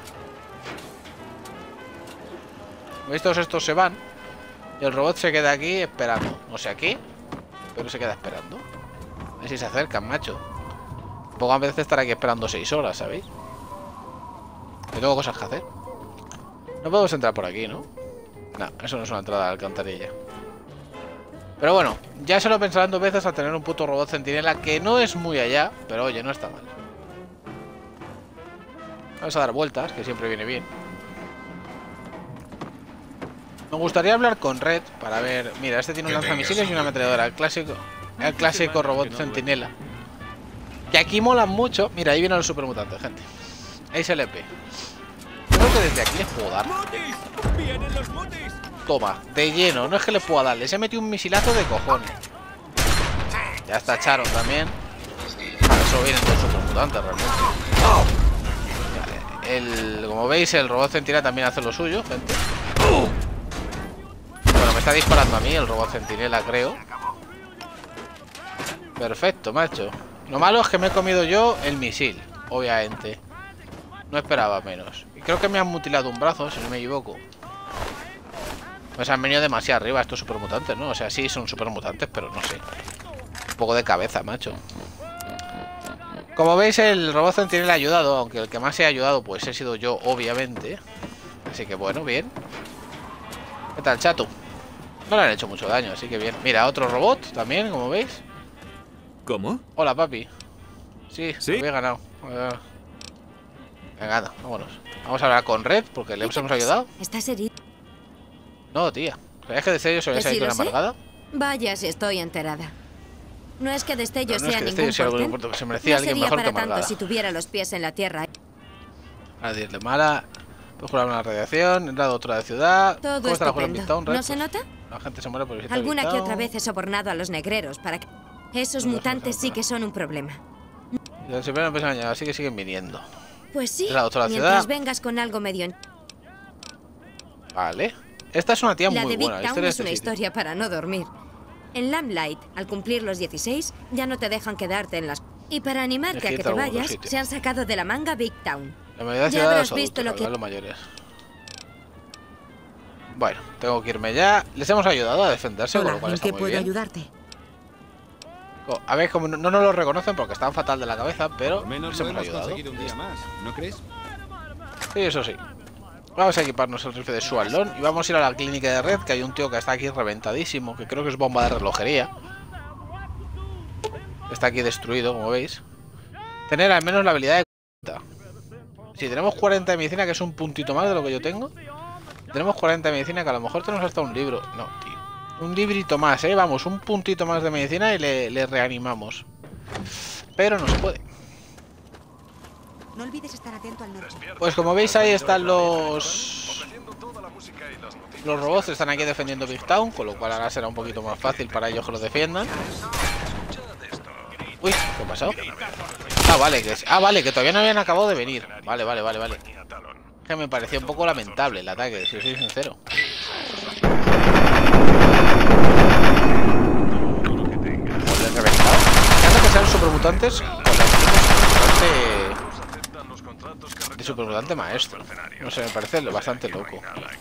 ¿Veis? Todos estos se van. Y el robot se queda aquí esperando. No sé aquí, pero se queda esperando. A ver si se acercan, macho. Pongo a veces estar aquí esperando seis horas, ¿sabéis? Yo tengo cosas que hacer. No podemos entrar por aquí, ¿no? No, eso no es una entrada a la alcantarilla. Pero bueno, ya se lo pensarán dos veces a tener un puto robot centinela que no es muy allá, pero oye, no está mal. Vamos a dar vueltas, que siempre viene bien. Me gustaría hablar con Red para ver... Mira, este tiene un lanzamisiles y una ametralladora. El clásico, el clásico robot centinela. Que aquí molan mucho. Mira, ahí vienen los supermutantes, gente. Ahí se le pe. Creo que desde aquí les puedo dar. Toma, de lleno. No es que le pueda dar. Les he metido un misilazo de cojones. Ya está Charon también. Para eso vienen los supermutantes realmente. Vale. El, como veis, el robot centinela también hace lo suyo, gente. Bueno, me está disparando a mí el robot centinela, creo. Perfecto, macho. Lo malo es que me he comido yo el misil, obviamente. No esperaba menos. Y creo que me han mutilado un brazo, si no me equivoco. Pues han venido demasiado arriba estos supermutantes, ¿no? O sea, sí son supermutantes, pero no sé. Un poco de cabeza, macho. Como veis, el robot centinela ha ayudado. Aunque el que más se ha ayudado, pues he sido yo, obviamente. Así que bueno, bien. ¿Qué tal, chato? No le han hecho mucho daño, así que bien. Mira, otro robot también, como veis.
¿Cómo?
Hola, papi. Sí,
¿Sí?
había ganado. Venga, vámonos. Vamos a hablar con Red, porque le hemos ayudado.
¿Estás herido?
No, tía. ¿Sabías que Destello se había ido una amargada?
Vaya, si estoy enterada. No es que Destello
no, no
sea
es que
ningún
sea
portento.
Portento, que se merecía
no
alguien
sería
mejor
para
que amargada.
tanto si tuviera los pies en la tierra.
A decirle mala. Puedes jurar una radiación. Entrado otra de ciudad.
Todo
¿Cómo está la juega en
estupendo.
Big Town, Red?
¿No se nota?
La gente se muere por visitar
Alguna
Big
que
Town.
otra vez he sobornado a los negreros para que... Esos
No,
mutantes
no, no,
sí
no.
que son un problema.
Ya siempre me empiezan a llegar, así que siguen viniendo.
Pues sí,
¿Es la otra
mientras
ciudad?
vengas con algo medio... en-
Vale. Esta es una tía
La
muy
de Big
buena. La
Town
historia
es
de
una
este sitio.
historia para no dormir. En Lamplight, al cumplir los dieciséis, ya no te dejan quedarte en las... Y para animarte a que
Ejita
te
algunos
vayas,
sitios.
se han sacado de la manga Big Town.
La mayoría de
Ya
ciudades
habrás
son
visto
adultos,
lo que-
los mayores. Bueno, tengo que irme ya. Les hemos ayudado a defenderse, con
Hola,
lo cual
¿en
está
qué
muy
puedo
bien.
ayudarte?
Oh, a ver, como no, no nos lo reconocen porque están fatal de la cabeza, pero
Al menos
les
lo
hemos
hemos
ayudado.
conseguido un día más, ¿no crees?
Sí, eso sí. Vamos a equiparnos el rifle de Sualón y vamos a ir a la clínica de Red, que hay un tío que está aquí reventadísimo, que creo que es bomba de relojería. Está aquí destruido, como veis. Tener al menos la habilidad de cuarenta. Si tenemos cuarenta de medicina, que es un puntito más de lo que yo tengo. Tenemos cuarenta de medicina, que a lo mejor tenemos hasta un libro. No, tío. Un librito más, eh. Vamos, un puntito más de medicina y le, le reanimamos. Pero no se puede.
No olvides estar atento al norte.
Pues como veis, ahí están los... Los robots están aquí defendiendo Big Town, con lo cual ahora será un poquito más fácil para ellos que los defiendan. Uy, ¿qué ha pasado? Ah, vale, que ah, vale, que todavía no habían acabado de venir. Vale, vale, vale, vale. Que me pareció un poco lamentable el ataque, si soy sincero. Pues le he reventado. Me hace que sean supermutantes con las de supermutante maestro. No sé, me parece bastante loco.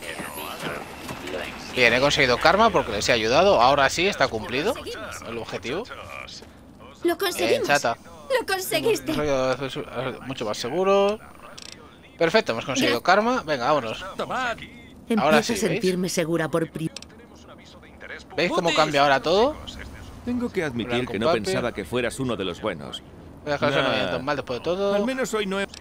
Bien, he conseguido karma porque les he ayudado. Ahora sí, está cumplido el objetivo.
Lo conseguimos.
Eh, chata.
Lo conseguiste.
Mucho más seguro. Perfecto, hemos conseguido karma. Venga, vámonos.
Ahora sí, a sentirme ¿veis? segura por primera.
¿Veis cómo cambia ahora todo?
Tengo que admitir que no papi. pensaba que fueras uno de los buenos.
Voy a dejar eso no tan mal después de todo.
Al menos hoy no he...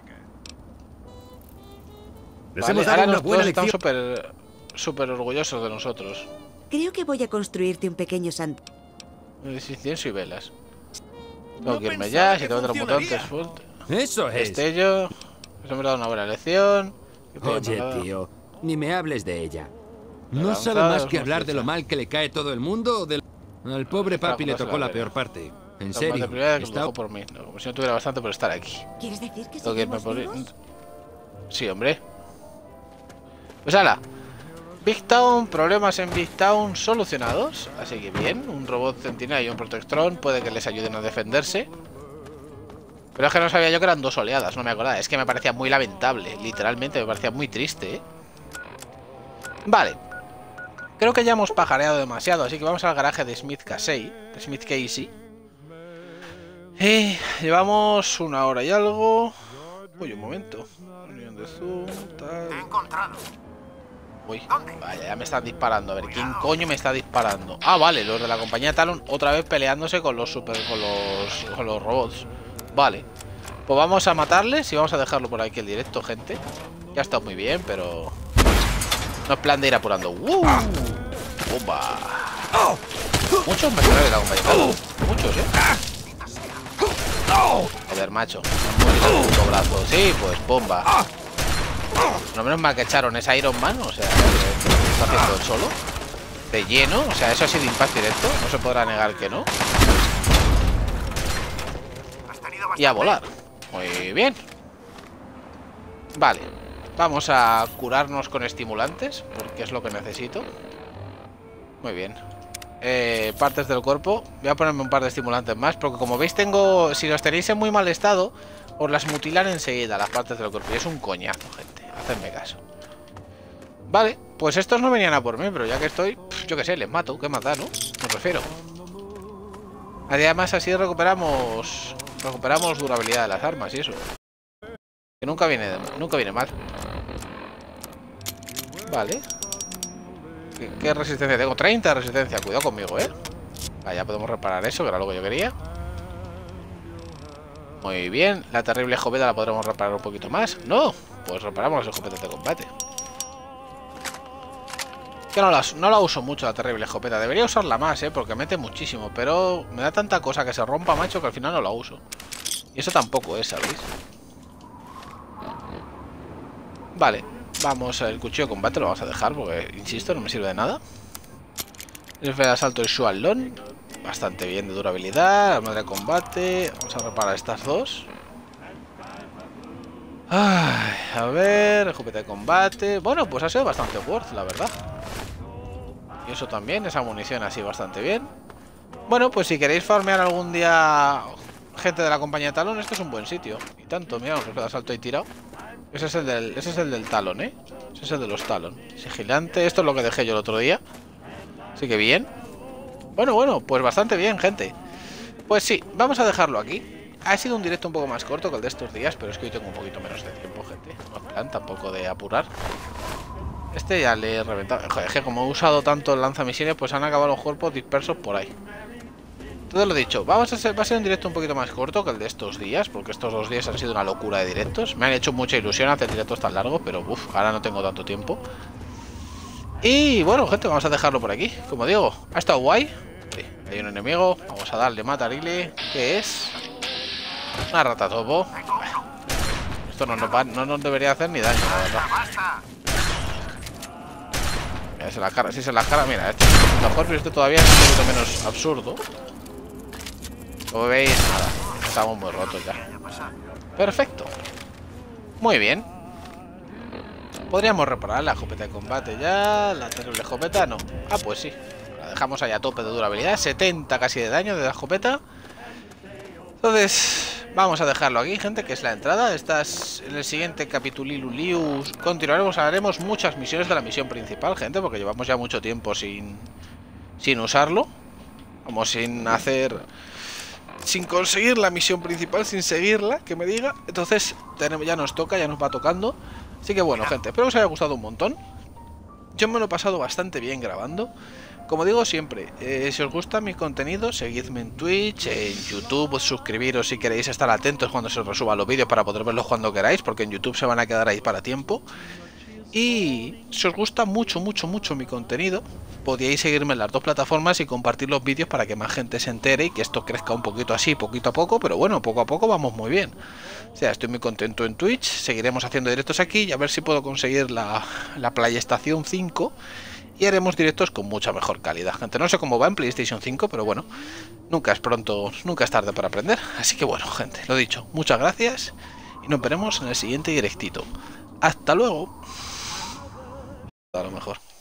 Vale, ahora nosotros estamos súper súper orgullosos de nosotros.
Creo que voy a construirte un pequeño santuario.
Incienso y velas. Tengo no que irme ya, si tengo otros mutantes fuerte.
Eso es.
Destello. Eso me ha dado una buena lección.
Oye, tío, ni me hables de ella. No sabe más que hablar de lo mal que le cae todo el mundo o del... Al pobre papi le tocó la peor parte. En serio.
Está por mí. No, como si no tuviera bastante por estar aquí.
¿Quieres decir que
tengo que irme por... Sí, hombre. Pues ala. Big Town, problemas en Big Town solucionados. Así que bien, un robot centinela y un protectrón puede que les ayuden a defenderse. Pero es que no sabía yo que eran dos oleadas, no me acordaba. Es que me parecía muy lamentable, literalmente me parecía muy triste, ¿eh? Vale. Creo que ya hemos pajareado demasiado, así que vamos al garaje de Smith Casey, de Smith Casey. Eh, llevamos una hora y algo. Uy, un momento. Unión de zoom, tal.
Te he encontrado.
Uy, vaya, ya me están disparando. A ver, ¿quién coño me está disparando? Ah, vale, los de la compañía Talon otra vez peleándose con los super, con los, con los robots. Vale, pues vamos a matarles y vamos a dejarlo por aquí el directo, gente. Ya está muy bien, pero no es plan de ir apurando. ¡Uh! ¡Bomba! Muchos mercenarios de la compañía Talon. Muchos, ¿eh? Joder, macho. Un puto brazo. Sí, pues bomba. No menos mal que echaron esa Iron Man, o sea, que está haciendo el solo. De lleno, o sea, eso ha sido impacto directo, no se podrá negar que no. Y a volar. Muy bien. Vale, vamos a curarnos con estimulantes, porque es lo que necesito. Muy bien. Eh, partes del cuerpo. Voy a ponerme un par de estimulantes más, porque como veis tengo... Si los tenéis en muy mal estado, os las mutilan enseguida las partes del cuerpo. Y es un coñazo, gente. Hacedme caso. Vale, pues estos no venían a por mí, pero ya que estoy, yo qué sé, les mato. ¿Qué más da, no? Me refiero. Además así recuperamos Recuperamos durabilidad de las armas y eso. Que nunca viene, de, nunca viene mal. Vale. ¿Qué, ¿Qué resistencia tengo? treinta de resistencia, cuidado conmigo, eh. Vale, ya podemos reparar eso, que era lo que yo quería. Muy bien, la terrible escopeta la podremos reparar un poquito más. No, pues reparamos las escopetas de combate. Que no la, no la uso mucho la terrible escopeta. Debería usarla más, eh, porque mete muchísimo. Pero me da tanta cosa que se rompa, macho, que al final no la uso. Y eso tampoco es, ¿sabéis? Vale, vamos, el cuchillo de combate lo vamos a dejar porque, insisto, no me sirve de nada. El rifle de asalto y Shualon. Bastante bien de durabilidad. Arma de combate. Vamos a reparar estas dos. Ay, a ver, escopeta de combate. Bueno, pues ha sido bastante worth, la verdad. Y eso también, esa munición así bastante bien. Bueno, pues si queréis farmear algún día gente de la compañía Talon, este es un buen sitio. Y tanto, mira, un rifle de asalto ahí tirado. Ese es el del, ese es el del Talon, ¿eh? Ese es el de los Talon. Sigilante, esto es lo que dejé yo el otro día. Así que bien. Bueno, bueno, pues bastante bien, gente. Pues sí, vamos a dejarlo aquí. Ha sido un directo un poco más corto que el de estos días, pero es que hoy tengo un poquito menos de tiempo, gente. No es plan tampoco de apurar. Este ya le he reventado. Joder, es que como he usado tanto el lanzamisiles, pues han acabado los cuerpos dispersos por ahí. Todo lo dicho, vamos a hacer, va a ser un directo un poquito más corto que el de estos días, porque estos dos días han sido una locura de directos. Me han hecho mucha ilusión hacer directos tan largos, pero uff, ahora no tengo tanto tiempo. Y bueno, gente, vamos a dejarlo por aquí. Como digo, ha estado guay. Sí, hay un enemigo, vamos a darle matarile. ¿Qué es? Una rata topo. Esto no nos, va, no nos debería hacer ni daño, la verdad. Mira, se la cara, si se la cara, mira, este es mejor, pero este todavía es un poquito menos absurdo. Como veis, nada, estamos muy rotos ya. Perfecto. Muy bien. Podríamos reparar la escopeta de combate ya. La terrible escopeta, no. Ah, pues sí. La dejamos ahí a tope de durabilidad. setenta casi de daño de la escopeta. Entonces, vamos a dejarlo aquí, gente, que es la entrada. Estás en el siguiente capitulilulius. Continuaremos, haremos muchas misiones de la misión principal, gente, porque llevamos ya mucho tiempo sin, sin usarlo. Vamos, sin hacer... Sin conseguir la misión principal, sin seguirla, que me diga. Entonces, tenemos, ya nos toca, ya nos va tocando. Así que bueno, gente, espero que os haya gustado un montón. Yo me lo he pasado bastante bien grabando. Como digo siempre, eh, si os gusta mi contenido, seguidme en Twitch, en YouTube, suscribiros si queréis estar atentos cuando se os resuban los vídeos para poder verlos cuando queráis, porque en YouTube se van a quedar ahí para tiempo. Y si os gusta mucho, mucho, mucho mi contenido, podíais seguirme en las dos plataformas y compartir los vídeos para que más gente se entere y que esto crezca un poquito así, poquito a poco, pero bueno, poco a poco vamos muy bien. O sea, estoy muy contento en Twitch, seguiremos haciendo directos aquí y a ver si puedo conseguir la, la PlayStation cinco y haremos directos con mucha mejor calidad, gente. No sé cómo va en PlayStation cinco, pero bueno, nunca es pronto, nunca es tarde para aprender. Así que bueno, gente, lo dicho, muchas gracias y nos veremos en el siguiente directito. Hasta luego. A lo mejor.